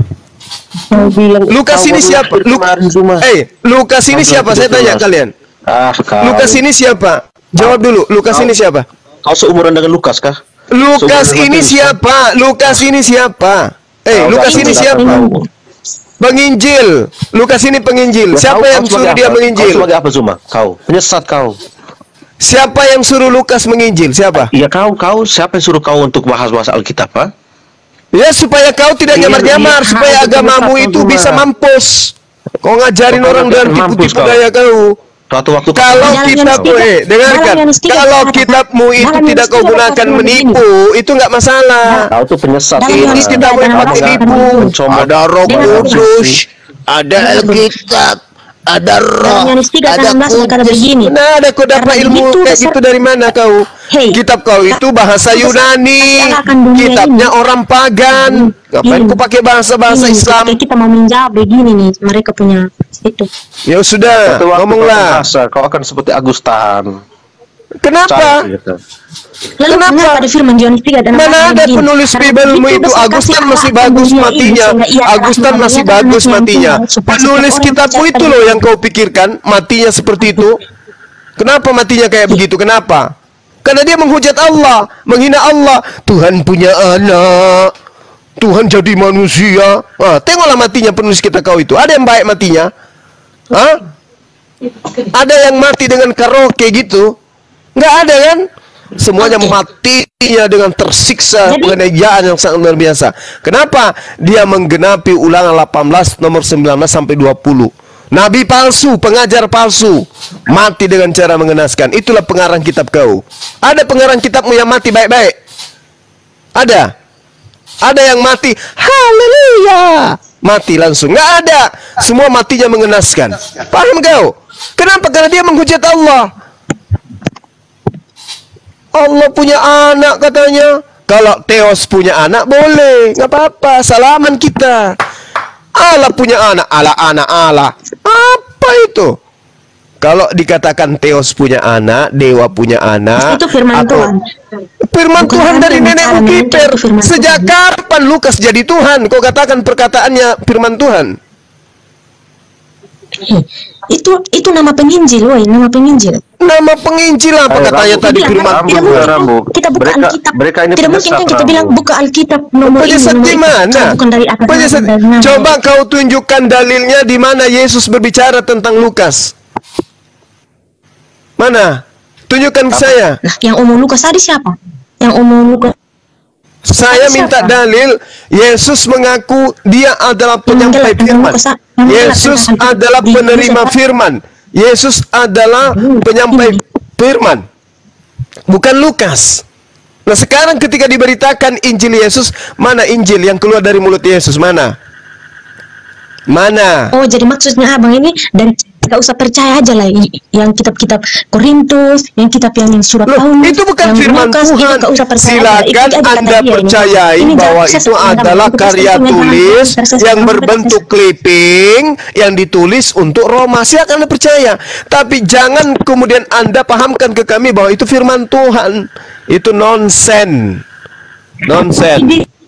D: Lukas ini siapa? Eh, Lukas ini siapa? Saya tanya kalian.
K: Ah,
D: Lukas ini siapa? Jawab dulu. Lukas ini siapa?
K: Kau seumuran dengan Lukas kah?
D: Lukas ini siapa? Lukas ini siapa? Eh, Lukas ini siapa? Penginjil. Lukas ini penginjil. Siapa yang suruh dia menginjil?
K: Kau sebagai apa Zuma? Kau penyesat kau.
D: Siapa yang suruh Lukas menginjil? Siapa?
K: Iya kau, kau siapa yang suruh kau untuk bahas-bahas Alkitab, ha?
D: Ya supaya kau tidak nyamar-nyamar, supaya agamamu itu bisa mampus. Kau ngajarin orang dengan tipu-tipu gaya kau.
K: Waktu-waktu
D: kalau kitabmu, eh, dengarkan, kalau kitabmu itu tidak kau gunakan menipu, itu nggak masalah.
K: Kau tuh penyesat.
D: Ini kitabmu yang pakai tipu. Ada Roh Kudus, ada Alkitab, ada Roh, ada Kudus. Mana ada kau dapat ilmu kayak gitu dari mana kau? Kitab kau itu bahasa Yunani, kitabnya orang pagan. Ngapain kau pakai bahasa-bahasa Islam?
C: Kita mau menjawab begini nih, mereka punya itu.
D: Ya sudah, ngomonglah.
K: Kau akan seperti Agustan.
D: Kenapa?
C: Lalu kenapa ada firman Yohanes tiga dan
D: mana ada penulis Bibelmu itu? Agustan masih bagus matinya. Agustan masih bagus matinya. Penulis kitabmu itu loh yang kau pikirkan matinya seperti itu. Kenapa matinya kayak begitu? Kenapa? Karena dia menghujat Allah, menghina Allah. Tuhan punya anak, Tuhan jadi manusia. Ah, tengoklah matinya penulis kita kau itu. Ada yang baik matinya? Hah? Ada yang mati dengan karaoke gitu? Nggak ada kan? Semuanya matinya dengan tersiksa, penganiayaan yang sangat luar biasa. Kenapa? Dia menggenapi Ulangan delapan belas nomor sembilan belas sampai dua puluh. Nabi palsu, pengajar palsu, mati dengan cara mengenaskan. Itulah pengarang kitab kau. Ada pengarang kitabmu yang mati baik-baik? Ada? Ada yang mati, haleluya, mati langsung? Nggak ada. Semua matinya mengenaskan. Paham kau? Kenapa? Karena dia menghujat Allah. Allah punya anak katanya. Kalau Theos punya anak boleh, nggak apa-apa, salaman kita. Allah punya anak, Allah anak Allah. Apa itu? Kalau dikatakan Theos punya anak, dewa punya anak,
C: itu firman
D: atau
C: Tuhan.
D: Firman
C: Bukan
D: Tuhan dari nenek Ukiper. Sejak kapan Lukas jadi Tuhan? Kau katakan perkataannya firman Tuhan.
C: Itu itu nama penginjil, woi, nama penginjil.
D: Nama penginjil apa
K: Ayo,
D: katanya
K: Rambu.
D: tadi
C: Tidak,
D: firman
C: tidak
D: Tuhan?
C: mungkin
K: Rambu.
C: kita buka
K: Mereka-
C: Alkitab.
K: mereka ini
C: Tidak mungkin
K: penyesat,
C: kan kita
K: Rambu.
C: bilang buka Alkitab nomor ini.
D: Penyesat
C: nomor
D: di
C: itu.
D: mana?
C: Kalau bukan dari atas
D: Penyesat.
C: nama, dari nama.
D: Coba kau tunjukkan dalilnya di mana Yesus berbicara tentang Lukas. Mana? Tunjukkan ke saya.
C: Nah, yang umum Lukas tadi siapa? Yang umum Lukas.
D: Saya
C: Siapa?
D: minta dalil. Yesus mengaku dia adalah penyampai
C: Yang
D: firman.
C: Lukas- yang Lukas
D: Yesus
C: tentang-
D: adalah
C: di-
D: penerima
C: di-
D: firman. Yesus adalah penyampai firman, bukan Lukas. Nah sekarang ketika diberitakan Injil Yesus, mana Injil yang keluar dari mulut Yesus? Mana? Mana?
C: Oh, jadi maksudnya abang ini dari nggak usah percaya aja lah i- yang kitab-kitab Korintus, yang kitab yang surat
D: Loh,
C: Paulus,
D: itu bukan
C: yang
D: firman
C: Lukas, itu
D: Tuhan.
C: nggak usah percaya aja. Itu
D: Silakan
C: aja kata
D: Anda
C: dia ini.
D: percayai
C: Ini
D: bahwa
C: jangan
D: itu
C: sesat,
D: adalah
C: jangan
D: karya
C: sesat,
D: tulis
C: jangan sesat,
D: yang
C: jangan
D: berbentuk clipping yang ditulis untuk Roma. Silakan Anda percaya. Tapi jangan kemudian Anda pahamkan ke kami bahwa itu firman Tuhan. Itu nonsen. Nonsen.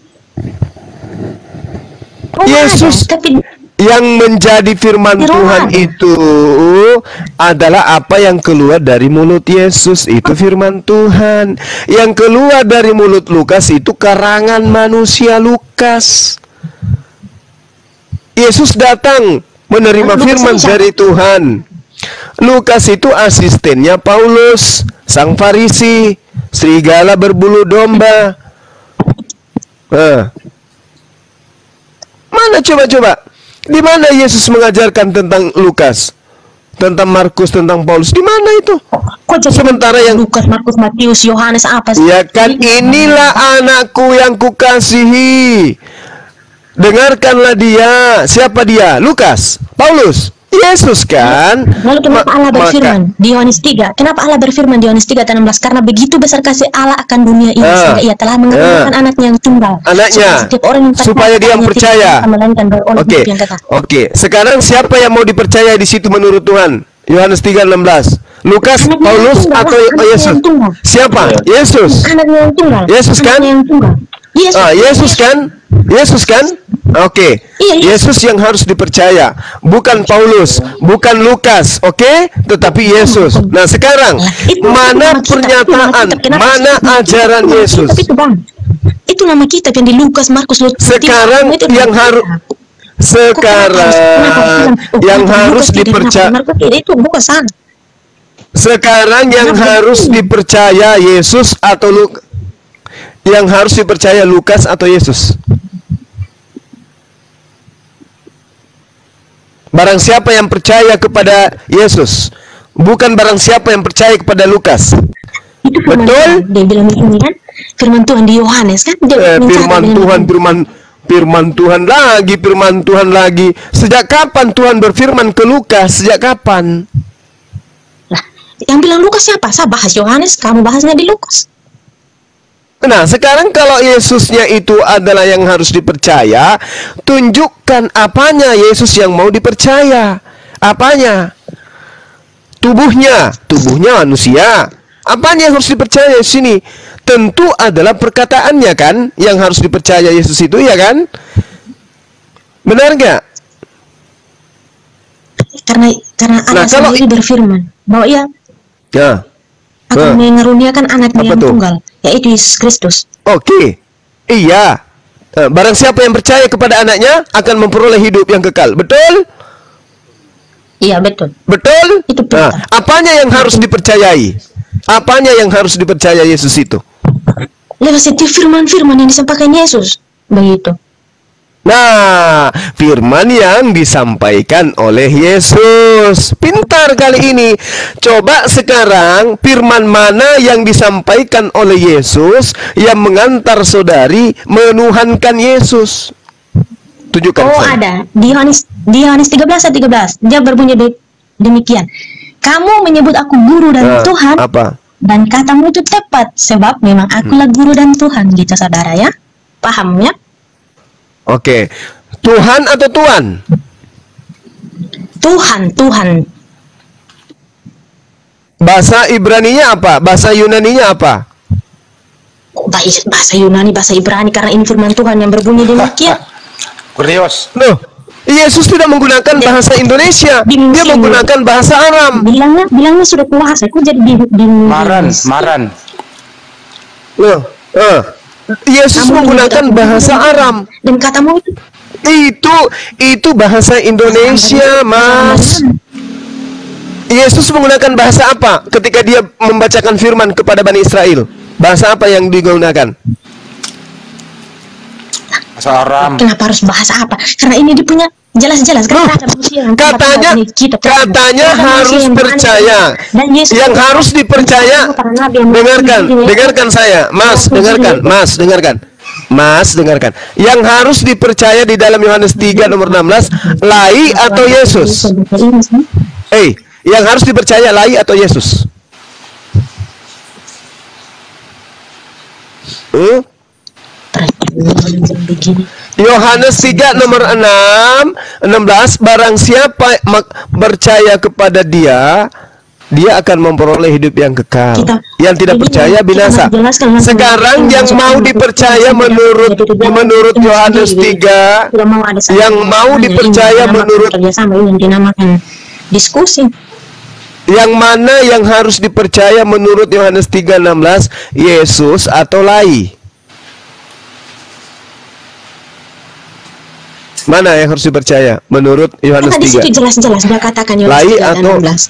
C: Oh,
D: Yesus
C: ada, tapi
D: yang menjadi firman
C: Di Roma
D: Tuhan
C: ada.
D: itu adalah apa yang keluar dari mulut Yesus. Itu firman Tuhan. Yang keluar dari mulut Lukas itu karangan manusia Lukas. Yesus datang menerima
C: Lukas
D: firman
C: ini siapa?
D: dari Tuhan. Lukas itu asistennya Paulus, sang Farisi, serigala berbulu domba. Nah, mana coba-coba? Di mana Yesus mengajarkan tentang Lukas, tentang Markus, tentang Paulus? Di mana itu?
C: kok jadi
D: Sementara yang
C: Lukas, Markus, Matius, Yohanes apa sih?
D: ya kan, inilah anakku yang kukasihi. Dengarkanlah dia. Siapa dia? Lukas, Paulus. Yesus kan.
C: Lalu kenapa
D: Ma
C: Allah berfirman
D: maka,
C: di Yohanes tiga? Kenapa Allah berfirman di Yohanes tiga ayat enam belas? Karena begitu besar kasih Allah akan dunia ini
D: ah,
C: sehingga Ia telah mengaruniakan
D: ah,
C: anaknya yang tunggal.
D: anaknya
C: Supaya setiap orang yang
D: supaya dia percaya. Oke,
C: okay.
D: oke. Okay. Sekarang siapa yang mau dipercaya di situ menurut Tuhan? Yohanes tiga enam belas. Lukas, anaknya Paulus atau Yesus? Siapa? Yesus.
C: Anaknya yang tunggal.
D: Yesus kan?
C: Anaknya yang tunggal. Yesus.
D: Ah, Yesus kan? Yesus kan? Oke. Okay.
C: Iya,
D: Yesus yang harus dipercaya, bukan Paulus, bukan Lukas, oke? Okay? Tetapi Yesus. Nah, sekarang mana pernyataan, mana ajaran Yesus?
C: Itu, Bang. Itu nama kitab yang di Lukas, Markus, Lukas.
D: Sekarang yang harus sekarang yang harus dipercaya
C: itu bukan.
D: Sekarang yang harus dipercaya Yesus atau Lukas? Yang harus dipercaya Lukas atau Yesus? Barang siapa yang percaya kepada Yesus, bukan barang siapa yang percaya kepada Lukas.
C: Itu firman
D: betul?
C: Tuhan. Dia bilang ini kan firman Tuhan di Yohanes kan? Dia
D: eh, firman Tuhan, firman firman Tuhan lagi, firman Tuhan lagi. Sejak kapan Tuhan berfirman ke Lukas? Sejak kapan?
C: Lah, yang bilang Lukas siapa? Saya bahas Yohanes, kamu bahasnya di Lukas.
D: Nah, sekarang kalau Yesusnya itu adalah yang harus dipercaya, tunjukkan apanya Yesus yang mau dipercaya. Apanya? Tubuhnya, tubuhnya manusia. Apanya yang harus dipercaya di sini? Tentu adalah perkataannya kan, yang harus dipercaya Yesus itu, ya kan? Benar nggak?
C: Karena karena Allah nah, sendiri berfirman bahwa ia
D: ya.
C: akan nah. mengaruniakan anaknya yang tuh? tunggal, yaitu Yesus Kristus.
D: Oke, okay. Iya. Barang siapa yang percaya kepada anaknya akan memperoleh hidup yang kekal. Betul?
C: Iya, betul.
D: Betul?
C: Itu betul.
D: Nah, apanya yang harus dipercayai? Apanya yang harus dipercaya Yesus itu?
C: Lewat setiap firman-firman yang disampaikan Yesus. Begitu.
D: Nah, firman yang disampaikan oleh Yesus. Pintar kali ini. Coba sekarang firman mana yang disampaikan oleh Yesus yang mengantar saudari menuhankan Yesus? Tunjukkan.
C: Oh, saya. Ada. Di Yohanes di Yohanes tiga belas ayat tiga belas. Dia berbunyi demikian. Kamu menyebut aku guru dan nah, Tuhan.
D: Apa?
C: Dan katamu itu tepat sebab memang akulah guru dan Tuhan, gitu saudara ya. Paham ya?
D: Oke, Tuhan atau Tuan?
C: Tuhan, Tuhan.
D: Bahasa Ibraninya apa? Bahasa Yunaninya apa?
C: Bahasa Yunani, bahasa Ibrani, karena ini firman Tuhan yang berbunyi demikian.
G: Kurios.
D: Loh, Yesus tidak menggunakan bahasa Indonesia, dia menggunakan bahasa Aram.
C: Bilangnya, bilangnya sudah puasa, aku jadi di, di
G: Maran, Maran.
D: Loh, eh. Yesus kamu menggunakan bahasa Aram
C: dan katamu itu
D: itu itu bahasa Indonesia, Mas. Yesus menggunakan bahasa apa ketika dia membacakan firman kepada Bani Israel? Bahasa apa yang digunakan?
G: Bahasa Aram.
C: Kenapa harus bahasa apa? Karena ini dia punya jelas-jelas kan
D: ada yang katanya kita, katanya harus percaya dan yang harus dipercaya. Dengarkan, dengarkan saya, Mas, dengarkan, Mas, dengarkan, Mas, dengarkan. Yang harus dipercaya di dalam Yohanes tiga nomor enam belas, Lai atau Yesus? Eh, hey, yang harus dipercaya Lai atau Yesus? Hmm? Yohanes tiga nomor enam enam belas, barang siapa percaya kepada dia, dia akan memperoleh hidup yang kekal. Kita, yang tidak percaya binasa. Sekarang yang mau dipercaya menurut menurut Yohanes tiga, yang mau dipercaya menurut
C: yang dinamakan diskusi.
D: Yang mana yang harus dipercaya menurut Yohanes tiga enam belas, Yesus atau Lai? Mana yang harus dipercaya menurut Yohanes tiga?
C: Di situ jelas-jelas dia katakan Yohanes tiga enam belas.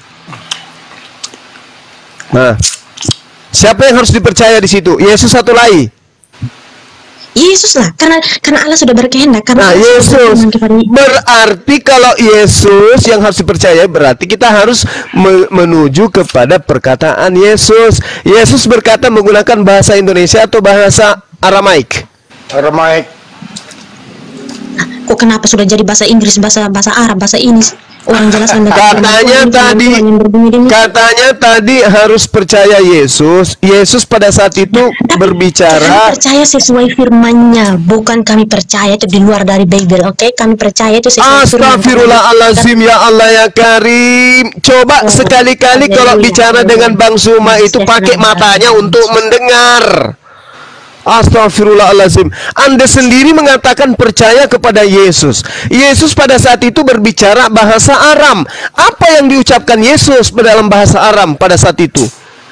D: Nah, siapa yang harus dipercaya di situ? Yesus atau Lai?
C: Yesus lah, karena karena Allah sudah berkehendak. Karena
D: nah, Yesus. Berarti kalau Yesus yang harus dipercaya, berarti kita harus me menuju kepada perkataan Yesus. Yesus berkata menggunakan bahasa Indonesia atau bahasa Aramaik?
G: Aramaik.
C: Kok kenapa sudah jadi bahasa Inggris, bahasa bahasa Arab, bahasa ini? Orang jelaskan
D: katanya tadi katanya tadi harus percaya Yesus. Yesus pada saat itu berbicara.
C: Kami percaya sesuai firman-Nya, bukan kami percaya itu di luar dari Bible. Oke, okay? Kami percaya itu sesuai firman.
D: Astagfirullahalazim, ya Allah ya Karim. Coba sekali-kali kalau bicara dengan Bang Suma itu pakai matanya untuk mendengar. Astagfirullahalazim. Anda sendiri mengatakan percaya kepada Yesus. Yesus pada saat itu berbicara bahasa Aram. Apa yang diucapkan Yesus dalam bahasa Aram pada saat itu?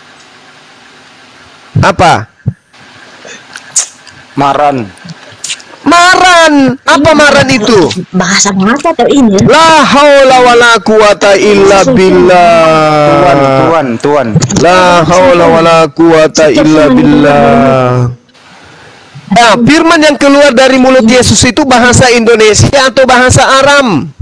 D: Apa?
G: Maran.
D: Maran. Apa maran itu?
C: Bahasa bahasa atau ini?
D: La haula wala quwata illa billah.
G: Tuan, tuan, tuan.
D: La haula wala quwata illa billah. Nah, firman yang keluar dari mulut Yesus itu bahasa Indonesia atau bahasa Aram?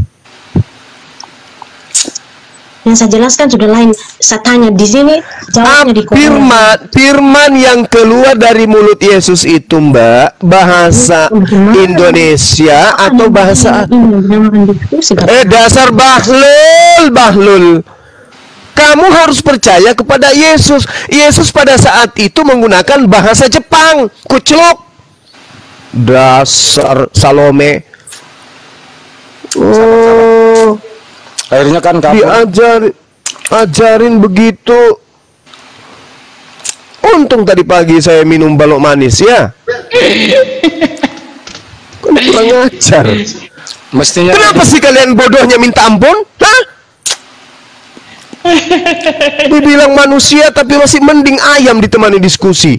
C: Yang saya jelaskan sudah lain. Saya tanya di sini, jawabnya di
D: firman, firman yang keluar dari mulut Yesus itu, Mbak, bahasa Indonesia atau bahasa? Eh, dasar bahlul, bahlul. Kamu harus percaya kepada Yesus. Yesus pada saat itu menggunakan bahasa Jepang. Kucluk. Dasar Salome. Oh,
G: akhirnya kan kamu
D: diajar ajarin begitu. Untung tadi pagi saya minum balok manis ya. Kan kurang ajar.
G: Mestinya.
D: Kenapa sih kalian bodohnya minta ampun? Hah? Dibilang manusia tapi masih mending ayam ditemani diskusi.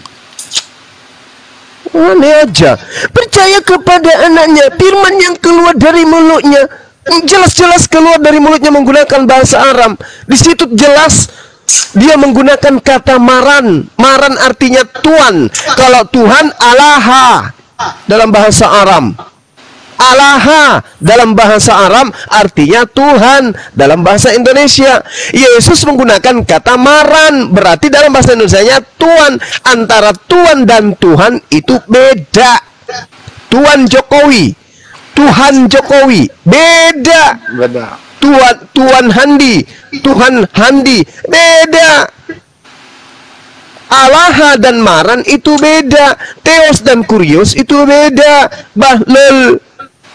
D: Aneh aja. Percaya kepada anaknya. Firman yang keluar dari mulutnya jelas-jelas keluar dari mulutnya menggunakan bahasa Aram. Di situ jelas dia menggunakan kata maran. Maran artinya Tuhan. Kalau Tuhan Allaha dalam bahasa Aram. Allaha dalam bahasa Aram artinya Tuhan dalam bahasa Indonesia. Yesus menggunakan kata maran, berarti dalam bahasa Indonesianya Tuhan. Antara Tuhan dan Tuhan itu beda. Tuhan Jokowi, Tuhan Jokowi beda.
G: Beda.
D: Tuhan Tuhan Handi, Tuhan Handi beda. Allaha dan maran itu beda. Theos dan kurios itu beda. Bahlul.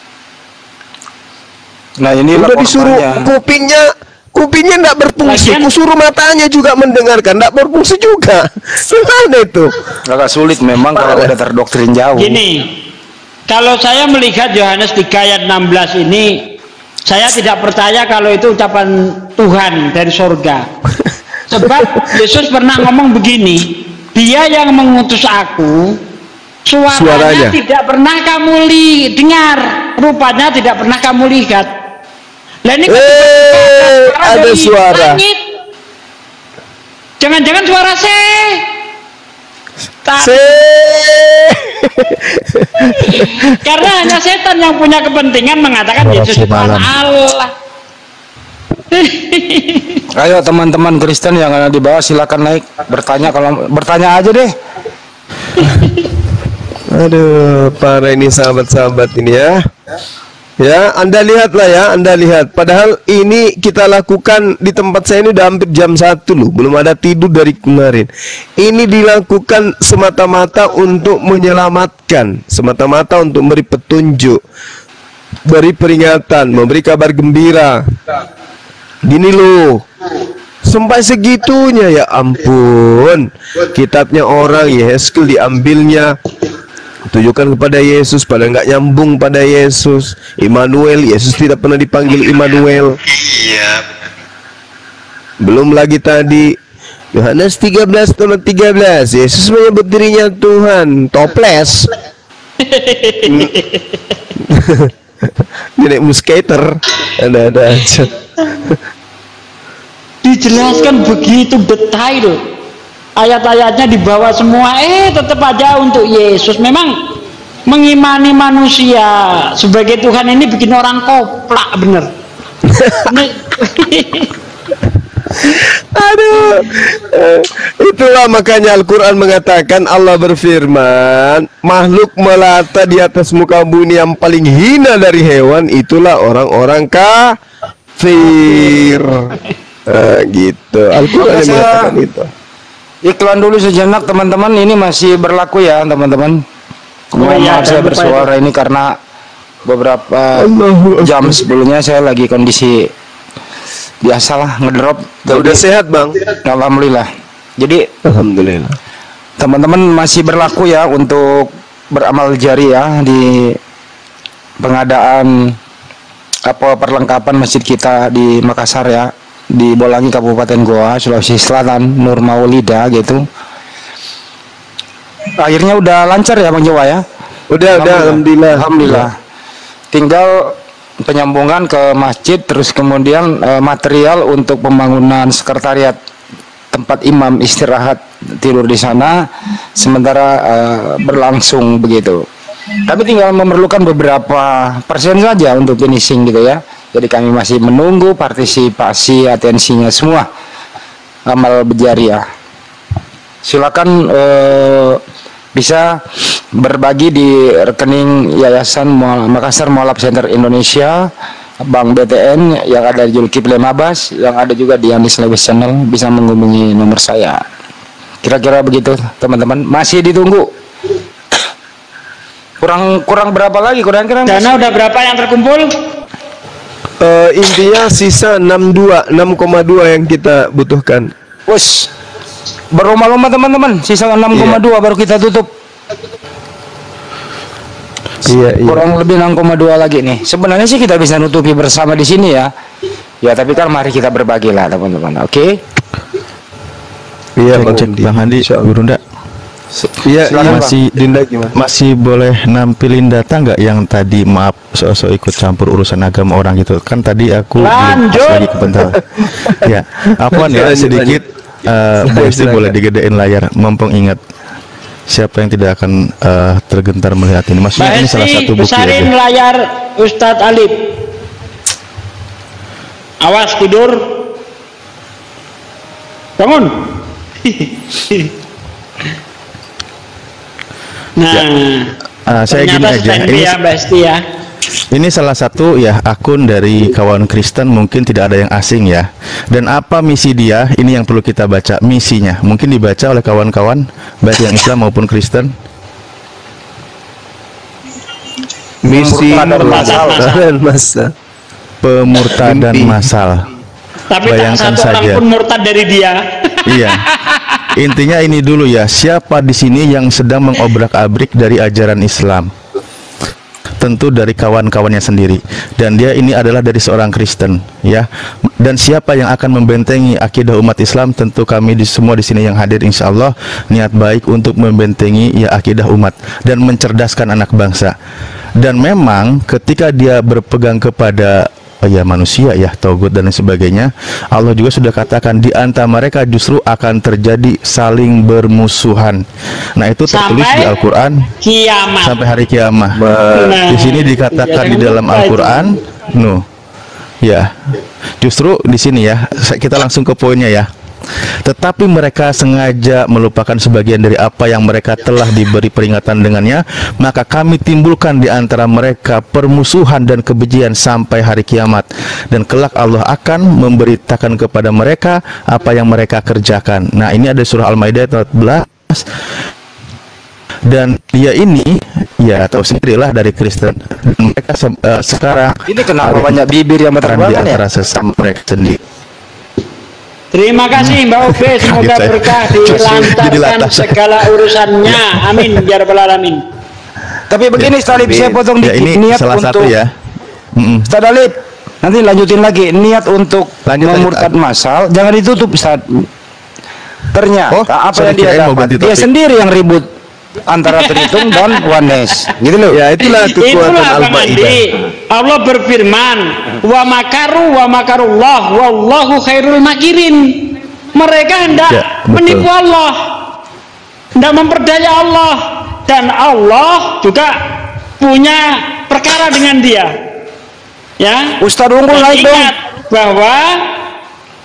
G: Nah ini
D: udah disuruh kupingnya, kupingnya nggak berfungsi, kusuruh matanya juga mendengarkan, nggak berfungsi juga. Gimana itu?
G: Agak sulit memang kalau udah terdoktrin jauh.
B: Gini, kalau saya melihat Yohanes tiga ayat enam belas ini, saya tidak percaya kalau itu ucapan Tuhan dari surga. Sebab Yesus pernah ngomong begini, Dia yang mengutus aku, suaranya, suaranya tidak pernah kamu li dengar, rupanya tidak pernah kamu lihat. Lah ini
D: eh, ada suara.
B: Jangan-jangan suara se.
D: Se.
B: Karena hanya setan yang punya kepentingan mengatakan Yesus itu Allah.
G: Ayo teman-teman Kristen yang ada di bawah silakan naik bertanya, kalau bertanya aja deh.
D: Aduh, para ini sahabat-sahabat ini ya. Ya, Anda lihatlah ya, Anda lihat. Padahal ini kita lakukan di tempat saya ini udah hampir jam satu loh, belum ada tidur dari kemarin. Ini dilakukan semata-mata untuk menyelamatkan, semata-mata untuk memberi petunjuk, beri peringatan, memberi kabar gembira. Gini loh, sampai segitunya, ya ampun. Kitabnya orang Yehezkiel diambilnya, tujukan kepada Yesus, pada nggak nyambung pada Yesus. Immanuel, Yesus tidak pernah dipanggil Immanuel. Iya. Belum lagi tadi Yohanes tiga belas ayat tiga belas, Yesus menyebut dirinya Tuhan. Toples. Nenek muskater. Ada-ada aja.
B: Dijelaskan begitu detail, ayat-ayatnya dibawa semua, eh tetap aja untuk Yesus. Memang mengimani manusia sebagai Tuhan ini bikin orang koplak bener.
D: Aduh, Itulah makanya Al-Quran mengatakan, Allah berfirman, makhluk melata di atas muka bumi yang paling hina dari hewan itulah orang-orang kafir. Nah, gitu. Al-Quran yang mengatakan itu.
G: Iklan dulu sejenak teman-teman, ini masih berlaku ya teman-teman. Mohon maaf saya bersuara ini karena beberapa jam sebelumnya saya lagi kondisi biasalah ngedrop.
D: Udah sehat bang?
G: Alhamdulillah. Jadi
D: alhamdulillah.
G: Teman-teman masih berlaku ya untuk beramal jari ya di pengadaan apa perlengkapan masjid kita di Makassar ya, di Bolangi Kabupaten Goa, Sulawesi Selatan, Nur Maulida gitu. Akhirnya udah lancar ya Bang Jawa ya?
D: Udah, udah, alhamdulillah.
G: Alhamdulillah. Tinggal penyambungan ke masjid, terus kemudian e, material untuk pembangunan sekretariat tempat imam istirahat tidur di sana, sementara e, berlangsung begitu. Tapi tinggal memerlukan beberapa persen saja untuk finishing gitu ya. Jadi kami masih menunggu partisipasi atensinya semua amal berjariah. Silakan e, bisa berbagi di rekening Yayasan Makassar Mualaf Center Indonesia, Bank B T N yang ada di Julkipli Mabas, yang ada juga di Anis Lewis Channel, bisa menghubungi nomor saya. Kira-kira begitu teman-teman, masih ditunggu. Kurang kurang berapa lagi? Kurang kira
B: dana udah berapa yang terkumpul?
D: Uh, intinya sisa enam koma dua yang kita butuhkan.
G: Wes, berlomba-lomba teman-teman, sisa enam koma dua yeah. Baru kita tutup. Iya, iya. Kurang lebih enam koma dua lagi nih. Sebenarnya sih kita bisa nutupi bersama di sini ya. Ya, tapi kan mari kita berbagi lah teman-teman. Oke. Okay?
L: Iya, Bang Cek, Bang Handi, Guru Nda. Iya, masih Dinda gimana? Masih boleh nampilin data nggak yang tadi, maaf so-so ikut campur urusan agama orang gitu. Kan tadi aku
B: lanjut
L: lagi kebentar. Ya, apaan ya sedikit uh, Bu Isti boleh digedein layar, mumpung ingat siapa yang tidak akan uh, tergentar melihat ini. Maksudnya ini salah satu bukti
B: besarin aja. Layar Ustadz Alif. Awas tidur. Bangun. Nah,
L: ya. uh, saya gini aja. Ini,
B: ya, Basti ya.
L: Ini salah satu ya akun dari kawan Kristen, mungkin tidak ada yang asing ya. Dan apa misi dia? Ini yang perlu kita baca misinya. Mungkin dibaca oleh kawan-kawan baik yang Islam maupun Kristen.
D: Misi pemurtadan massal.
L: Pemurtadan massal.
B: Tapi
L: bayangkan
B: tak satu
L: saja.
B: Orang pun murtad dari dia.
L: Iya. Intinya ini dulu ya, siapa di sini yang sedang mengobrak-abrik dari ajaran Islam? Tentu dari kawan-kawannya sendiri, dan dia ini adalah dari seorang Kristen ya. Dan siapa yang akan membentengi akidah umat Islam? Tentu kami di semua di sini yang hadir, insya Allah niat baik untuk membentengi ya akidah umat dan mencerdaskan anak bangsa. Dan memang ketika dia berpegang kepada oh ya manusia ya, taugut dan lain sebagainya, Allah juga sudah katakan di antara mereka justru akan terjadi saling bermusuhan. Nah itu tertulis sampai di Al-Quran
B: kiamat.
L: Sampai hari kiamat. Nah, di sini dikatakan di dalam Al-Quran, no, ya, justru di sini ya, kita langsung ke poinnya ya. Tetapi mereka sengaja melupakan sebagian dari apa yang mereka telah diberi peringatan dengannya, maka kami timbulkan di antara mereka permusuhan dan kebencian sampai hari kiamat. Dan kelak Allah akan memberitakan kepada mereka apa yang mereka kerjakan. Nah ini ada surah Al-Maidah empat belas. Dan dia ini ya tahu sendirilah dari Kristen. Dan mereka se uh, sekarang
G: ini kenapa banyak bibir yang bertebaran
L: di antara
G: ya?
L: sesama mereka sendiri.
B: Terima kasih Mbak Ube, semoga berkah dilancarkan segala urusannya. Amin ya rabbal alamin.
G: Tapi begini, Ustaz Alif, saya potong
L: ya,
G: dikit,
L: ini
G: niat
L: salah
G: untuk
L: satu ya. Mm-mm.
G: Ustaz Alif, nanti lanjutin lagi, niat untuk
L: lanjut,
G: memurtad massal jangan ditutup, Ustaz. Ternyata
L: oh,
G: apa yang dia dapat, dia sendiri yang ribut antara Tritung dan Wanes, gitu loh.
D: Ya itulah kekuatan
B: Al-Maidah. Allah berfirman, wa makaru wa makarullah wallahu khairul makirin. Mereka hendak ya, menipu Allah, hendak memperdaya Allah, dan Allah juga punya perkara dengan dia. Ya,
G: Ustaz unggul naik dong.
B: Bahwa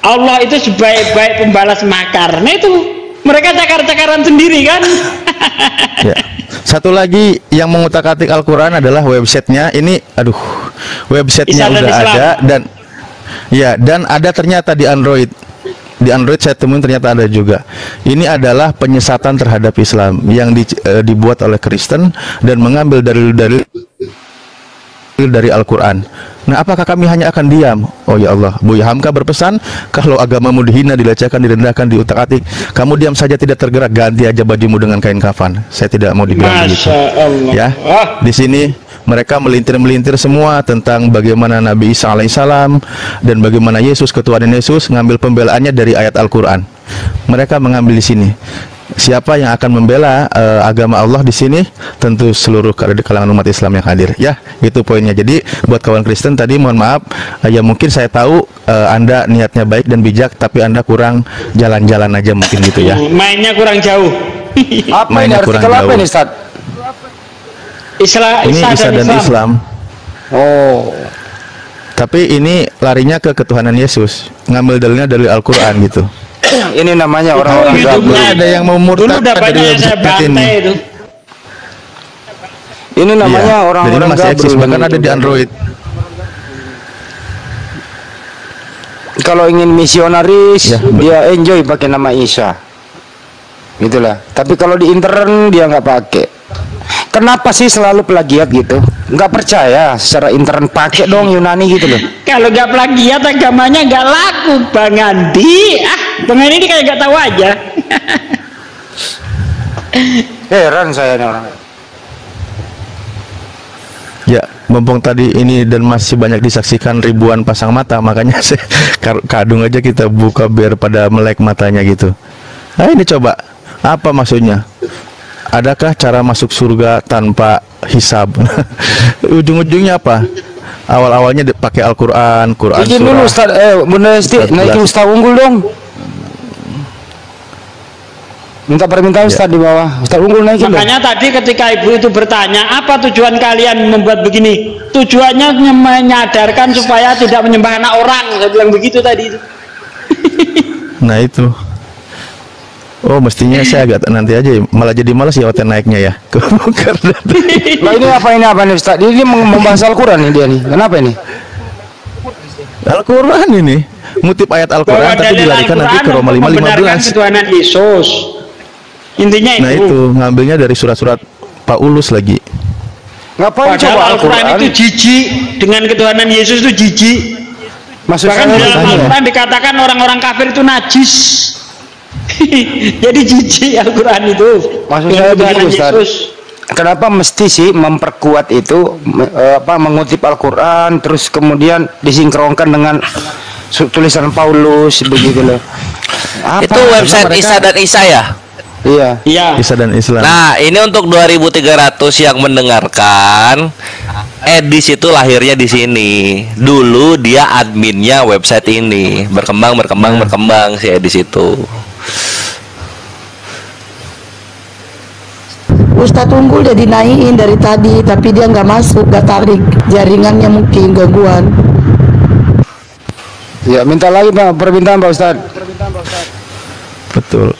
B: Allah itu sebaik-baik pembalas makar. Nah itu mereka cakar-cakaran sendiri kan.
L: Ya. Satu lagi yang mengutak-atik Al-Quran adalah websitenya. Ini, aduh, websitenya udah
B: Islam.
L: ada dan ya dan ada ternyata di Android. Di Android saya temuin ternyata ada juga. Ini adalah penyesatan terhadap Islam yang di, uh, dibuat oleh Kristen dan mengambil dalil-dalil dari Al-Quran. Nah, apakah kami hanya akan diam? Oh ya Allah, Buya Hamka berpesan, kalau agamamu dihina, dilecehkan, direndahkan, diutak-atik, kamu diam saja tidak tergerak, ganti aja bajumu dengan kain kafan. Saya tidak mau dibilang begitu. Ya, di sini mereka melintir-melintir semua tentang bagaimana Nabi Isa alaihissalam dan bagaimana Yesus, ketuhanan Yesus, ngambil pembelaannya dari ayat Al-Quran. Mereka mengambil di sini. Siapa yang akan membela uh, agama Allah di sini? Tentu seluruh kalangan umat Islam yang hadir. Ya, itu poinnya. Jadi buat kawan Kristen tadi mohon maaf, uh, ya mungkin saya tahu uh, Anda niatnya baik dan bijak, tapi Anda kurang jalan-jalan aja mungkin gitu ya.
B: Mainnya kurang jauh.
G: Apa
L: Mainnya
G: ini
L: kurang
G: artikel apa
L: jauh.
G: ini, Ustaz?
B: Islam,
L: Ini
B: Isa,
L: Isa dan
B: Islam.
L: Islam.
G: Oh.
L: Tapi ini larinya ke ketuhanan Yesus, ngambil dalilnya dari Al-Quran gitu.
G: Ini namanya orang-orang gabung.
L: Ada yang mau murtad
B: Dulu dapatnya
L: dari
B: saya
L: website
B: bantai
L: ini.
B: itu.
G: Ini namanya
L: Iya,
G: orang-orang
L: dan ini masih eksis,
G: gabrul.
L: bahkan ada di Android.
G: Kalau ingin misionaris,
L: Ya,
G: dia enjoy pakai nama Isa. Gitulah. Tapi kalau di intern dia nggak pakai. Kenapa sih selalu plagiat gitu? Nggak percaya secara intern, pakai dong Yunani gitu loh.
B: Kalau nggak plagiat agamanya nggak laku, Bang Andi. Ah, Bang Andi ini kayak nggak tahu aja.
G: Heran saya nih orang.
L: Ya, mumpung tadi ini dan masih banyak disaksikan ribuan pasang mata, makanya saya kadung aja kita buka biar pada melek matanya gitu. Nah, ini coba, apa maksudnya? Adakah cara masuk surga tanpa hisab? Ujung-ujungnya apa? Awal-awalnya pakai Al-Quran, Quran
G: Izin
L: surah.
G: dulu Ustaz, eh Bunda Esti, naikin Ustaz Unggul dong. Minta permintaan Ustaz di bawah. Ustaz Unggul naikin dong.
B: Makanya tadi ketika ibu itu bertanya, apa tujuan kalian membuat begini? Tujuannya menyadarkan supaya tidak menyembah anak orang. Saya bilang begitu tadi.
L: Nah itu. Oh, mestinya saya agak nanti aja, malah jadi malas ya waktu naiknya ya.
G: Nah ini apa ini apa nih Ustaz? Ini membahas Al-Quran nih dia nih. Kenapa ini?
L: Al-Quran ini ngutip ayat Al-Quran tapi dilarikan nanti ke Roma lima lima belas.
B: Ketuhanan Yesus. Intinya itu.
L: Nah itu ngambilnya dari surat-surat Paulus lagi.
G: Ngapain
B: Padahal
G: coba
B: Al-Quran itu jijik dengan ketuhanan Yesus itu jijik.
G: Maksud
B: Bahkan
G: saya
B: dalam
G: bertanya.
B: Al-Quran dikatakan orang-orang kafir itu najis. Jadi jijik Al-Quran itu.
G: Maksud
B: dengan
G: saya
B: ketuhanan
G: begini Ustaz.
B: Yesus.
G: Kenapa mesti sih memperkuat itu me- eh, apa mengutip Al-Quran terus kemudian disinkronkan dengan su- tulisan Paulus begitu loh. Apa?
J: Itu website Isa dan Isa ya?
G: Iya.
B: Iya.
L: Isa dan Islam.
J: Nah, ini untuk dua ribu tiga ratus yang mendengarkan. Edis itu lahirnya di sini. Dulu dia adminnya website ini. Berkembang, berkembang, berkembang si Edis itu.
M: Ustadz Unggul udah dinaikin dari tadi, tapi dia nggak masuk, nggak tarik, jaringannya mungkin gangguan.
G: Ya, minta lagi Pak, permintaan Pak Ustadz.
L: Betul.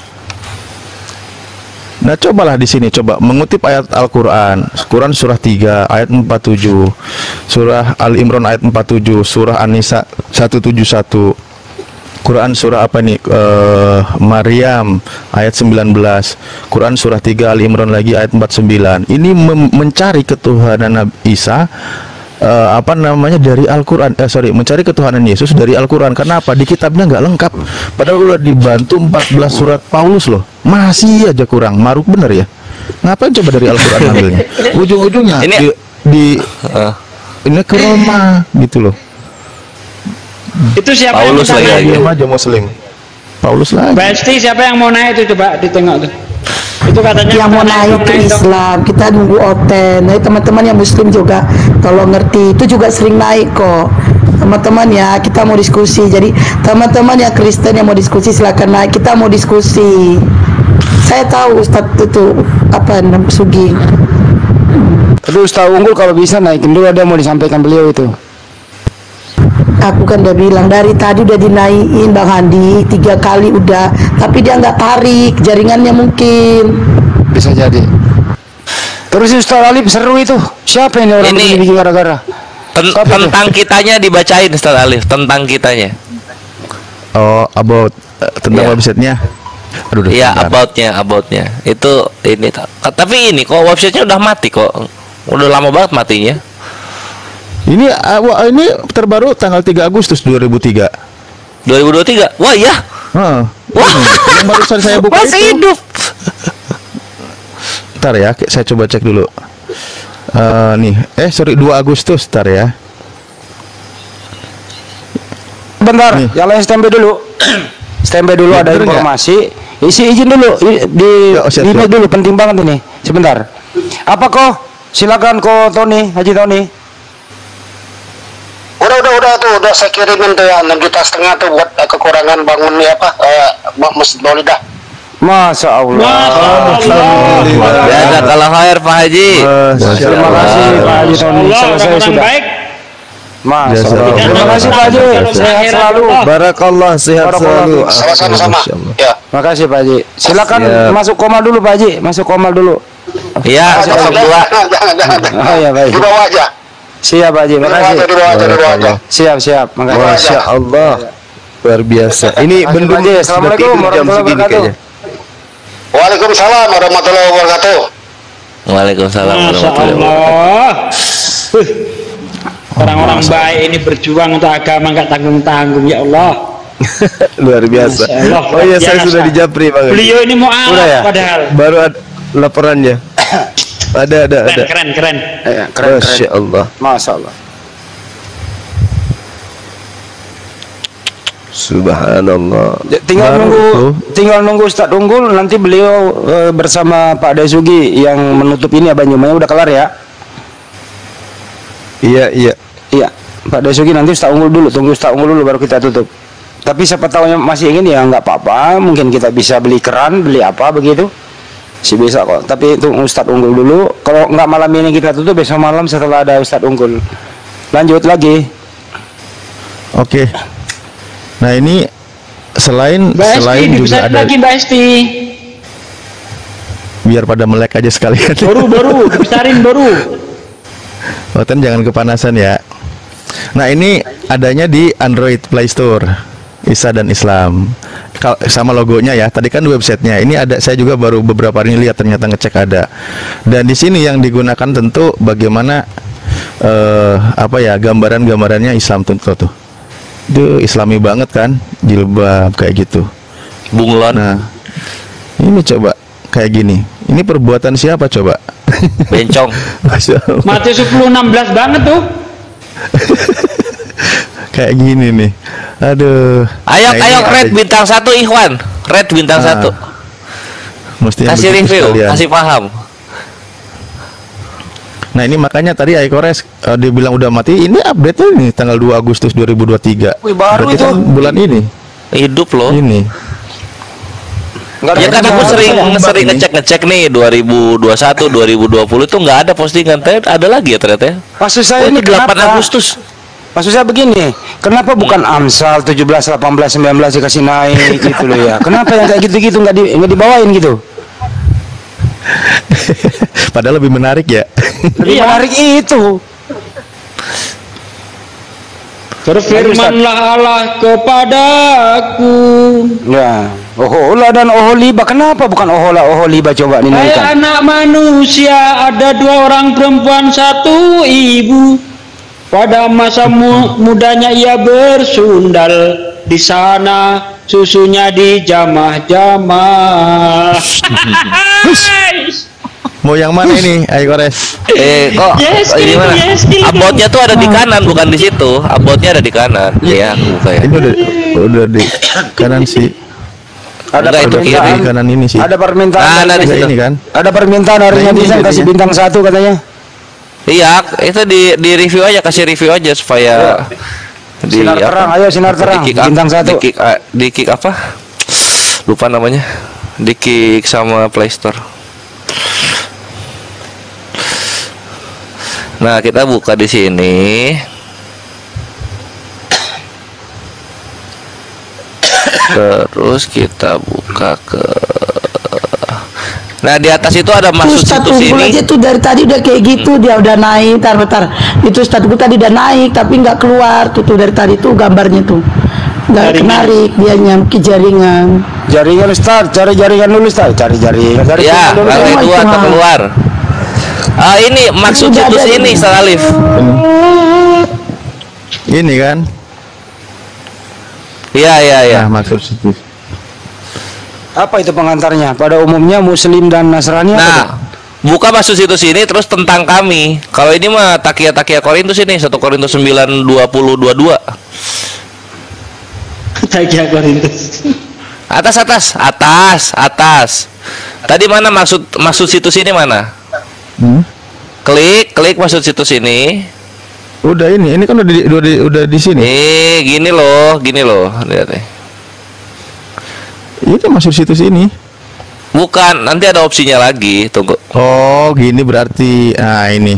L: Nah, cobalah di sini coba mengutip ayat Al-Qur'an. Quran surah tiga ayat empat puluh tujuh. Surah Al-Imran ayat empat puluh tujuh, surah An-Nisa seratus tujuh puluh satu. Quran surah apa nih? Uh, Maryam ayat sembilan belas. Quran surah tiga Al-Imran lagi ayat empat puluh sembilan. Ini mem- mencari ketuhanan Nabi Isa uh, apa namanya dari Al-Quran, eh sorry mencari ketuhanan Yesus dari Al-Quran. Karena apa? Di kitabnya nggak lengkap. Padahal udah dibantu empat belas surat Paulus loh, masih aja kurang. Maruk bener ya. Ngapain coba dari Al-Quran ambilnya? Ujung-ujungnya
J: Ini-
L: di, di
J: Uh,
L: ini ke Roma gitu loh.
B: Itu siapa
J: Paulus
B: yang
J: lagi
B: mau
L: Diam aja Muslim. Paulus lagi.
B: Besti siapa yang mau naik itu coba ditengok tuh. Itu katanya
M: Yang mau naik ke Islam, kita nunggu oten. Nah, teman-teman yang Muslim juga kalau ngerti itu juga sering naik kok. Teman-teman ya, kita mau diskusi. Jadi teman-teman yang Kristen yang mau diskusi silakan naik. Kita mau diskusi. Saya tahu Ustadz itu apa namanya Sugi.
G: Tapi Ustadz Unggul kalau bisa naikin dulu, ada mau disampaikan beliau itu.
M: Aku kan udah bilang dari tadi udah dinaikin Bang Handi tiga kali udah, tapi dia nggak tarik jaringannya mungkin.
G: Bisa jadi. Terus Ustaz Alif seru itu. Siapa ini orang ini bikin gara-gara?
J: Ten tentang itu? Kitanya dibacain Ustaz Alif, tentang kitanya.
L: Oh, about uh, tentang yeah. websitenya. Aduh,
J: iya, aboutnya, aboutnya. Itu ini. Tapi ini kok websitenya udah mati kok. Udah lama banget matinya.
L: Ini uh, ini terbaru tanggal tiga Agustus dua ribu tiga.
J: dua ribu dua puluh tiga. Wah, iya.
L: Huh. Wah, yang barusan saya buka
J: masih
L: itu.
J: hidup.
L: Ntar ya, saya coba cek dulu. Uh, nih, eh sorry dua Agustus, ntar ya.
G: Bentar, nih. Yang lain standby dulu. Standby dulu, ya, ada informasi. Gak? Isi izin dulu, di oh, di dulu, penting banget ini. Sebentar. Apa kok? Silakan kok Tony, Haji Tony.
N: Udah, udah, udah tuh, udah saya kirimin tuh ya enam juta setengah tuh buat uh, kekurangan bangun ya apa uh, Masjid Maulidah.
G: Masya Allah.
J: Masya Allah. Ya, kalau khair Pak Haji.
G: Terima kasih Pak Haji Tony. Selesai sudah. Masya Allah. Terima kasih Pak Haji. Sehat selalu.
D: Barakallah, sehat selalu.
N: Sama-sama. Ya.
G: Makasih Pak Haji. Silakan Siap. Masuk koma dulu Pak Haji. Masuk koma dulu.
J: Iya.
N: Jangan, jangan, jangan.
G: Oh ya baik.
N: Di bawah aja.
G: Siap Pak Haji. Makasih.
N: Di bawah aja, di bawah aja.
G: Siap, siap. Makasih.
D: Masya Allah. Luar biasa. Ini bendung
G: Assalamualaikum warahmatullahi wabarakatuh.
N: Waalaikumsalam warahmatullahi wabarakatuh.
J: Waalaikumsalam warahmatullahi
B: wabarakatuh. Orang-orang baik ini berjuang untuk agama nggak tanggung-tanggung, ya Allah.
D: Luar biasa. Allah, oh iya, saya sudah di Japri Bang.
B: Beliau ini mau alat
D: ya?
B: Padahal.
D: Baru ada laporannya. ada ada
B: keren,
D: ada.
B: Keren keren.
G: Ya, keren.
D: Masya Allah.
G: Masya Allah.
D: Subhanallah.
G: Tinggal Baru nunggu, tuh. tinggal nunggu Ustadz Unggul, nanti beliau e, bersama Pak Dasugi yang menutup ini ya Banyumayang udah kelar ya?
D: Iya iya.
G: Iya. Pak Dasugi nanti Ustadz Unggul dulu, tunggu Ustadz Unggul dulu baru kita tutup. Tapi siapa tahu yang masih ingin ya nggak apa-apa, mungkin kita bisa beli keran, beli apa begitu, sih bisa kok. Tapi itu Ustadz Unggul dulu. Kalau nggak malam ini kita tutup, besok malam setelah ada Ustadz Unggul. Lanjut lagi.
L: Oke. Nah ini selain
B: Mbak
L: selain
B: Esti,
L: juga ada
B: lagi Mbak Esti.
L: Biar pada melek aja sekalian.
B: Baru baru besarin baru.
L: Oten jangan kepanasan ya. Nah ini adanya di Android Play Store, Isa dan Islam. Sama logonya ya. Tadi kan websitenya. Ini ada, saya juga baru beberapa hari ini lihat ternyata ngecek ada. Dan di sini yang digunakan tentu bagaimana uh, apa ya gambaran-gambarannya Islam tentu tuh. Duh, Islami banget kan, jilbab kayak gitu.
J: Bunglon.
L: Nah, ini coba kayak gini. Ini perbuatan siapa coba?
J: Bencong.
B: Matius sepuluh enam belas banget tuh.
L: Kayak gini nih. Aduh.
J: Ayo
L: nah,
J: ayo red ada... bintang satu Ikhwan. Red bintang nah, satu.
L: Mesti
J: kasih review, sekalian. Kasih paham.
L: Nah ini makanya tadi Aikores uh, dia bilang udah mati. Ini update ini tanggal dua Agustus dua ribu dua puluh tiga.
J: Wih, baru
L: berarti
J: itu
L: kan bulan ini.
J: Hidup loh.
L: Ini.
J: Nggak ya kan aku sering sering ngecek-ngecek nih dua ribu dua puluh satu, dua ribu dua puluh itu nggak ada postingan, ada lagi ya ternyata.
G: Maksud saya oh, ini
J: delapan Agustus.
G: Maksud saya begini, kenapa bukan Amsal tujuh belas, delapan belas, sembilan belas dikasih naik gitu loh ya? Kenapa yang kayak gitu-gitu nggak di, nggak dibawain gitu?
L: Padahal lebih menarik ya.
G: Lebih iya. menarik itu.
B: Berfirmanlah Allah kepadaku.
G: Ya, Ohola dan Oholiba. Kenapa bukan Ohola Oholiba coba nih?
B: Hai anak manusia, ada dua orang perempuan satu ibu. Pada masa mu mudanya ia bersundal, di sana susunya dijamah-jamah.
L: Mau yang mana ini, Aikores?
J: Eh, kok yes, ini mana? Yes, Abotnya tuh ada di kanan, bukan di situ. Abotnya ada di kanan. Iya, aku buka ya.
L: Ini udah, udah di kanan sih.
G: Ada
L: Enggak,
G: permintaan
L: di kanan ini sih.
G: Ada permintaan
J: nah, dari
L: ini kan.
G: Ada permintaan hari nah, netizen kasih bintang satu katanya.
J: Iya, itu di di review aja, kasih review aja supaya
G: ya. Di, sinar apa? Terang, ayo sinar terang.
J: Di kick,
G: bintang satu.
J: Di kick, di kick apa? Lupa namanya. Di kick sama Play Store. Nah, kita buka di sini. Terus kita buka ke. Nah di atas itu ada maksud situs ini.
M: Aja tuh dari tadi udah kayak gitu, dia udah naik, tar bentar. Itu statusku tadi udah naik tapi nggak keluar tuh, tuh dari tadi tuh gambarnya tuh. Nggak kenarik dia nyampe jaringan.
G: Jaringan Ustaz, cari jaringan dulu Ustaz, cari jaringan. Cari
J: Ya,
G: dulu.
J: kalau itu atau keluar. Ah ini maksud situs ini Ustaz Alif.
L: Ini kan?
J: Iya iya iya.
L: Nah, maksud situs.
G: Apa itu pengantarnya? Pada umumnya Muslim dan Nasrani.
J: Nah, buka masuk situs ini terus tentang kami. Kalau ini mah takia-takia Korintus ini satu Korintus sembilan dua puluh dua puluh dua.
B: Takia Korintus.
J: Atas atas atas atas. Tadi mana maksud maksud situs ini mana?
L: Hmm?
J: Klik klik masuk situs ini.
L: Udah ini, ini kan udah di, udah di, udah di sini.
J: Nih, gini loh, gini loh, lihat deh.
L: Ini kan masuk situs ini.
J: Bukan, nanti ada opsinya lagi, tunggu.
L: Oh, gini berarti. Nah, ini.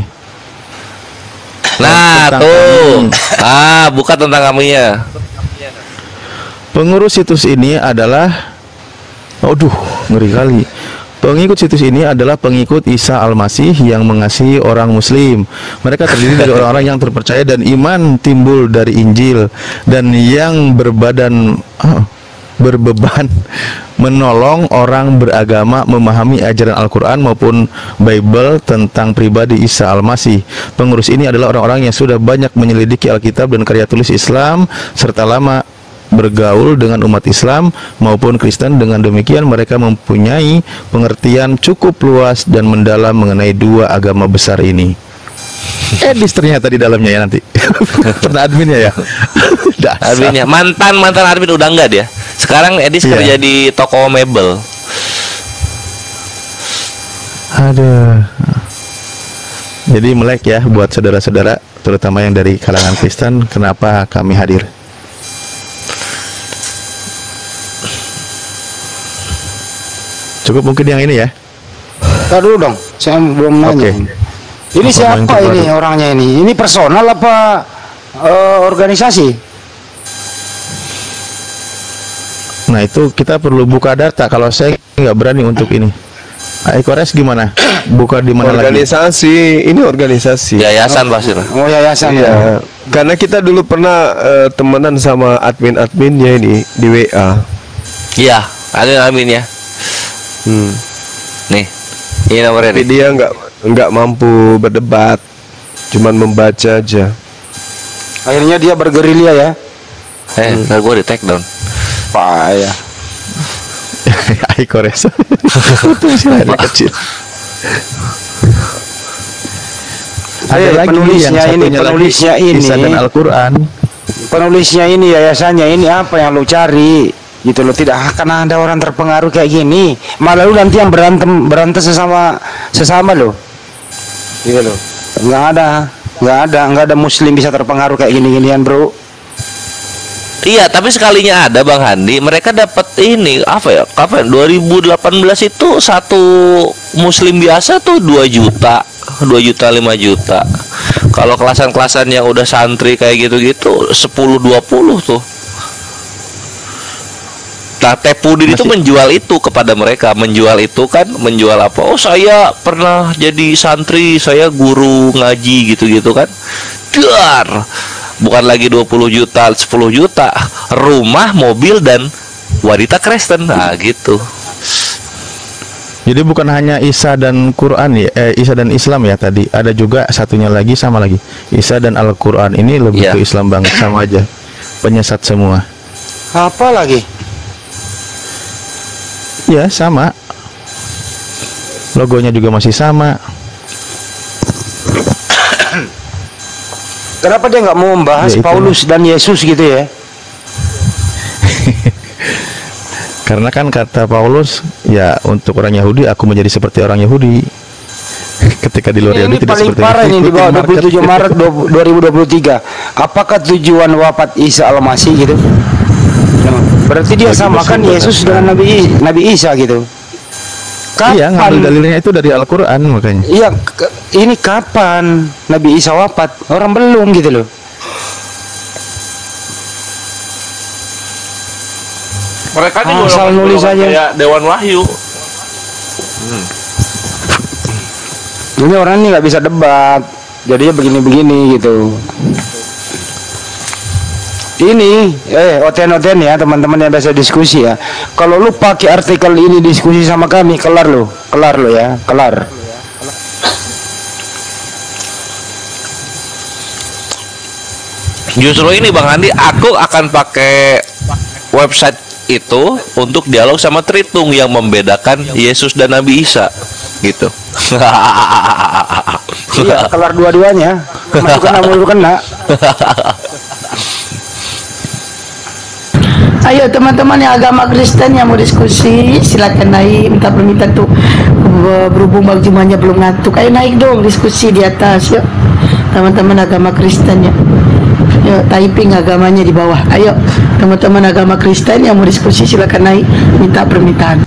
J: Nah,
L: Tentang
J: tuh.
L: kami.
J: Ah, buka tentang kaminya.
L: Pengurus situs ini adalah, aduh, ngeri kali. Pengikut situs ini adalah pengikut Isa Al-Masih yang mengasihi orang Muslim. Mereka terdiri dari orang-orang yang terpercaya dan iman timbul dari Injil, dan yang berbadan ah, berbeban menolong orang beragama memahami ajaran Al-Quran maupun Bible tentang pribadi Isa Al-Masih. Pengurus ini adalah orang-orang yang sudah banyak menyelidiki Alkitab dan karya tulis Islam serta lama bergaul dengan umat Islam maupun Kristen. Dengan demikian mereka mempunyai pengertian cukup luas dan mendalam mengenai dua agama besar ini. Edis ternyata di dalamnya ya nanti. Pernah adminnya ya.
J: Adminnya mantan mantan admin udah enggak dia. Sekarang Edis
L: Iya.
J: kerja di toko mebel.
L: Aduh. Jadi melek ya buat saudara-saudara, terutama yang dari kalangan Kristen, kenapa kami hadir. Cukup mungkin yang ini ya.
G: Tar dulu dong, saya belum nanya.
L: Oke.
G: Ini
L: Apa
G: siapa
L: yang
G: ini
L: terbaru?
G: orangnya ini? Ini personal apa eh, organisasi?
L: Nah itu kita perlu buka data. Kalau saya nggak berani untuk ini. Ekores gimana? Buka di mana lagi?
D: Organisasi, ini organisasi.
J: Yayasan pasti lah.
G: Oh yayasan
D: Iya,
G: ya.
D: karena kita dulu pernah eh, temenan sama admin-adminnya ini di W A.
J: Iya, ada admin ya.
D: Hmm.
J: Nih, ini nomornya
D: Tapi
J: nih.
D: dia nggak nggak mampu berdebat, cuman membaca aja.
G: Akhirnya dia bergerilya ya.
J: Eh, ntar gue di take down.
G: Payah.
L: Ekores. Anak kecil. Ada
G: Eh,
L: lagi
G: penulisnya
L: yang
G: ini,
L: satunya
G: penulisnya
L: lagi,
G: ini.
L: Isa dan Al-Quran.
G: Penulisnya ini, yayasannya ini, apa yang lu cari? Gitu loh, tidak akan ada orang terpengaruh kayak gini. Malah lu nanti yang berantem berantem sesama sesama lo. Gitu loh. Nggak ada, nggak ada, nggak ada Muslim bisa terpengaruh kayak gini-ginian, bro.
J: Iya, tapi sekalinya ada Bang Handi, mereka dapat ini apa ya? Kapan? dua ribu delapan belas itu satu Muslim biasa tuh dua juta, dua juta lima juta. Kalau kelasan-kelasan yang udah santri kayak gitu-gitu sepuluh dua puluh tuh. Nah, Tepudin itu menjual itu kepada mereka, menjual itu kan, menjual apa? Oh, saya pernah jadi santri, saya guru ngaji gitu-gitu kan. Dar. Bukan lagi dua puluh juta, sepuluh juta, rumah, mobil dan wanita Kristen. Nah, gitu.
L: Jadi bukan hanya Isa dan Quran ya, eh, Isa dan Islam ya tadi. Ada juga satunya lagi sama lagi. Isa dan Al-Quran ini lebih
J: Iya.
L: ke Islam banget, sama aja. Penyesat semua.
G: Apa lagi?
L: Ya sama. Logonya juga masih sama.
G: Kenapa dia nggak mau membahas
L: Ya, itu.
G: Paulus dan Yesus gitu ya?
L: Karena kan kata Paulus, ya untuk orang Yahudi aku menjadi seperti orang Yahudi. Ketika di luar
G: Ini
L: Yahudi tidak
G: paling
L: seperti
G: parah
L: itu.
G: ini di
L: Ikutin
G: bawah dua puluh tujuh
L: market.
G: Maret dua ribu dua puluh tiga. Apakah tujuan wafat Isa Al-Masih gitu? Nah, berarti dia
L: Bagi
G: samakan
L: Muslim
G: Yesus
L: benar.
G: dengan Nabi I- Nabi Isa gitu.
L: Iya, ngambil dalilnya itu dari Al-Quran makanya.
G: Iya, ke- ini kapan Nabi Isa wafat? Orang belum gitu loh.
J: Mereka juga
G: asal nulis aja
J: kayak Dewan Wahyu. Hmm.
G: Ini orang ini nggak bisa debat, jadinya begini-begini gitu. Ini, eh, oten-oten ya teman-teman yang biasa diskusi ya. Kalau lu pakai artikel ini diskusi sama kami, kelar lu, kelar lu ya, kelar.
J: Justru ini Bang Andi, aku akan pakai website itu untuk dialog sama Tritung yang membedakan Yesus dan Nabi Isa, gitu.
G: Iya, kelar dua-duanya. Masuk kena, masuk kena.
M: Ayo teman-teman yang agama Kristen yang mau diskusi silakan naik, minta permintaan tuh berhubung Bang Jumanya belum ngantuk. Ayo naik dong diskusi di atas yuk. Teman-teman agama Kristen ya. Yuk typing agamanya di bawah. Ayo teman-teman agama Kristen yang mau diskusi silakan naik, minta permintaan.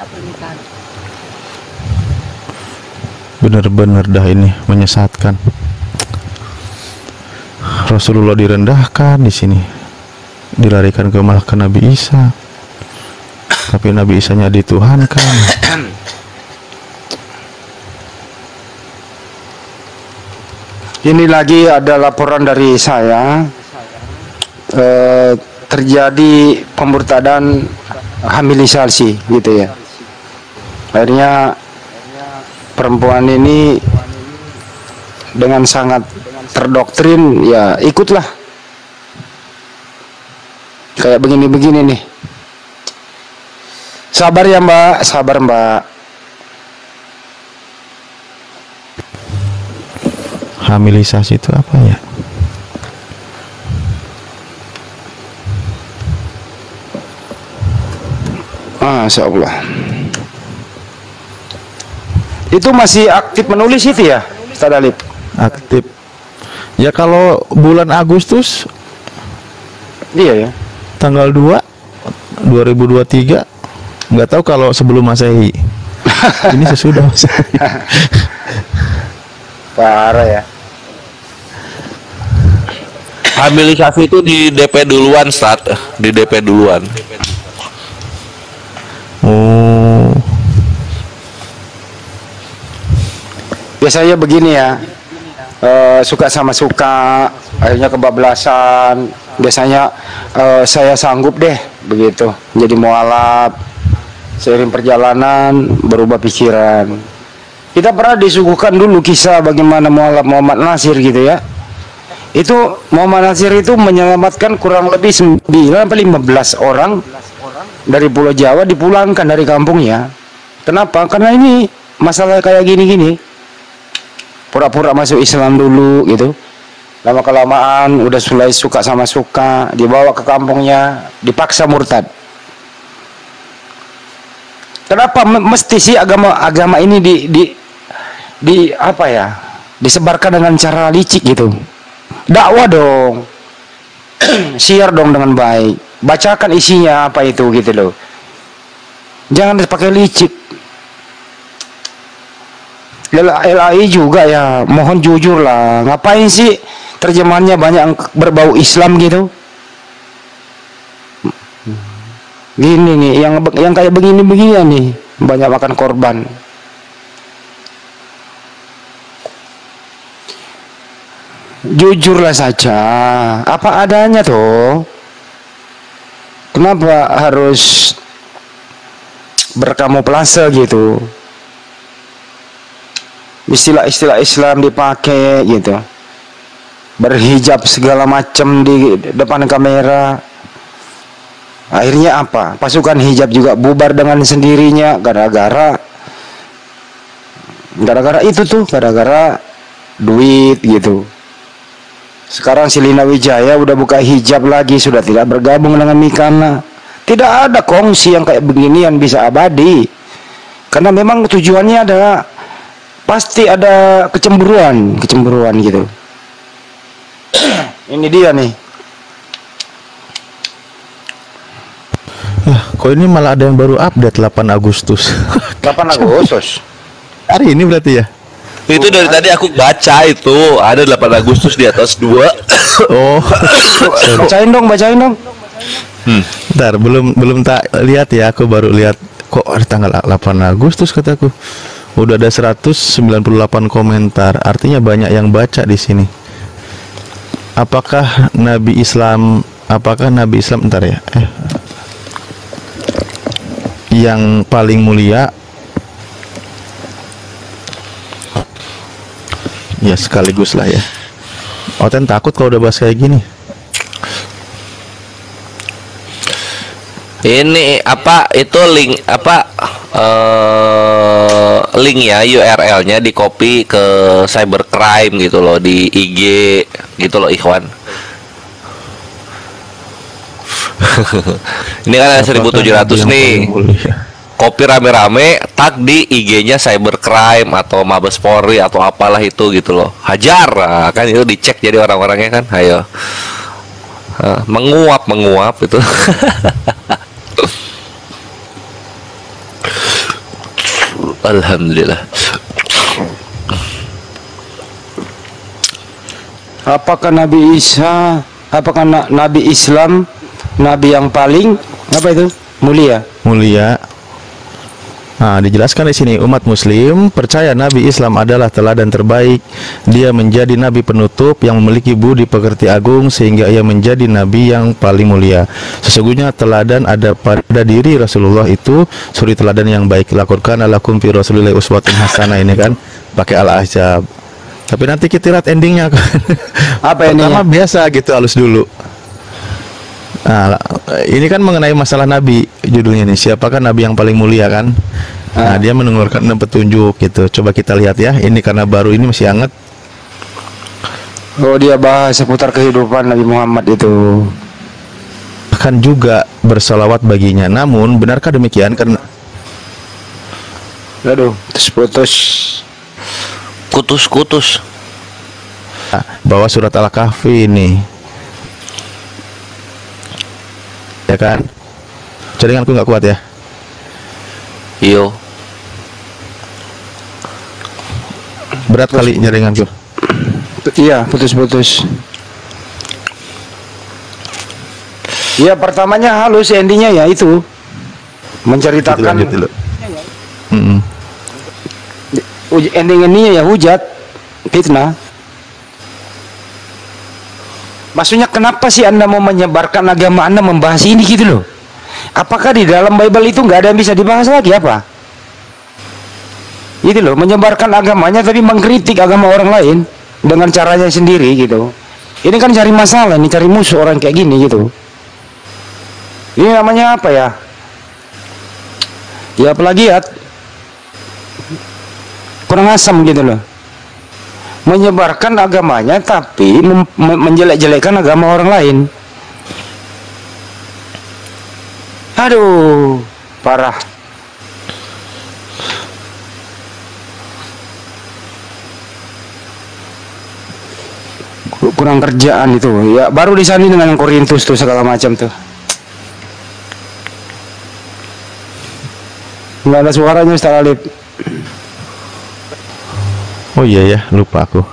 L: Benar-benar dah ini menyesatkan. Rasulullah direndahkan di sini, dilarikan ke malah ke Nabi Isa, tapi Nabi Isanya dituhankan.
G: Ini lagi ada laporan dari saya, eh, terjadi pemurtadan hamilisasi gitu ya. Akhirnya perempuan ini dengan sangat terdoktrin ya ikutlah kayak begini-begini nih. Sabar ya Mbak, sabar Mbak.
L: Hamilisasi itu apa ya?
G: Masya Allah. Itu masih aktif menulis itu ya, Ustaz Alip?
L: Aktif. Ya kalau bulan Agustus,
G: iya ya.
L: Tanggal dua dua ribu dua puluh tiga, nggak tahu kalau sebelum Masehi. Ini sesudah Masehi.
G: Parah ya.
J: Hamilisasi itu di D P duluan, Stat. Di D P duluan.
L: Oh.
G: Biasanya begini ya, uh, suka sama suka, akhirnya kebablasan. Biasanya uh, saya sanggup deh begitu, jadi mualaf. Seiring perjalanan berubah pikiran. Kita pernah disuguhkan dulu kisah bagaimana mualaf Muhammad Nasir gitu ya. Itu Muhammad Nasir itu menyelamatkan kurang lebih sembilan sampai lima belas orang dari Pulau Jawa, dipulangkan dari kampungnya. Kenapa? Karena ini masalah kayak gini-gini. Pura-pura masuk Islam dulu gitu. Lama kelamaan udah mulai suka sama suka, dibawa ke kampungnya, dipaksa murtad. Kenapa mesti sih agama agama ini di di di apa ya? Disebarkan dengan cara licik gitu. Dakwah dong. Siar dong dengan baik. Bacakan isinya apa itu gitu loh. Jangan dipakai licik. L A I juga ya, mohon jujur lah. Ngapain sih terjemahannya banyak berbau Islam gitu? Gini nih, yang yang kayak begini-begini nih, banyak makan korban. Jujurlah saja, apa adanya tuh. Kenapa harus berkamuflase gitu? Istilah-istilah Islam dipakai gitu, berhijab segala macam di depan kamera. Akhirnya apa? Pasukan hijab juga bubar dengan sendirinya gara-gara gara-gara itu tuh, gara-gara duit gitu. Sekarang si Lina Wijaya udah buka hijab lagi, sudah tidak bergabung dengan Mikana. Tidak ada kongsi yang kayak beginian bisa abadi, karena memang tujuannya adalah pasti ada kecemburuan, kecemburuan gitu. Ini dia nih.
L: Lah, kok ini malah ada yang baru update delapan Agustus.
G: delapan Agustus.
L: Hari ini berarti ya?
J: Itu dari tadi aku baca itu ada delapan Agustus di atas dua.
L: Oh.
G: Bacain dong, bacain dong.
L: Hmm. Bentar, belum belum tak lihat ya, aku baru lihat kok hari tanggal delapan Agustus kataku. Udah ada seratus sembilan puluh delapan komentar, artinya banyak yang baca di sini. Apakah Nabi Islam, apakah Nabi Islam bentar ya. Eh. Yang paling mulia ya sekaligus lah ya. Oten takut kalau udah bahas kayak gini.
J: Ini apa itu link apa uh, link ya U R L-nya di copy ke cybercrime gitu loh di I G gitu loh ikhwan. Ini kan ada seribu tujuh ratus nih. Copy rame-rame, tag di I G-nya cybercrime atau Mabes Polri atau apalah itu gitu loh. Hajar, nah, kan itu dicek jadi orang-orangnya kan. Ayo. Uh, menguap menguap itu. Alhamdulillah.
G: Apakah Nabi Isa, apakah na Nabi Islam Nabi yang paling apa itu mulia?
L: Mulia. Nah, dijelaskan di sini umat Muslim percaya Nabi Islam adalah teladan terbaik. Dia menjadi Nabi penutup yang memiliki budi pekerti agung sehingga ia menjadi Nabi yang paling mulia. Sesungguhnya teladan ada pada diri Rasulullah itu suri teladan yang baik. Lakukan lakum fi Rasulillah uswatun hasanah, ini kan pakai al-ahzab. Tapi nanti kita lihat endingnya kan. Apa endingnya? Pertama biasa gitu, halus dulu. Nah, ini kan mengenai masalah Nabi judulnya nih. Siapakah Nabi yang paling mulia kan? Nah, dia mengeluarkan enam petunjuk gitu. Coba kita lihat ya. Ini karena baru ini masih hangat.
G: Oh, dia bahas seputar kehidupan Nabi Muhammad itu.
L: Akan juga bersalawat baginya. Namun, benarkah demikian? Karena
G: aduh, putus-putus.
J: Kutus-kutus.
L: Nah, bahwa surat Al-Kahfi ini, ya kan, jaringanku nggak kuat ya.
J: Iyo.
L: Berat kali jaringanku.
G: Iya, putus-putus. Iya, pertamanya halus, endingnya ya itu menceritakan.
L: Gitu, mm -mm.
G: Ending ini ya hujat, fitnah. Maksudnya kenapa sih Anda mau menyebarkan agama Anda membahas ini gitu loh? Apakah di dalam Bible itu nggak ada yang bisa dibahas lagi apa? Gitu loh, menyebarkan agamanya tapi mengkritik agama orang lain dengan caranya sendiri gitu. Ini kan cari masalah, ini cari musuh orang kayak gini gitu. Ini namanya apa ya? Ya plagiat. Kurang asam gitu loh. Menyebarkan agamanya tapi menjelek-jelekkan agama orang lain. Aduh, parah. Kurang kerjaan itu. Ya baru disanding dengan Korintus tuh segala macam tuh. Nggak ada suaranya Ustaz Alif.
L: Oh iya ya, lupa aku.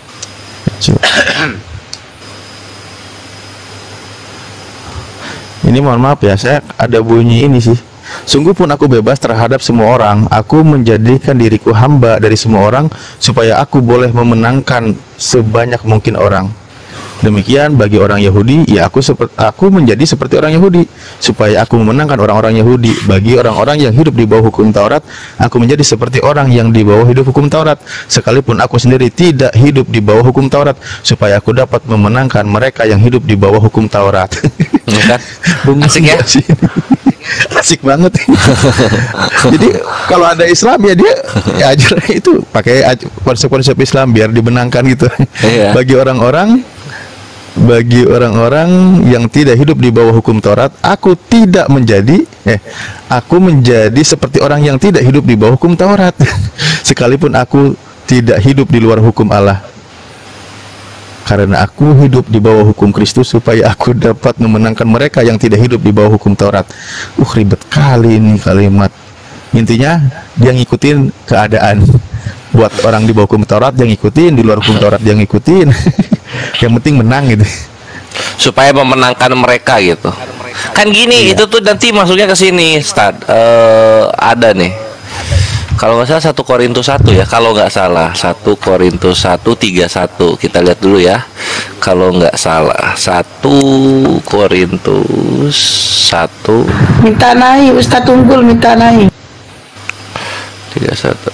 L: Ini mohon maaf ya, saya ada bunyi ini sih. Sungguh pun aku bebas terhadap semua orang. Aku menjadikan diriku hamba dari semua orang supaya aku boleh memenangkan sebanyak mungkin orang. Demikian bagi orang Yahudi, ya aku seperti aku menjadi seperti orang Yahudi supaya aku memenangkan orang-orang Yahudi. Bagi orang-orang yang hidup di bawah hukum Taurat, aku menjadi seperti orang yang di bawah hidup hukum Taurat, sekalipun aku sendiri tidak hidup di bawah hukum Taurat, supaya aku dapat memenangkan mereka yang hidup di bawah hukum Taurat.
J: Kan? Asik ya?
L: Asik banget. Jadi kalau ada Islam ya dia ya ajar itu pakai konsep-konsep Islam biar dibenangkan gitu. Iya. Bagi orang-orang bagi orang-orang yang tidak hidup di bawah hukum Taurat, aku tidak menjadi eh aku menjadi seperti orang yang tidak hidup di bawah hukum Taurat. Sekalipun aku tidak hidup di luar hukum Allah. Karena aku hidup di bawah hukum Kristus supaya aku dapat memenangkan mereka yang tidak hidup di bawah hukum Taurat. Uh, ribet kali ini kalimat. Intinya dia ngikutin keadaan. Buat orang di bawah hukum Taurat yang ngikutin, di luar hukum Taurat yang ngikutin. Yang penting menang gitu.
J: Supaya memenangkan mereka gitu. Kan gini, iya. Itu tuh nanti masuknya ke sini, Ustaz. Uh, ada nih. Kalau nggak salah satu Korintus satu ya, kalau nggak salah satu Korintus satu tiga satu. Kita lihat dulu ya. Kalau nggak salah satu Korintus satu.
M: Minta naik, Ustaz Tunggul minta naik.
J: tiga satu.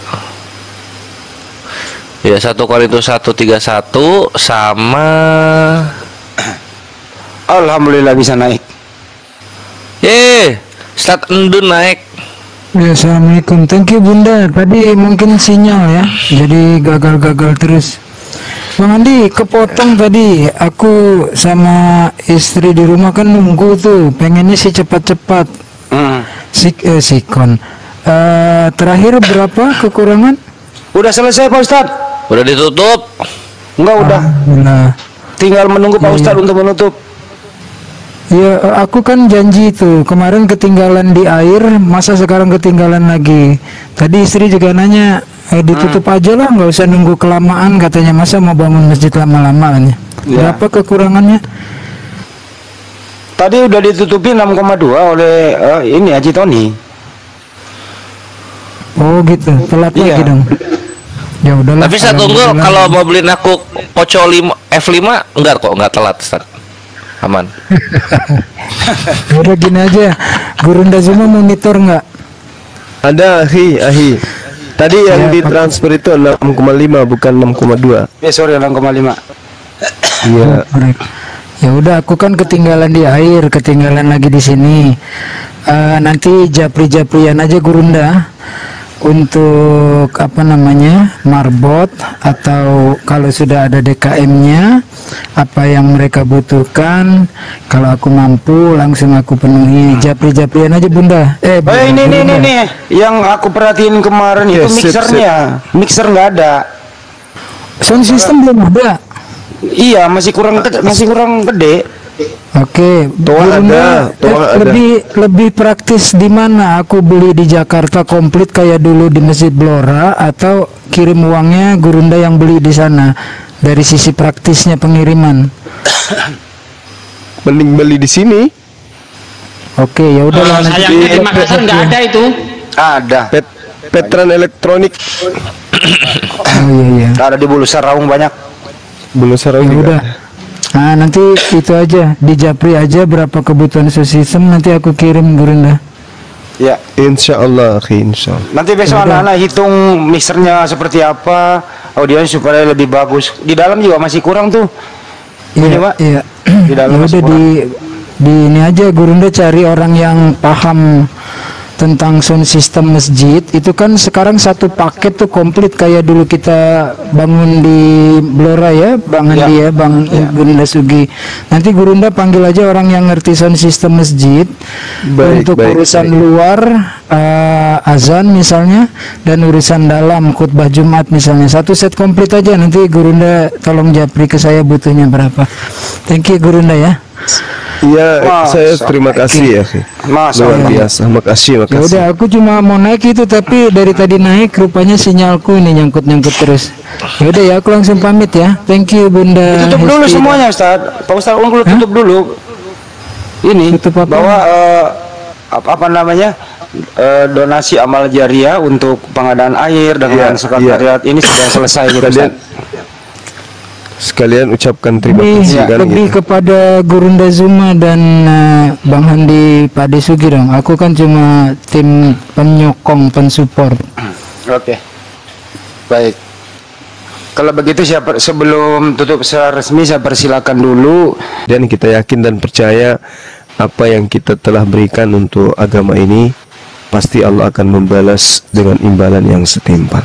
J: Ya, satu Korintus satu tiga satu sama
G: Alhamdulillah bisa naik.
J: Eh, Ustaz Endun naik.
O: Ya, assalamualaikum. Thank you Bunda. Tadi mungkin sinyal ya, jadi gagal-gagal terus. Bang Andi, kepotong tadi. Aku sama istri di rumah kan nunggu tuh, pengennya sih cepat-cepat.
G: Hmm.
O: Sik, eh, sikon. Uh, terakhir berapa kekurangan?
G: Udah selesai Pak Ustadz.
J: Udah ditutup.
G: Enggak udah.
O: Nah,
G: tinggal menunggu Pak
O: ya,
G: Ustadz
O: ya.
G: untuk menutup.
O: Ya, aku kan janji itu kemarin ketinggalan di air, masa sekarang ketinggalan lagi. Tadi istri juga nanya, eh, ditutup hmm. aja lah, nggak usah nunggu kelamaan katanya, masa mau bangun masjid lama-lama kan ya. Berapa kekurangannya?
G: Tadi udah ditutupi enam koma dua oleh uh, ini Haji Tony.
O: Oh gitu, telat
G: iya.
O: lagi dong. Ya udahlah.
J: Tapi saya tunggu kalau mau beliin aku Poco F lima enggak kok, enggak telat, Ustaz. Aman.
O: Udah gini aja, Gurunda Zuma monitor nggak?
D: Ada, ahi, ahi. Tadi yang ya, ditransfer itu enam koma lima bukan enam koma dua.
G: Ya sorry enam koma lima.
D: Iya.
O: Ya udah, aku kan ketinggalan di air, ketinggalan lagi di sini. Uh, nanti japri-japrian aja Gurunda untuk apa namanya marbot, atau kalau sudah ada D K M-nya apa yang mereka butuhkan, kalau aku mampu langsung aku penuhi. Japri-japrian aja Bunda. Eh,
G: oh, ini ini ini nih yang aku perhatiin kemarin yes, itu mixernya, sip, sip. Mixer nggak ada.
O: Sound system belum ada.
G: Iya, masih kurang masih kurang gede.
O: Oke, Bunda, eh, lebih lebih praktis di mana? Aku beli di Jakarta komplit kayak dulu di Masjid Blora, atau kirim uangnya Gurunda yang beli di sana? Dari sisi praktisnya pengiriman.
D: Mending beli di sini.
O: Oke, ya udah.
B: Oh, sayangnya di Makassar nggak ada itu.
G: Ada.
D: Pet Petran elektronik.
O: Oh iya iya.
G: Ada di Bulu Saraung banyak.
D: Bulu Saraung
O: ya
D: juga.
O: Udah. Nah nanti itu aja, di japri aja berapa kebutuhan sistem, nanti aku kirim Gurunda.
G: Ya,
D: insya Allah, insya Allah.
G: Nanti besok anak-anak hitung mixernya seperti apa, audionya supaya lebih bagus. Di dalam juga masih kurang tuh.
O: Iya, Pak. Iya. Di dalam ya udah di di ini aja Gurunda cari orang yang paham tentang sound system masjid. Itu kan sekarang satu paket tuh komplit kayak dulu kita bangun di Blora ya, Bang Andi ya, ya Bang ya. Gurunda Sugi. Nanti Gurunda panggil aja orang yang ngerti sound system masjid. Baik, untuk baik, urusan baik. luar uh, azan misalnya, dan urusan dalam khutbah Jumat misalnya. Satu set komplit aja. Nanti Gurunda tolong japri ke saya butuhnya berapa. Thank you Gurunda ya.
D: Iya, saya terima kasih ya. Mas, luar biasa. Makasih, makasih.
O: Ya udah, aku cuma mau naik itu, tapi dari tadi naik rupanya sinyalku ini nyangkut-nyangkut terus. Ya udah ya, aku langsung pamit ya. Thank you Bunda.
G: Tutup dulu
O: Hesti.
G: Semuanya Ustaz. Pak Ustaz Unggul tutup dulu. Ini
O: tutup apa?
G: Bahwa uh, apa, apa namanya? Uh, donasi amal jariah untuk pengadaan air dengan ya, sekretariat ya. Ini sudah selesai gitu Ustaz.
D: Sekalian ucapkan terima kasih
O: ya, lebih gitu. Kepada Gurunda Zuma dan uh, Bang Handi Pade Sugi dong. Aku kan cuma tim penyokong, pensupport.
G: Oke, okay. Baik. Kalau begitu siapa, sebelum tutup secara resmi saya persilakan dulu.
D: Dan kita yakin dan percaya apa yang kita telah berikan untuk agama ini, pasti Allah akan membalas dengan imbalan yang setimpal.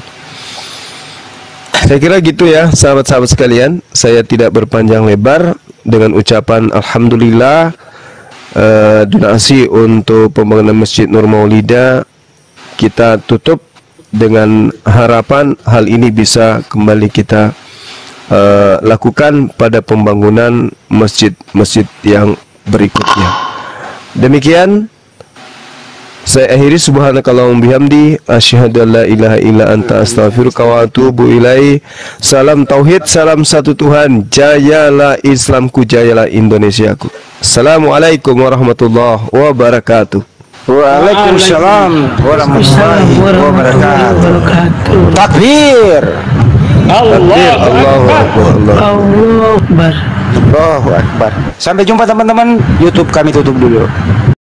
D: Saya kira gitu ya sahabat-sahabat sekalian. Saya tidak berpanjang lebar dengan ucapan Alhamdulillah. uh, Donasi untuk pembangunan Masjid Nur Maulida kita tutup dengan harapan hal ini bisa kembali kita uh, lakukan pada pembangunan masjid-masjid yang berikutnya. Demikian Saya akhiri subhanakallahumma bihamdi asyhadu an la ilaha illa anta astaghfiruka wa atubu ilaihi. Salam tauhid, salam satu Tuhan. Jayalah Islamku, jayalah Indonesiaku. Assalamualaikum warahmatullahi wabarakatuh.
G: Waalaikumsalam warahmatullahi wabarakatuh. Takbir.
D: Takbir. Allahu Akbar.
M: Allahu Akbar.
G: Allahu Akbar. Sampai jumpa teman-teman. YouTube kami tutup dulu.